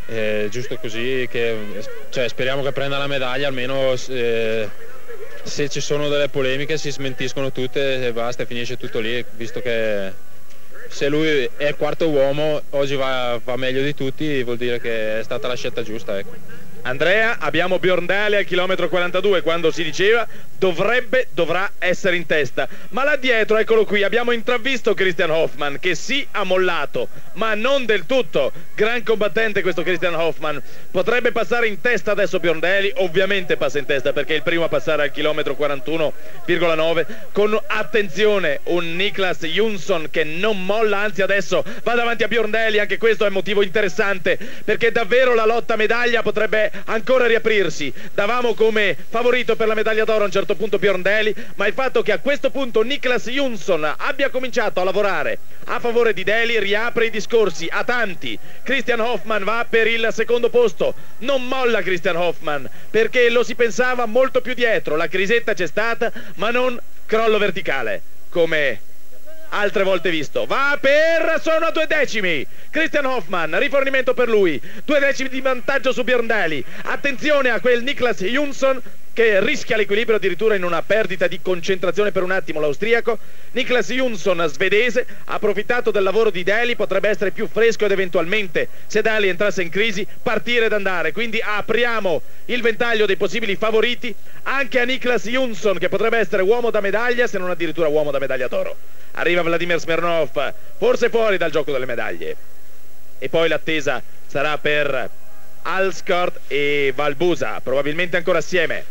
è giusto così, che, cioè, speriamo che prenda la medaglia, almeno eh, se ci sono delle polemiche si smentiscono tutte e basta, e finisce tutto lì, visto che se lui è il quarto uomo, oggi va, va meglio di tutti, vuol dire che è stata la scelta giusta, ecco. Andrea, abbiamo Björn Daehlie al chilometro quarantadue, quando si diceva dovrebbe, dovrà essere in testa, ma là dietro, eccolo qui, abbiamo intravisto Christian Hoffmann che sì ha mollato, ma non del tutto. Gran combattente questo Christian Hoffmann, potrebbe passare in testa adesso Björn Daehlie, ovviamente passa in testa perché è il primo a passare al chilometro quarantuno virgola nove, con attenzione un Niklas Jonsson che non molla, anzi adesso va davanti a Björn Daehlie. Anche questo è motivo interessante, perché davvero la lotta a medaglia potrebbe ancora riaprirsi. Davamo come favorito per la medaglia d'oro a un certo punto Björn Daehlie, ma il fatto che a questo punto Niklas Jonsson abbia cominciato a lavorare a favore di Daehlie riapre i discorsi a tanti. Christian Hoffmann va per il secondo posto, non molla Christian Hoffmann perché lo si pensava molto più dietro, la crisetta c'è stata ma non crollo verticale come altre volte visto. Va per, sono a due decimi Christian Hoffmann, rifornimento per lui, due decimi di vantaggio su Björn Daehlie. Attenzione a quel Niklas Jonsson che rischia l'equilibrio addirittura in una perdita di concentrazione per un attimo l'austriaco. Niklas Jonsson, svedese, ha approfittato del lavoro di Daehlie, potrebbe essere più fresco ed eventualmente, se Daehlie entrasse in crisi, partire ed andare. Quindi apriamo il ventaglio dei possibili favoriti anche a Niklas Jonsson, che potrebbe essere uomo da medaglia, se non addirittura uomo da medaglia d'oro. Arriva Vladimir Smirnov, forse fuori dal gioco delle medaglie, e poi l'attesa sarà per Alsgaard e Valbusa, probabilmente ancora assieme.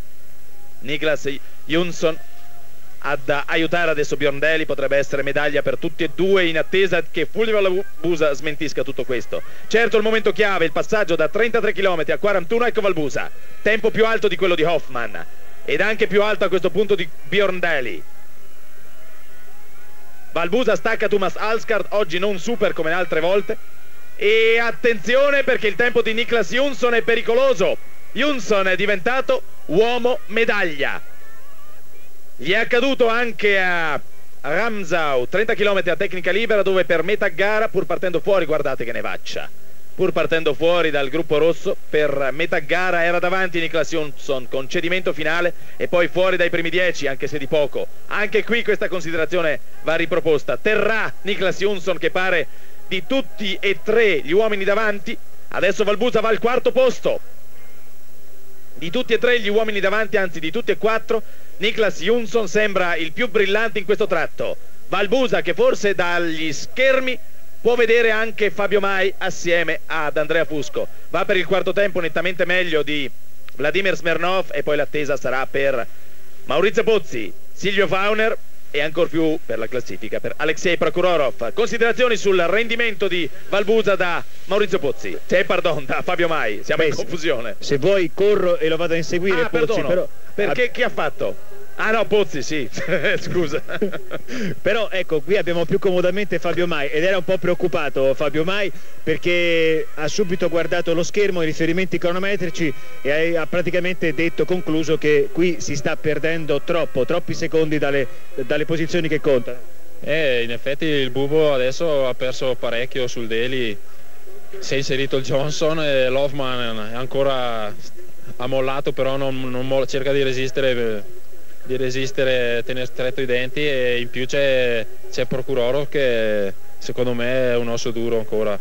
Niklas Jonsson ad aiutare adesso Björn Daehlie, potrebbe essere medaglia per tutti e due, in attesa che Fulvio Valbusa smentisca tutto questo. Certo, il momento chiave, il passaggio da trentatré chilometri a quarantuno, ecco Valbusa, tempo più alto di quello di Hoffmann ed anche più alto a questo punto di Björn Daehlie. Valbusa stacca Thomas Alsgaard, oggi non super come altre volte, e attenzione perché il tempo di Niklas Jonsson è pericoloso. Jonsson è diventato uomo medaglia, gli è accaduto anche a Ramsau, trenta chilometri a tecnica libera, dove per metà gara, pur partendo fuori, guardate che nevaccia, pur partendo fuori dal gruppo rosso, per metà gara era davanti Niklas Jonsson con cedimento finale e poi fuori dai primi dieci, anche se di poco. Anche qui questa considerazione va riproposta, terrà Niklas Jonsson che pare di tutti e tre gli uomini davanti. Adesso Valbusa va al quarto posto, di tutti e tre gli uomini davanti, anzi di tutti e quattro, Niklas Jonsson sembra il più brillante in questo tratto. Valbusa che forse dagli schermi può vedere anche Fabio Mai assieme ad Andrea Fusco, va per il quarto tempo nettamente meglio di Vladimir Smirnov, e poi l'attesa sarà per Maurizio Pozzi, Silvio Fauner e ancor più per la classifica per Alexei Prokhorov. Considerazioni sul rendimento di Valbusa da Maurizio Pozzi, cioè pardon, da Fabio Mai, siamo Beh, in confusione. Se vuoi corro e lo vado a inseguire. Ah, Pozzi, perdono, però perché ah, chi ha fatto? Ah no, Pozzi, sì, scusa. Però ecco, qui abbiamo più comodamente Fabio Mai, ed era un po' preoccupato Fabio Mai perché ha subito guardato lo schermo, i riferimenti cronometrici, e ha praticamente detto, concluso, che qui si sta perdendo troppo, troppi secondi dalle, dalle posizioni che contano. Eh, in effetti il Bubo adesso ha perso parecchio sul Daehlie, si è inserito il Jonsson e l'Hoffmann ancora ha mollato, però non, non molla, cerca di resistere di resistere, tenere stretto i denti, e in più c'è Prokhorov che secondo me è un osso duro ancora.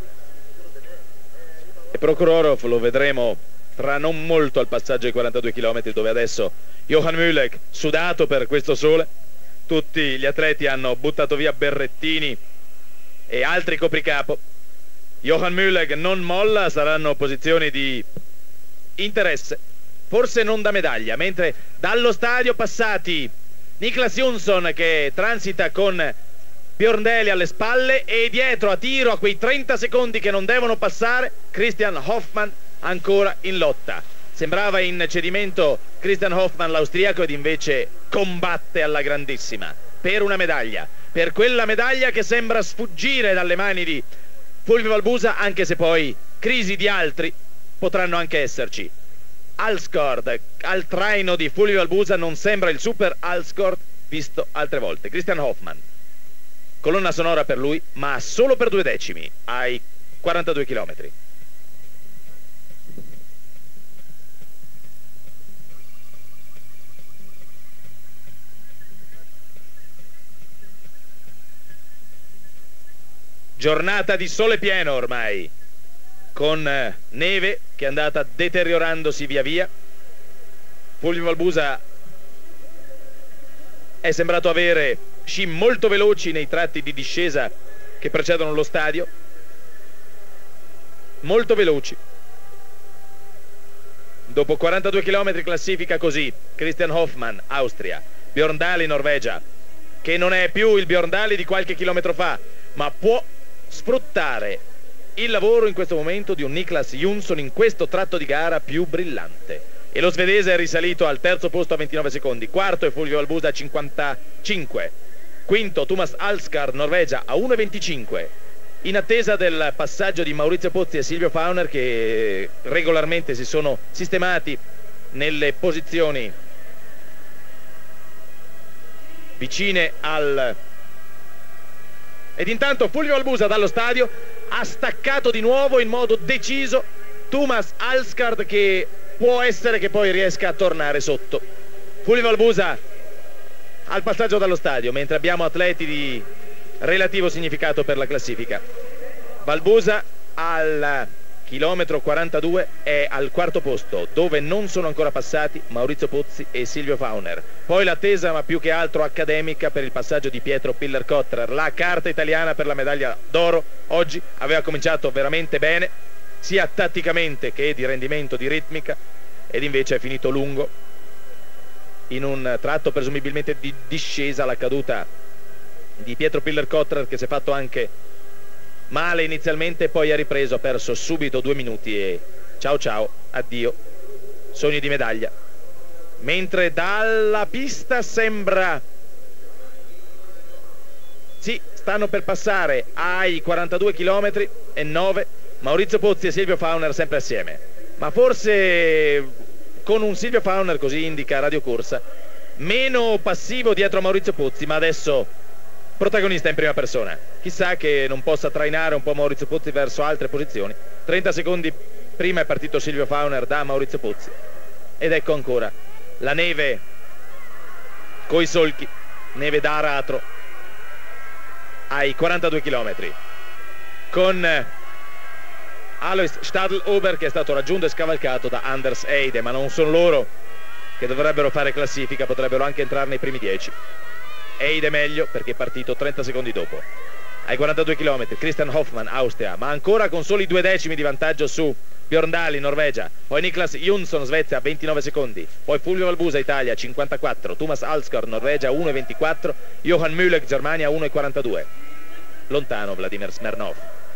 E Prokhorov lo vedremo tra non molto al passaggio ai quarantadue chilometri, dove adesso Johan Mühlek, sudato per questo sole, tutti gli atleti hanno buttato via berrettini e altri copricapo. Johan Mühlek non molla, saranno posizioni di interesse, forse non da medaglia, mentre dallo stadio passati Niklas Jonsson che transita con Björn Daehlie alle spalle, e dietro a tiro a quei trenta secondi che non devono passare Christian Hoffmann ancora in lotta. Sembrava in cedimento Christian Hoffmann l'austriaco, ed invece combatte alla grandissima per una medaglia, per quella medaglia che sembra sfuggire dalle mani di Fulvio Valbusa, anche se poi crisi di altri potranno anche esserci. Alsgaard al traino di Fulvio Valbusa non sembra il super Alsgaard visto altre volte. Christian Hoffmann, colonna sonora per lui, ma solo per due decimi ai quarantadue chilometri. Giornata di sole pieno ormai, con neve che è andata deteriorandosi via via. Fulvio Valbusa è sembrato avere sci molto veloci nei tratti di discesa che precedono lo stadio, molto veloci. Dopo quarantadue chilometri classifica così Christian Hoffmann, Austria, Björn Daehlie, Norvegia, che non è più il Björn Daehlie di qualche chilometro fa, ma può sfruttare il lavoro in questo momento di un Niklas Jonsson in questo tratto di gara più brillante. E lo svedese è risalito al terzo posto a ventinove secondi, quarto è Fulvio Valbusa a cinquantacinque, quinto Thomas Alsgaard, Norvegia, a uno e venticinque, in attesa del passaggio di Maurizio Pozzi e Silvio Fauner, che regolarmente si sono sistemati nelle posizioni vicine al... Ed intanto Fulvio Valbusa dallo stadio ha staccato di nuovo in modo deciso Thomas Alsgaard, che può essere che poi riesca a tornare sotto. Fulvio Valbusa al passaggio dallo stadio, mentre abbiamo atleti di relativo significato per la classifica. Valbusa al chilometro quarantadue è al quarto posto, dove non sono ancora passati Maurizio Pozzi e Silvio Fauner. Poi l'attesa, ma più che altro accademica, per il passaggio di Pietro Piller-Kotrer. La carta italiana per la medaglia d'oro oggi aveva cominciato veramente bene, sia tatticamente che di rendimento, di ritmica, ed invece è finito lungo in un tratto presumibilmente di discesa. La caduta di Pietro Piller-Kotrer, che si è fatto anche male inizialmente, poi ha ripreso, ha perso subito due minuti e ciao ciao, addio, sogni di medaglia. Mentre dalla pista sembra, sì, stanno per passare ai quarantadue chilometri e nove Maurizio Pozzi e Silvio Fauner sempre assieme, ma forse con un Silvio Fauner, così indica Radio Corsa, meno passivo dietro a Maurizio Pozzi, ma adesso protagonista in prima persona. Chissà che non possa trainare un po' Maurizio Pozzi verso altre posizioni. trenta secondi prima è partito Silvio Fauner da Maurizio Pozzi, ed ecco ancora la neve coi solchi, neve da aratro ai quarantadue chilometri, con Alois Stadlober che è stato raggiunto e scavalcato da Anders Eide, ma non sono loro che dovrebbero fare classifica, potrebbero anche entrare nei primi dieci. Eide meglio perché è partito trenta secondi dopo. Ai quarantadue chilometri Christian Hoffmann, Austria, ma ancora con soli due decimi di vantaggio su Björn Daehlie, Norvegia, poi Niklas Jonsson, Svezia, a ventinove secondi, poi Fulvio Valbusa, Italia, cinquantaquattro, Thomas Alsgaard, Norvegia, uno e ventiquattro, Johan Müller, Germania, uno e quarantadue, lontano Vladimir Smirnov.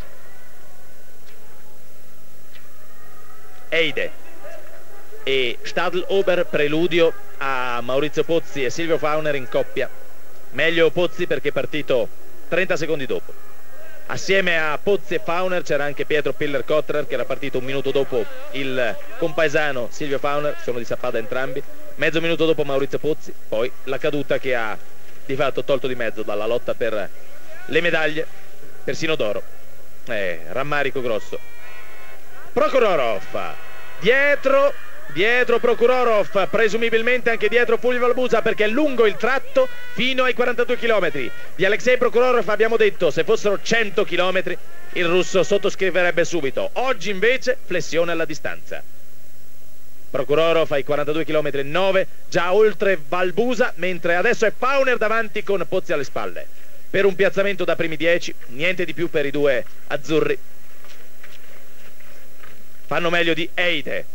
Eide e Stadlober, preludio a Maurizio Pozzi e Silvio Fauner in coppia. Meglio Pozzi perché è partito trenta secondi dopo. Assieme a Pozzi e Fauner c'era anche Pietro Piller-Kotrer, che era partito un minuto dopo il compaesano Silvio Fauner, sono di Sappada entrambi, mezzo minuto dopo Maurizio Pozzi, poi la caduta che ha di fatto tolto di mezzo dalla lotta per le medaglie, persino d'oro. Eh, rammarico grosso. Prokhorov, dietro, dietro Prokhorov, presumibilmente anche dietro Fulvio Valbusa, perché è lungo il tratto fino ai quarantadue chilometri. Di Alexei Prokhorov abbiamo detto, se fossero cento chilometri il russo sottoscriverebbe subito. Oggi invece flessione alla distanza. Prokhorov ai quarantadue chilometri e nove, già oltre Valbusa, mentre adesso è Fauner davanti con Pozzi alle spalle. Per un piazzamento da primi dieci, niente di più per i due azzurri. Fanno meglio di Eide.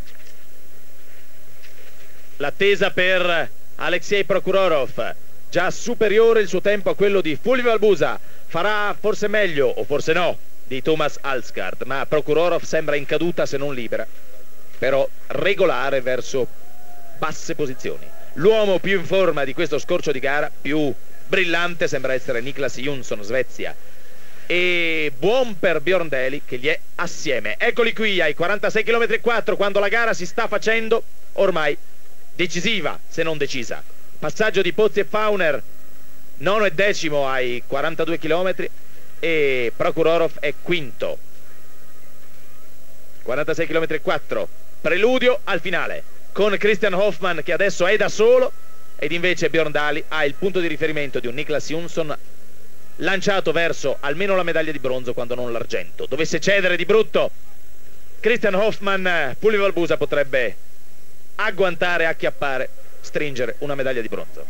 L'attesa per Alexei Prokhorov, già superiore il suo tempo a quello di Fulvio Valbusa. Farà forse meglio, o forse no, di Thomas Alsgaard, ma Prokhorov sembra in caduta se non libera, però regolare verso basse posizioni. L'uomo più in forma di questo scorcio di gara, più brillante, sembra essere Niklas Jonsson, Svezia, e buon per Björn Daehlie che gli è assieme. Eccoli qui ai quarantasei chilometri e quattro, quando la gara si sta facendo ormai decisiva se non decisa. Passaggio di Pozzi e Fauner, nono e decimo ai quarantadue chilometri, e Prokhorov è quinto. quarantasei chilometri e quattro, preludio al finale, con Christian Hoffmann che adesso è da solo, ed invece Björn Daehlie ha il punto di riferimento di un Niklas Jonsson lanciato verso almeno la medaglia di bronzo, quando non l'argento. Dovesse cedere di brutto Christian Hoffmann, Fulvio Valbusa potrebbe agguantare, acchiappare, stringere una medaglia di bronzo.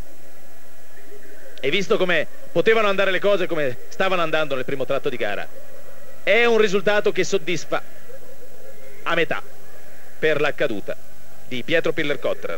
E visto come potevano andare le cose, come stavano andando nel primo tratto di gara, è un risultato che soddisfa a metà per la caduta di Pietro Piller-Cottrer.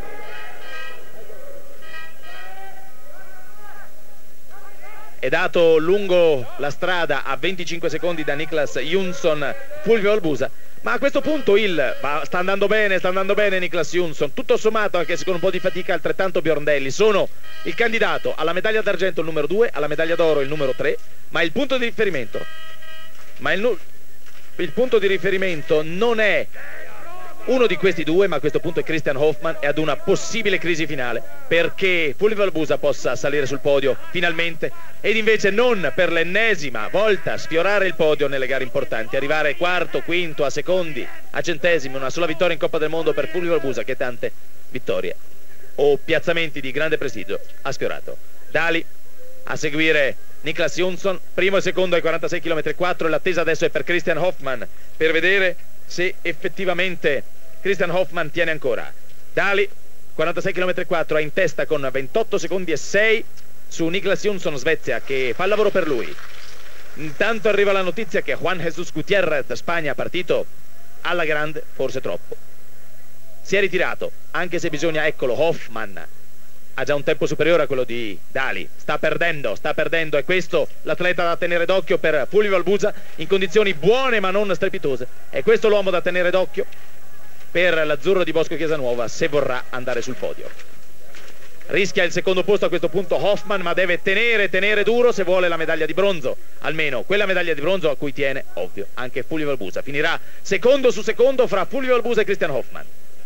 È dato lungo la strada a venticinque secondi da Niklas Jonsson Fulvio Valbusa, ma a questo punto il va, sta andando bene, sta andando bene Niklas Jonsson, tutto sommato, anche se con un po' di fatica, altrettanto Biondelli. Sono il candidato alla medaglia d'argento il numero due, alla medaglia d'oro il numero tre, ma il punto di riferimento ma il, il punto di riferimento non è uno di questi due, ma a questo punto è Christian Hoffmann, e ad una possibile crisi finale perché Fulvio Valbusa possa salire sul podio finalmente, ed invece non per l'ennesima volta sfiorare il podio nelle gare importanti, arrivare quarto, quinto, a secondi, a centesimi. Una sola vittoria in Coppa del Mondo per Fulvio Valbusa, che tante vittorie o piazzamenti di grande prestigio ha sfiorato. Dali a seguire Niklas Jonsson, primo e secondo ai quarantasei chilometri e quattro, e l'attesa adesso è per Christian Hoffmann per vedere se effettivamente Christian Hoffmann tiene ancora. Dali, quarantasei chilometri e quattro, è in testa con ventotto secondi e sei su Niklas Jonsson, Svezia, che fa il lavoro per lui. Intanto arriva la notizia che Juan Jesus Gutiérrez, Spagna, partito alla grande, forse troppo, si è ritirato, anche se bisogna, eccolo, Hoffmann ha già un tempo superiore a quello di Dali, sta perdendo, sta perdendo, e questo l'atleta da tenere d'occhio per Fulvio Valbusa, in condizioni buone ma non strepitose. E questo l'uomo da tenere d'occhio per l'azzurro di Bosco Chiasanuova, se vorrà andare sul podio. Rischia il secondo posto a questo punto Hoffmann, ma deve tenere, tenere duro se vuole la medaglia di bronzo, almeno quella medaglia di bronzo a cui tiene, ovvio, anche Fulvio Valbusa. Finirà secondo su secondo fra Fulvio Valbusa e Christian Hoffmann.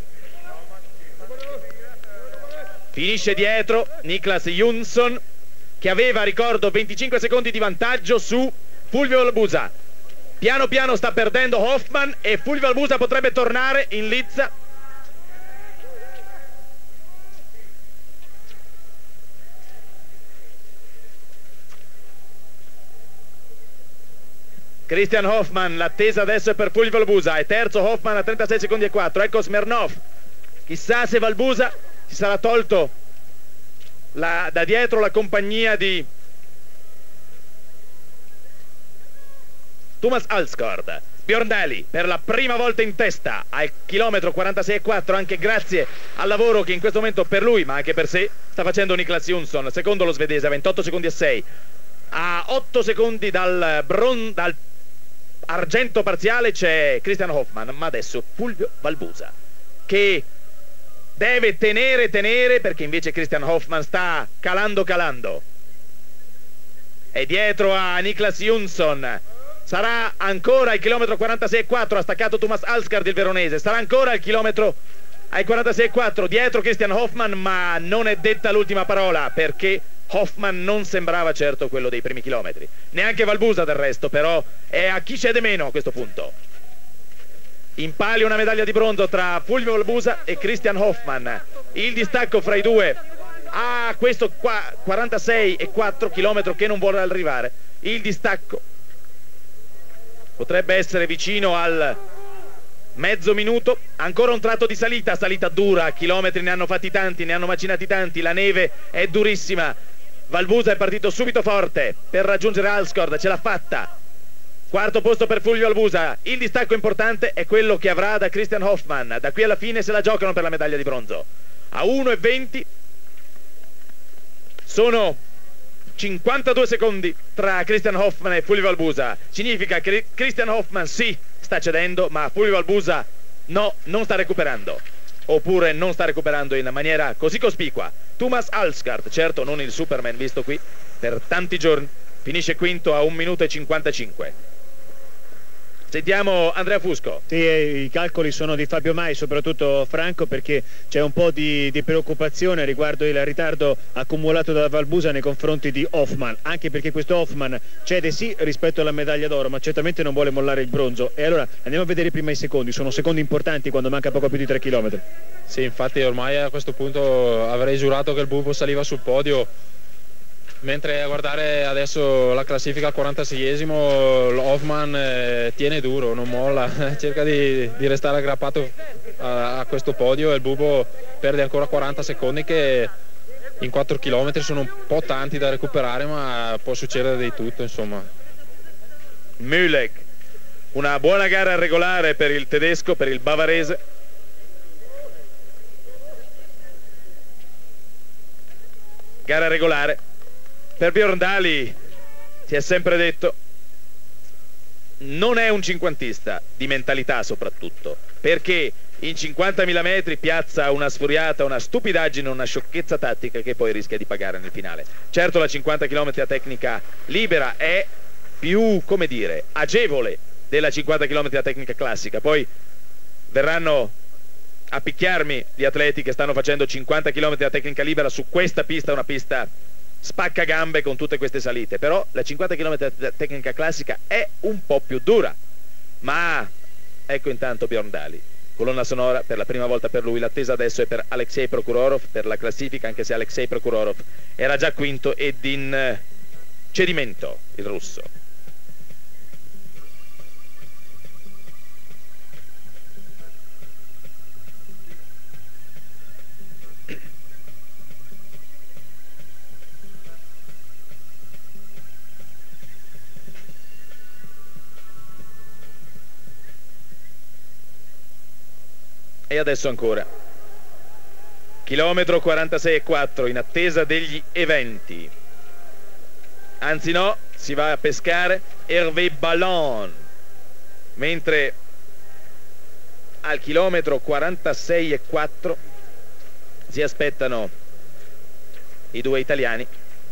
Finisce dietro Niklas Jonsson, che aveva, ricordo, venticinque secondi di vantaggio su Fulvio Valbusa. Piano piano sta perdendo Hoffmann e Fulvio Valbusa potrebbe tornare in lizza. Christian Hoffmann, l'attesa adesso è per Fulvio Valbusa, è terzo Hoffmann a trentasei secondi e quattro, ecco Smirnov. Chissà se Valbusa si sarà tolto la, da dietro la compagnia di Thomas Alsgaard. Björn per la prima volta in testa al chilometro quarantasei e quattro, anche grazie al lavoro che in questo momento per lui, ma anche per sé, sta facendo Niklas Jonsson. Secondo lo svedese a ventotto secondi e sei, a otto secondi dal, bron, dal argento parziale c'è Christian Hoffmann, ma adesso Fulvio Valbusa, che deve tenere, tenere, perché invece Christian Hoffmann sta calando, calando. È dietro a Niklas Jonsson. Sarà ancora il chilometro quarantasei e quattro, ha staccato Thomas Alsgaard, il veronese. Sarà ancora il chilometro ai quarantasei e quattro, dietro Christian Hoffmann, ma non è detta l'ultima parola, perché Hoffmann non sembrava certo quello dei primi chilometri. Neanche Valbusa del resto, però è a chi cede meno a questo punto. In palio una medaglia di bronzo tra Fulvio Valbusa e Christian Hoffmann. Il distacco fra i due a questo qua quarantasei e quattro, chilometro che non vuole arrivare. Il distacco potrebbe essere vicino al mezzo minuto. Ancora un tratto di salita, salita dura, chilometri ne hanno fatti tanti, ne hanno macinati tanti, la neve è durissima. Valbusa è partito subito forte per raggiungere Alsgaard, ce l'ha fatta. Quarto posto per Fulvio Valbusa. Il distacco importante è quello che avrà da Christian Hoffmann. Da qui alla fine se la giocano per la medaglia di bronzo. A uno e venti sono cinquantadue secondi tra Christian Hoffmann e Fulvio Valbusa. Significa che Christian Hoffmann sì, sta cedendo, ma Fulvio Valbusa no, non sta recuperando, oppure non sta recuperando in maniera così cospicua. Thomas Alsgaard, certo non il Superman visto qui per tanti giorni, finisce quinto a un minuto e cinquantacinque. Sentiamo Andrea Fusco. Sì, i calcoli sono di Fabio Mai, soprattutto Franco, perché c'è un po' di, di preoccupazione riguardo il ritardo accumulato da Valbusa nei confronti di Hoffmann, anche perché questo Hoffmann cede sì rispetto alla medaglia d'oro, ma certamente non vuole mollare il bronzo. E allora andiamo a vedere prima i secondi, sono secondi importanti quando manca poco più di tre chilometri. Sì, infatti ormai a questo punto avrei giurato che il Bubo saliva sul podio mentre a guardare adesso la classifica al quarantaseiesimo Hoffman eh, tiene duro, non molla, cerca di, di restare aggrappato a, a questo podio, e il Bubo perde ancora quaranta secondi che in quattro chilometri sono un po' tanti da recuperare, ma può succedere di tutto, insomma. Mühlegg, una buona gara regolare per il tedesco, per il bavarese. Gara regolare per Björn Daehlie, si è sempre detto, non è un cinquantista, di mentalità soprattutto, perché in cinquantamila metri piazza una sfuriata, una stupidaggine, una sciocchezza tattica che poi rischia di pagare nel finale. Certo, la cinquanta chilometri a tecnica libera è più, come dire, agevole della cinquanta chilometri a tecnica classica. Poi verranno a picchiarmi gli atleti che stanno facendo cinquanta chilometri a tecnica libera su questa pista, una pista spacca gambe con tutte queste salite, però la cinquanta chilometri a tecnica classica è un po' più dura. Ma ecco intanto Björn Daehlie, colonna sonora per la prima volta per lui. L'attesa adesso è per Alexei Prokhorov per la classifica, anche se Alexei Prokhorov era già quinto ed in cedimento il russo. E adesso ancora chilometro quarantasei e quattro in attesa degli eventi. Anzi no, si va a pescare Hervé Ballon, mentre al chilometro quarantasei e quattro si aspettano i due italiani.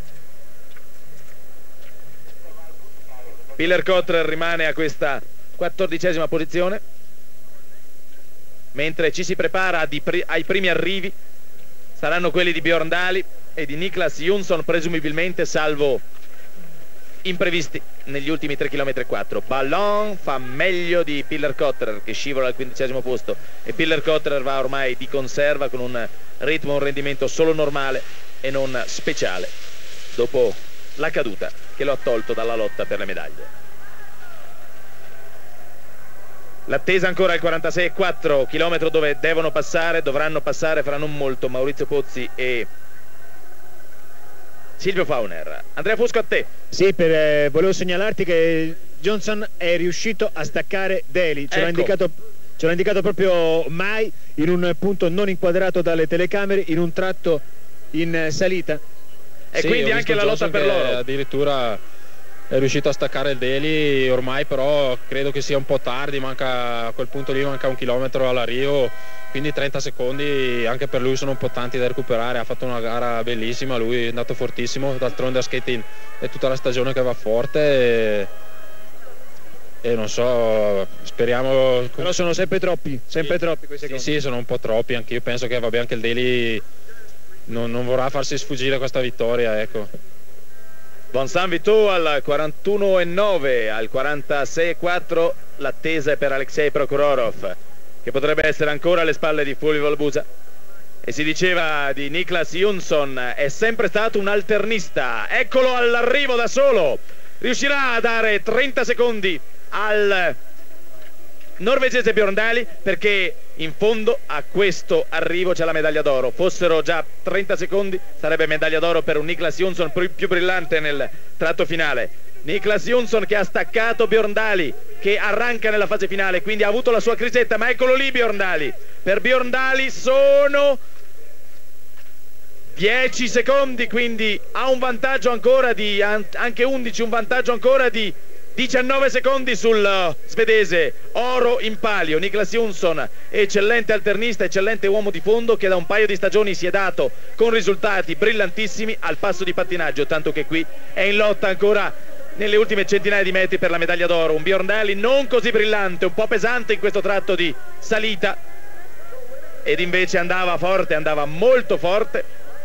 Piller-Cottrell rimane a questa quattordicesima posizione, mentre ci si prepara ai primi arrivi. Saranno quelli di Björn Daehlie e di Niklas Jonsson presumibilmente, salvo imprevisti negli ultimi tre chilometri e quattro. Ballon fa meglio di Piller-Cottrell, che scivola al quindicesimo posto, e Piller-Cottrell va ormai di conserva con un ritmo, un rendimento solo normale e non speciale dopo la caduta che lo ha tolto dalla lotta per le medaglie. L'attesa ancora al quarantasei e quattro, chilometro dove devono passare, dovranno passare fra non molto Maurizio Pozzi e Silvio Fauner. Andrea Fusco, a te. Sì, per, eh, volevo segnalarti che Jonsson è riuscito a staccare Daehlie, ce, ecco. l'ha indicato, ce l'ha indicato proprio Mai, in un punto non inquadrato dalle telecamere, in un tratto in salita. E sì, quindi anche la lotta per l'oro. Addirittura è riuscito a staccare il Daehlie ormai, però credo che sia un po' tardi, manca, a quel punto lì manca un chilometro all'arrivo, quindi trenta secondi anche per lui sono un po' tanti da recuperare. Ha fatto una gara bellissima, lui è andato fortissimo, d'altronde a skating è tutta la stagione che va forte e, e non so, speriamo. Però sono sempre troppi, sempre sì, troppi quei secondi. Sì, sì, sono un po' troppi, anche io penso che vabbè, anche il Daehlie non, non vorrà farsi sfuggire questa vittoria, ecco. Vincent Vito al quarantuno e nove, al quarantasei e quattro l'attesa è per Alexei Prokhorov, che potrebbe essere ancora alle spalle di Fulvio Valbusa. E si diceva di Niklas Jonsson, è sempre stato un alternista, eccolo all'arrivo da solo, riuscirà a dare trenta secondi al norvegese Björn Daehlie, perché in fondo a questo arrivo c'è la medaglia d'oro. Fossero già trenta secondi sarebbe medaglia d'oro per un Niklas Jonsson più brillante nel tratto finale. Niklas Jonsson che ha staccato Björn Daehlie, che arranca nella fase finale, quindi ha avuto la sua crisetta, ma eccolo lì Björn Daehlie. Per Björn Daehlie sono dieci secondi, quindi ha un vantaggio ancora di anche undici, un vantaggio ancora di diciannove secondi sul svedese. Oro in palio Niklas Jonsson, eccellente alternista, eccellente uomo di fondo, che da un paio di stagioni si è dato con risultati brillantissimi al passo di pattinaggio, tanto che qui è in lotta ancora nelle ultime centinaia di metri per la medaglia d'oro. Un Björn Daehlie non così brillante, un po' pesante in questo tratto di salita, ed invece andava forte, andava molto forte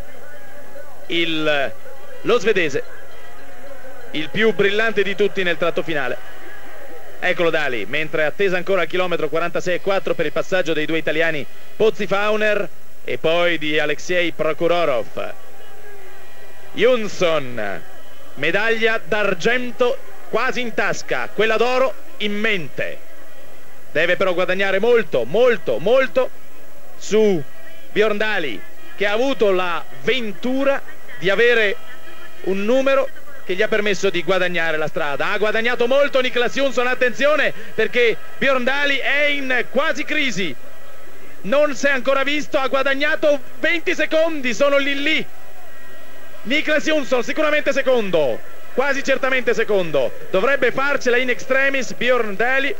il, lo svedese, il più brillante di tutti nel tratto finale. Eccolo Daehlie, mentre attesa ancora al chilometro quarantasei e quattro per il passaggio dei due italiani Pozzi Fauner e poi di Alexei Prokhorov. Jonsson, medaglia d'argento quasi in tasca, quella d'oro in mente. Deve però guadagnare molto, molto, molto su Björn Daehlie, che ha avuto la ventura di avere un numero che gli ha permesso di guadagnare la strada. Ha guadagnato molto Niklas Jonsson, attenzione, perché Björn Daehlie è in quasi crisi, non si è ancora visto, ha guadagnato venti secondi, sono lì lì. Niklas Jonsson sicuramente secondo, quasi certamente secondo, dovrebbe farcela in extremis Björn Daehlie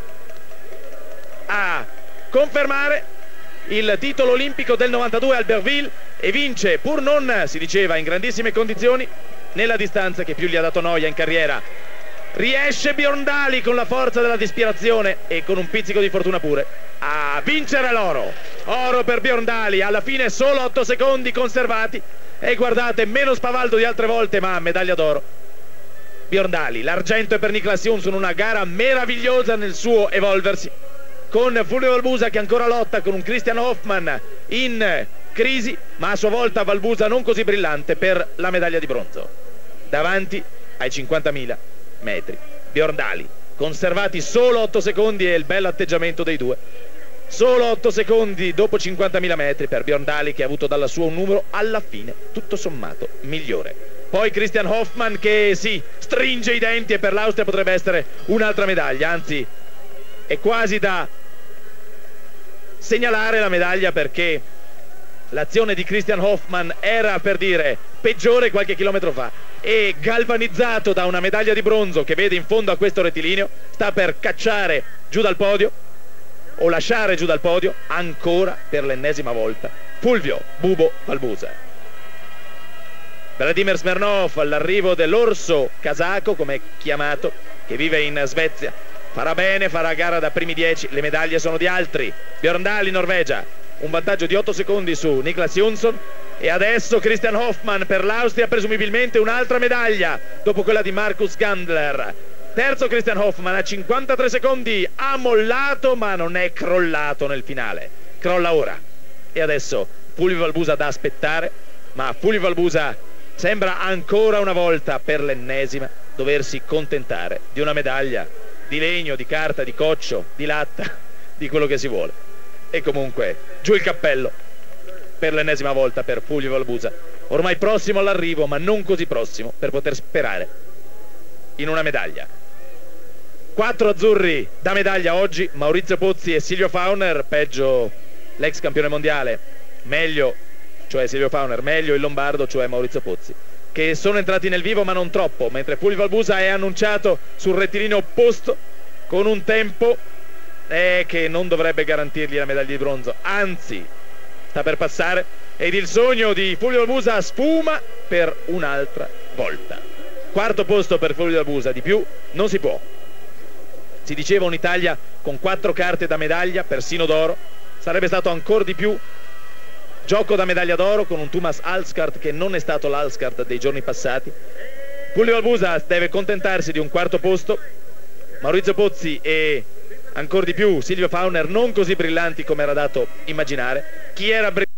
a confermare il titolo olimpico del novantadue a Albertville e vince, pur non, si diceva, in grandissime condizioni, nella distanza che più gli ha dato noia in carriera. Riesce Björn Daehlie con la forza della disperazione e con un pizzico di fortuna pure a vincere l'oro. Oro per Björn Daehlie, alla fine solo otto secondi conservati e guardate, meno spavaldo di altre volte, ma medaglia d'oro Björn Daehlie. L'argento è per Niklas Jonsson, una gara meravigliosa nel suo evolversi, con Fulvio Valbusa che ancora lotta con un Christian Hoffmann in crisi, ma a sua volta Valbusa non così brillante per la medaglia di bronzo. Davanti ai cinquantamila metri Björn Daehlie, conservati solo otto secondi e il bel atteggiamento dei due. Solo otto secondi dopo cinquantamila metri per Björn Daehlie, che ha avuto dalla sua un numero alla fine tutto sommato migliore. Poi Christian Hoffmann che sì, stringe i denti e per l'Austria potrebbe essere un'altra medaglia, anzi è quasi da segnalare la medaglia, perché l'azione di Christian Hoffmann era, per dire, peggiore qualche chilometro fa, e galvanizzato da una medaglia di bronzo che vede in fondo a questo rettilineo sta per cacciare giù dal podio o lasciare giù dal podio ancora per l'ennesima volta Fulvio Bubo Valbusa. Vladimir Smirnov all'arrivo dell'orso casacco, come è chiamato, che vive in Svezia, farà bene, farà gara da primi dieci, le medaglie sono di altri. Björn Daehlie, Norvegia, un vantaggio di otto secondi su Niklas Jonsson, e adesso Christian Hoffmann per l'Austria, presumibilmente un'altra medaglia dopo quella di Markus Gandler. Terzo Christian Hoffmann a cinquantatré secondi, ha mollato ma non è crollato nel finale, crolla ora. E adesso Fulvio Valbusa da aspettare, ma Fulvio Valbusa sembra ancora una volta, per l'ennesima, doversi contentare di una medaglia di legno, di carta, di coccio, di latta, di quello che si vuole. E comunque giù il cappello per l'ennesima volta per Fulvio Valbusa, ormai prossimo all'arrivo ma non così prossimo per poter sperare in una medaglia. Quattro azzurri da medaglia oggi, Maurizio Pozzi e Silvio Fauner, peggio l'ex campione mondiale, meglio, cioè Silvio Fauner, meglio il lombardo, cioè Maurizio Pozzi, che sono entrati nel vivo ma non troppo, mentre Fulvio Valbusa è annunciato sul rettilineo opposto con un tempo eh, che non dovrebbe garantirgli la medaglia di bronzo, anzi sta per passare, ed il sogno di Fulvio Valbusa sfuma per un'altra volta. Quarto posto per Fulvio Valbusa, di più non si può. Si diceva un'Italia con quattro carte da medaglia, persino d'oro, sarebbe stato ancora di più gioco da medaglia d'oro con un Thomas Alsgaard che non è stato l'Alsgaard dei giorni passati. Fulvio Valbusa deve contentarsi di un quarto posto, Maurizio Pozzi e ancora di più Silvio Fauner non così brillanti come era dato immaginare. Chi era brillante